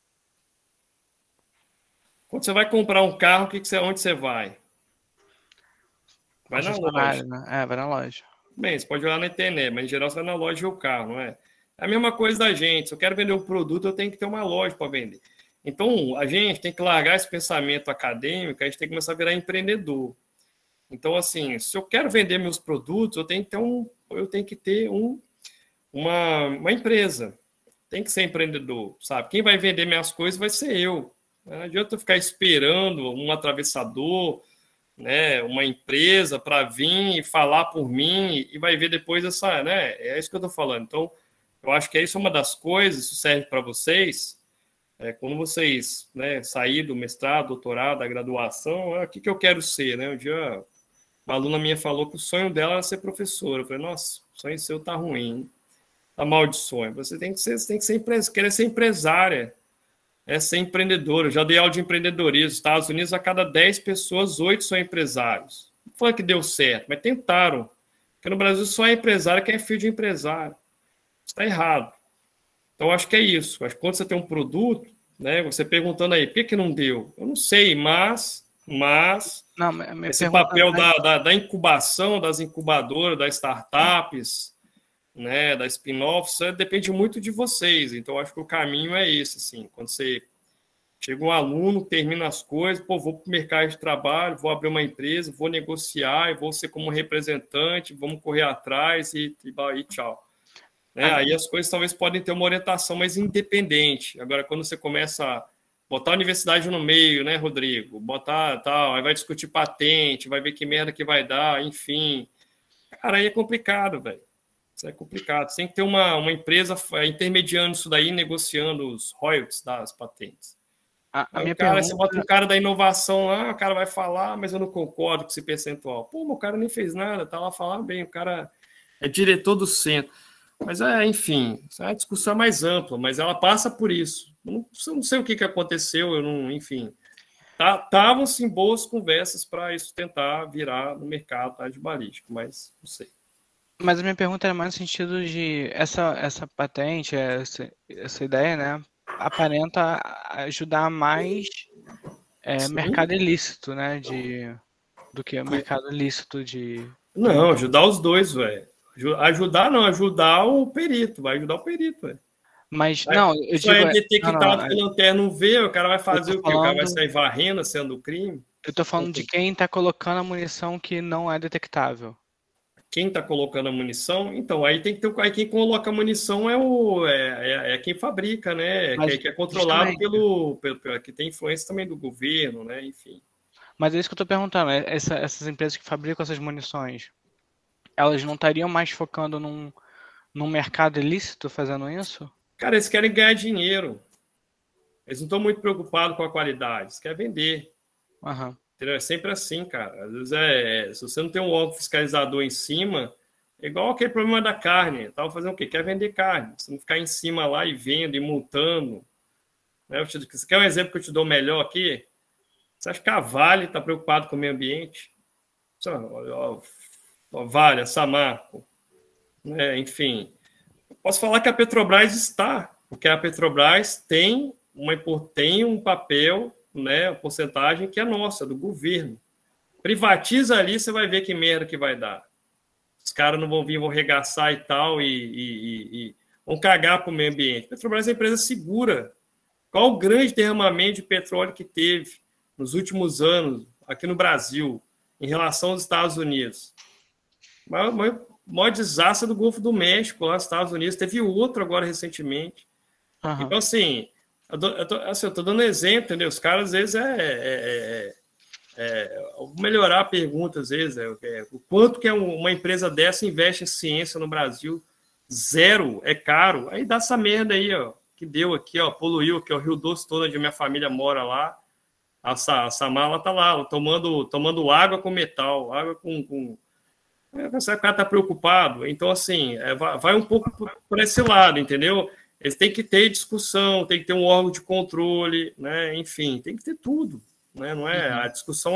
Quando você vai comprar um carro, onde você vai? Vai na loja. Né? Vai na loja. Bem, você pode olhar na internet, mas em geral você vai na loja ver o carro, não é? É a mesma coisa da gente. Se eu quero vender um produto, eu tenho que ter uma loja para vender. Então, a gente tem que largar esse pensamento acadêmico, a gente tem que começar a virar empreendedor. Então, assim, se eu quero vender meus produtos, eu tenho que ter uma empresa. Tem que ser empreendedor, sabe? Quem vai vender minhas coisas vai ser eu. Não adianta eu ficar esperando um atravessador, né, uma empresa para vir e falar por mim e vai ver depois essa, né? É isso que eu estou falando. Então, eu acho que isso é uma das coisas, isso serve para vocês. Quando vocês, né, saírem do mestrado, doutorado, da graduação, o que eu quero ser, né? Um dia uma aluna minha falou que o sonho dela era ser professora. Eu falei, nossa, o sonho seu tá ruim, tá mal de sonho. Você tem que querer ser empresária, ser empreendedora. Eu já dei aula de empreendedorismo. Nos Estados Unidos, a cada 10 pessoas, 8 são empresários. Não foi que deu certo, mas tentaram. Porque no Brasil só é empresário quem é filho de empresário. Está errado. Então, acho que é isso. Acho que quando você tem um produto, né, você perguntando aí, por que não deu? Eu não sei, mas esse papel da incubação, das incubadoras, das startups, né, da spin-off, isso depende muito de vocês. Então, acho que o caminho é esse, assim, quando você chega um aluno, termina as coisas, pô, vou para o mercado de trabalho, vou abrir uma empresa, vou negociar, e vou ser como representante, vamos correr atrás e tchau. Né? Aí as coisas talvez podem ter uma orientação mais independente. Agora, quando você começa a botar a universidade no meio, né, Rodrigo? Botar tal, aí vai discutir patente, vai ver que merda que vai dar, enfim. Cara, aí é complicado, velho. Isso é complicado. Você tem que ter uma empresa intermediando isso daí, negociando os royalties das patentes. Você bota um cara da inovação lá, o cara vai falar, mas eu não concordo com esse percentual. Pô, o cara nem fez nada, tá lá falando bem, o cara é diretor do centro. Mas, enfim, a discussão é mais ampla, mas ela passa por isso. Eu não sei o que aconteceu, enfim. Estavam-se em boas conversas para isso tentar virar no mercado de balístico, mas não sei. Mas a minha pergunta era mais no sentido de essa patente, essa ideia, né, aparenta ajudar mais mercado ilícito, né, do que o mercado lícito de... Não, ajudar os dois, velho. Ajudar o perito, vai ajudar o perito, velho. Mas, não, eu digo... é detectado pelo lanterna V, o cara vai fazer o quê? O cara vai sair varrendo, sendo crime? Eu tô falando de quem tá colocando a munição que não é detectável. Quem está colocando a munição, então, aí tem que ter. Aí quem coloca a munição é quem fabrica, né? Que é controlado pelo que tem influência também do governo, né? Enfim. Mas é isso que eu estou perguntando. Essas empresas que fabricam essas munições, elas não estariam mais focando num mercado ilícito fazendo isso? Cara, eles querem ganhar dinheiro. Eles não estão muito preocupados com a qualidade, eles querem vender. Aham. É sempre assim, cara. Às vezes se você não tem um órgão fiscalizador em cima, é igual aquele problema da carne. Tava fazendo o quê? Quer vender carne. Você não ficar em cima lá e vendo e multando. Né? Você quer um exemplo que eu te dou melhor aqui? Você acha que a Vale está preocupada com o meio ambiente? A Vale, a Samarco. Né? Enfim. Posso falar que a Petrobras está, porque a Petrobras tem um papel, né, a porcentagem que é nossa, do governo. Privatiza ali, você vai ver que merda que vai dar. Os caras não vão vir, vão regaçar e tal, e vão cagar para o meio ambiente. Petrobras é uma empresa segura. Qual o grande derramamento de petróleo que teve nos últimos anos aqui no Brasil, em relação aos Estados Unidos? O maior desastre do Golfo do México, lá nos Estados Unidos. Teve outro agora recentemente. Uhum. Então, assim... Eu tô dando exemplo, entendeu? Os caras, às vezes, vou melhorar a pergunta, às vezes, o quanto que uma empresa dessa investe em ciência no Brasil? Zero, é caro. Aí dá essa merda aí, ó, que deu aqui, ó, poluiu aqui, ó, o Rio Doce todo, onde minha família mora lá, a Samala tá lá, tomando água com metal, água com... O cara tá preocupado. Então, assim, vai um pouco por esse lado, entendeu? Eles têm que ter discussão, tem que ter um órgão de controle, né? Enfim, tem que ter tudo, né? Não é? A discussão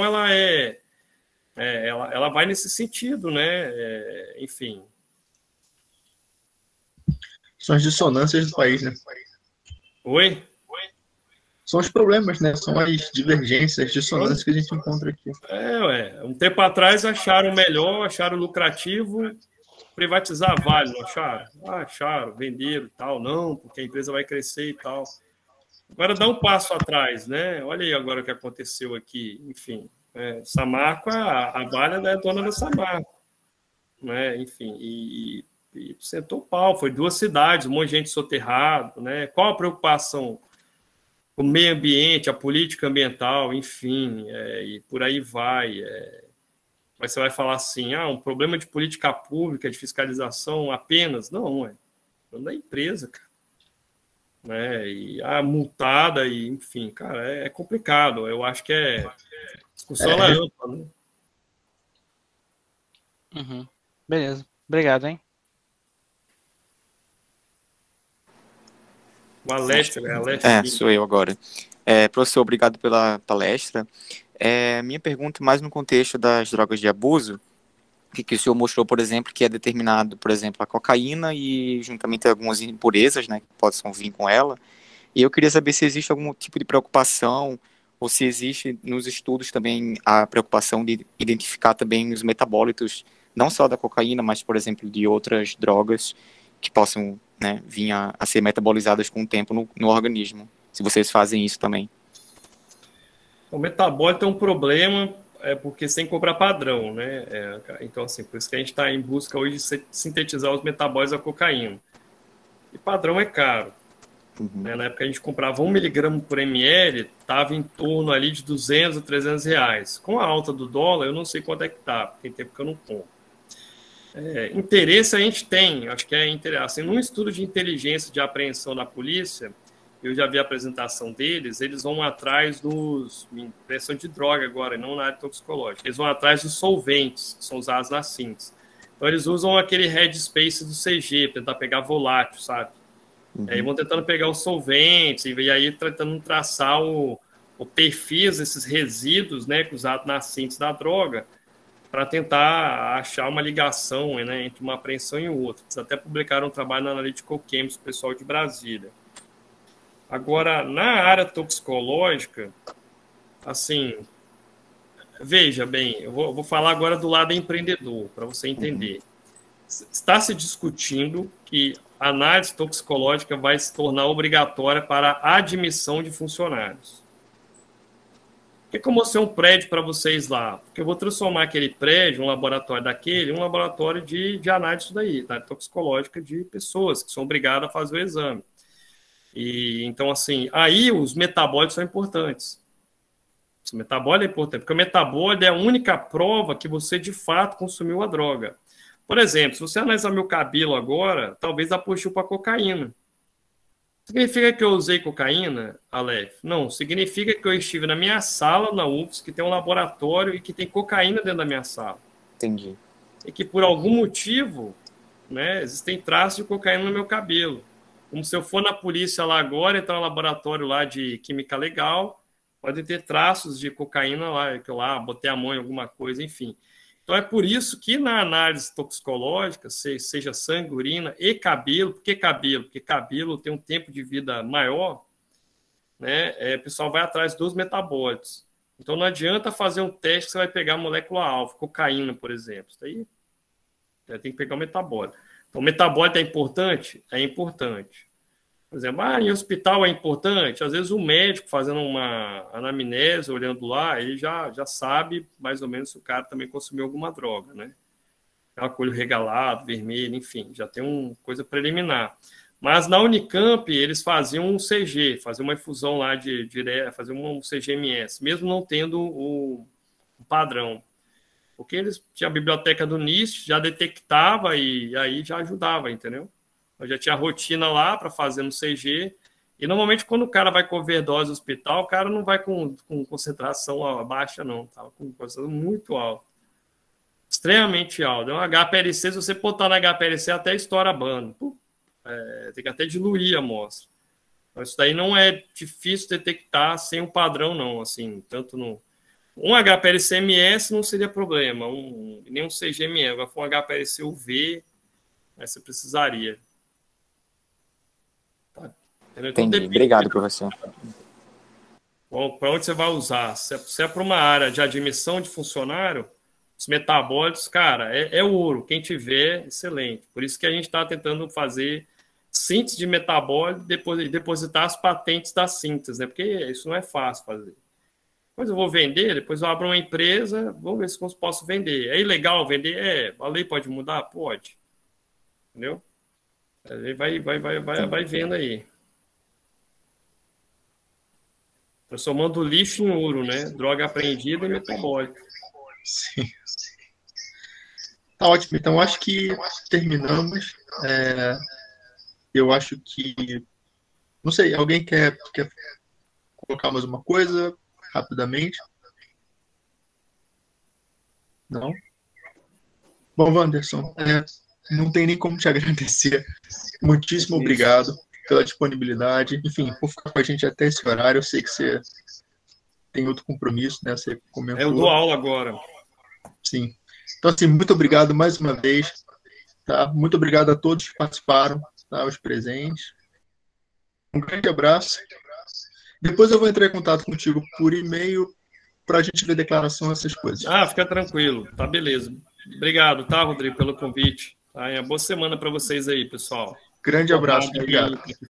ela vai nesse sentido, né? Enfim. São as dissonâncias do país, né? Oi? São os problemas, né? São as divergências, as dissonâncias que a gente encontra aqui. Um tempo atrás acharam melhor, acharam lucrativo privatizar a Vale, não acharam? Acharam, venderam e tal, não, porque a empresa vai crescer e tal. Agora dá um passo atrás, né? Olha aí agora o que aconteceu aqui, enfim. Samarco, a Vale é dona da Samarco, né? Enfim, e sentou o pau, foi 2 cidades, um monte de gente soterrado, né? Qual a preocupação? O meio ambiente, a política ambiental, enfim, e por aí vai. Mas você vai falar assim, um problema de política pública, de fiscalização apenas? Não, é da empresa, cara. Né? E multada, e, enfim, cara, é complicado. Eu acho que a discussão é ampla, né? Uhum. Beleza. Obrigado, hein? O Alestra, sou eu agora. Professor, obrigado pela palestra. Minha pergunta mais no contexto das drogas de abuso, que o senhor mostrou, por exemplo, que é determinado, por exemplo, a cocaína e juntamente algumas impurezas, né, que possam vir com ela. E eu queria saber se existe algum tipo de preocupação ou se existe nos estudos também a preocupação de identificar também os metabólitos não só da cocaína, mas, por exemplo, de outras drogas que possam, né, vir a ser metabolizadas com o tempo no organismo, se vocês fazem isso também. O metabólito é um problema, porque você tem que cobrar padrão, né? Então, assim, por isso que a gente está em busca hoje de sintetizar os metabólitos da cocaína. E padrão é caro. Na época a gente comprava 1 miligrama por ml, estava em torno ali de 200 a 300 reais. Com a alta do dólar, eu não sei quanto é que está, porque tem tempo que eu não compro. Interesse a gente tem, acho que é interesse. Assim, num estudo de inteligência de apreensão da polícia, eu já vi a apresentação deles, eles vão atrás dos... Impressão de droga agora, não na área toxicológica. Eles vão atrás dos solventes, que são usados nas cintas. Então, eles usam aquele headspace do CG, para tentar pegar volátil, sabe? Aí vão tentando pegar os solventes, e aí tentando traçar o perfil desses resíduos, né, usados nas cintas da droga, para tentar achar uma ligação, né, entre uma apreensão e outra. Eles até publicaram um trabalho na Analytical Chemistry, o pessoal de Brasília. Agora, na área toxicológica, assim, veja bem, eu vou falar agora do lado empreendedor, para você entender. Está se discutindo que a análise toxicológica vai se tornar obrigatória para a admissão de funcionários. Por que eu mostrei um prédio para vocês lá? Porque eu vou transformar aquele prédio, um laboratório daquele, em um laboratório de análise daí, da toxicológica de pessoas que são obrigadas a fazer o exame. E, então, assim, aí os metabólitos são importantes. O metabólito é importante, porque o metabólito é a única prova que você, de fato, consumiu a droga. Por exemplo, se você analisar meu cabelo agora, talvez apostou para cocaína. Significa que eu usei cocaína, Aleph? Não, significa que eu estive na minha sala, na UFS, que tem um laboratório e que tem cocaína dentro da minha sala. Entendi. E que, por algum motivo, né, existem traços de cocaína no meu cabelo. Como se eu for na polícia lá agora, entrar no laboratório lá de química legal, pode ter traços de cocaína lá, que eu lá botei a mão em alguma coisa, enfim. Então, é por isso que na análise toxicológica, seja sangue, urina e cabelo, por que cabelo? Porque cabelo tem um tempo de vida maior, né? O pessoal vai atrás dos metabólitos. Então, não adianta fazer um teste que você vai pegar a molécula-alvo, cocaína, por exemplo. Isso aí tem que pegar o metabólito. Então, o metabólito é importante? É importante. Por exemplo, em hospital é importante? Às vezes o médico fazendo uma anamnese, olhando lá, ele já sabe mais ou menos se o cara também consumiu alguma droga, né? Olho regalado, vermelho, enfim, já tem uma coisa preliminar. Mas na Unicamp eles faziam um CG, faziam uma infusão lá faziam um CGMS, mesmo não tendo o padrão. Porque eles tinham a biblioteca do NIST, já detectava e aí já ajudava, entendeu? Eu já tinha a rotina lá para fazer no CG. E normalmente, quando o cara vai com overdose no hospital, o cara não vai com concentração baixa, não. Estava com concentração muito alta. Extremamente alta. Um HPLC, se você botar na HPLC, até estoura a banda. Tem que até diluir a amostra. Então, isso daí não é difícil detectar sem um padrão, não. Assim, tanto no... Um HPLC-MS não seria problema. Nem um CG-MS. Agora, for um HPLC-UV, aí você precisaria. Entendi. Obrigado, professor. Bom, para onde você vai usar? Se é para uma área de admissão de funcionário, os metabólitos, cara, é ouro. Quem tiver, excelente. Por isso que a gente está tentando fazer síntese de metabólito e depositar as patentes da síntese, né? Porque isso não é fácil fazer. Depois eu vou vender, depois eu abro uma empresa, vamos ver se eu posso vender. É ilegal vender? A lei pode mudar? Pode. Entendeu? Vai vendo aí. Transformando lixo em ouro, né? Droga apreendida e metabólica. Sim. Tá ótimo. Então, acho que terminamos. Eu acho que... Não sei, alguém quer colocar mais uma coisa rapidamente? Não? Bom, Wanderson, não tem nem como te agradecer. Muitíssimo obrigado pela disponibilidade, enfim, por ficar com a gente até esse horário. Eu sei que você tem outro compromisso, né? Você comentou. Eu dou aula agora. Sim. Então, assim, muito obrigado mais uma vez. Tá? Muito obrigado a todos que participaram, tá? Os presentes. Um grande abraço. Depois eu vou entrar em contato contigo por e-mail para a gente ver declaração, essas coisas. Fica tranquilo. Tá, beleza. Obrigado, tá, Rodrigo, pelo convite. Tá? Boa semana para vocês aí, pessoal. Grande abraço. Obrigado.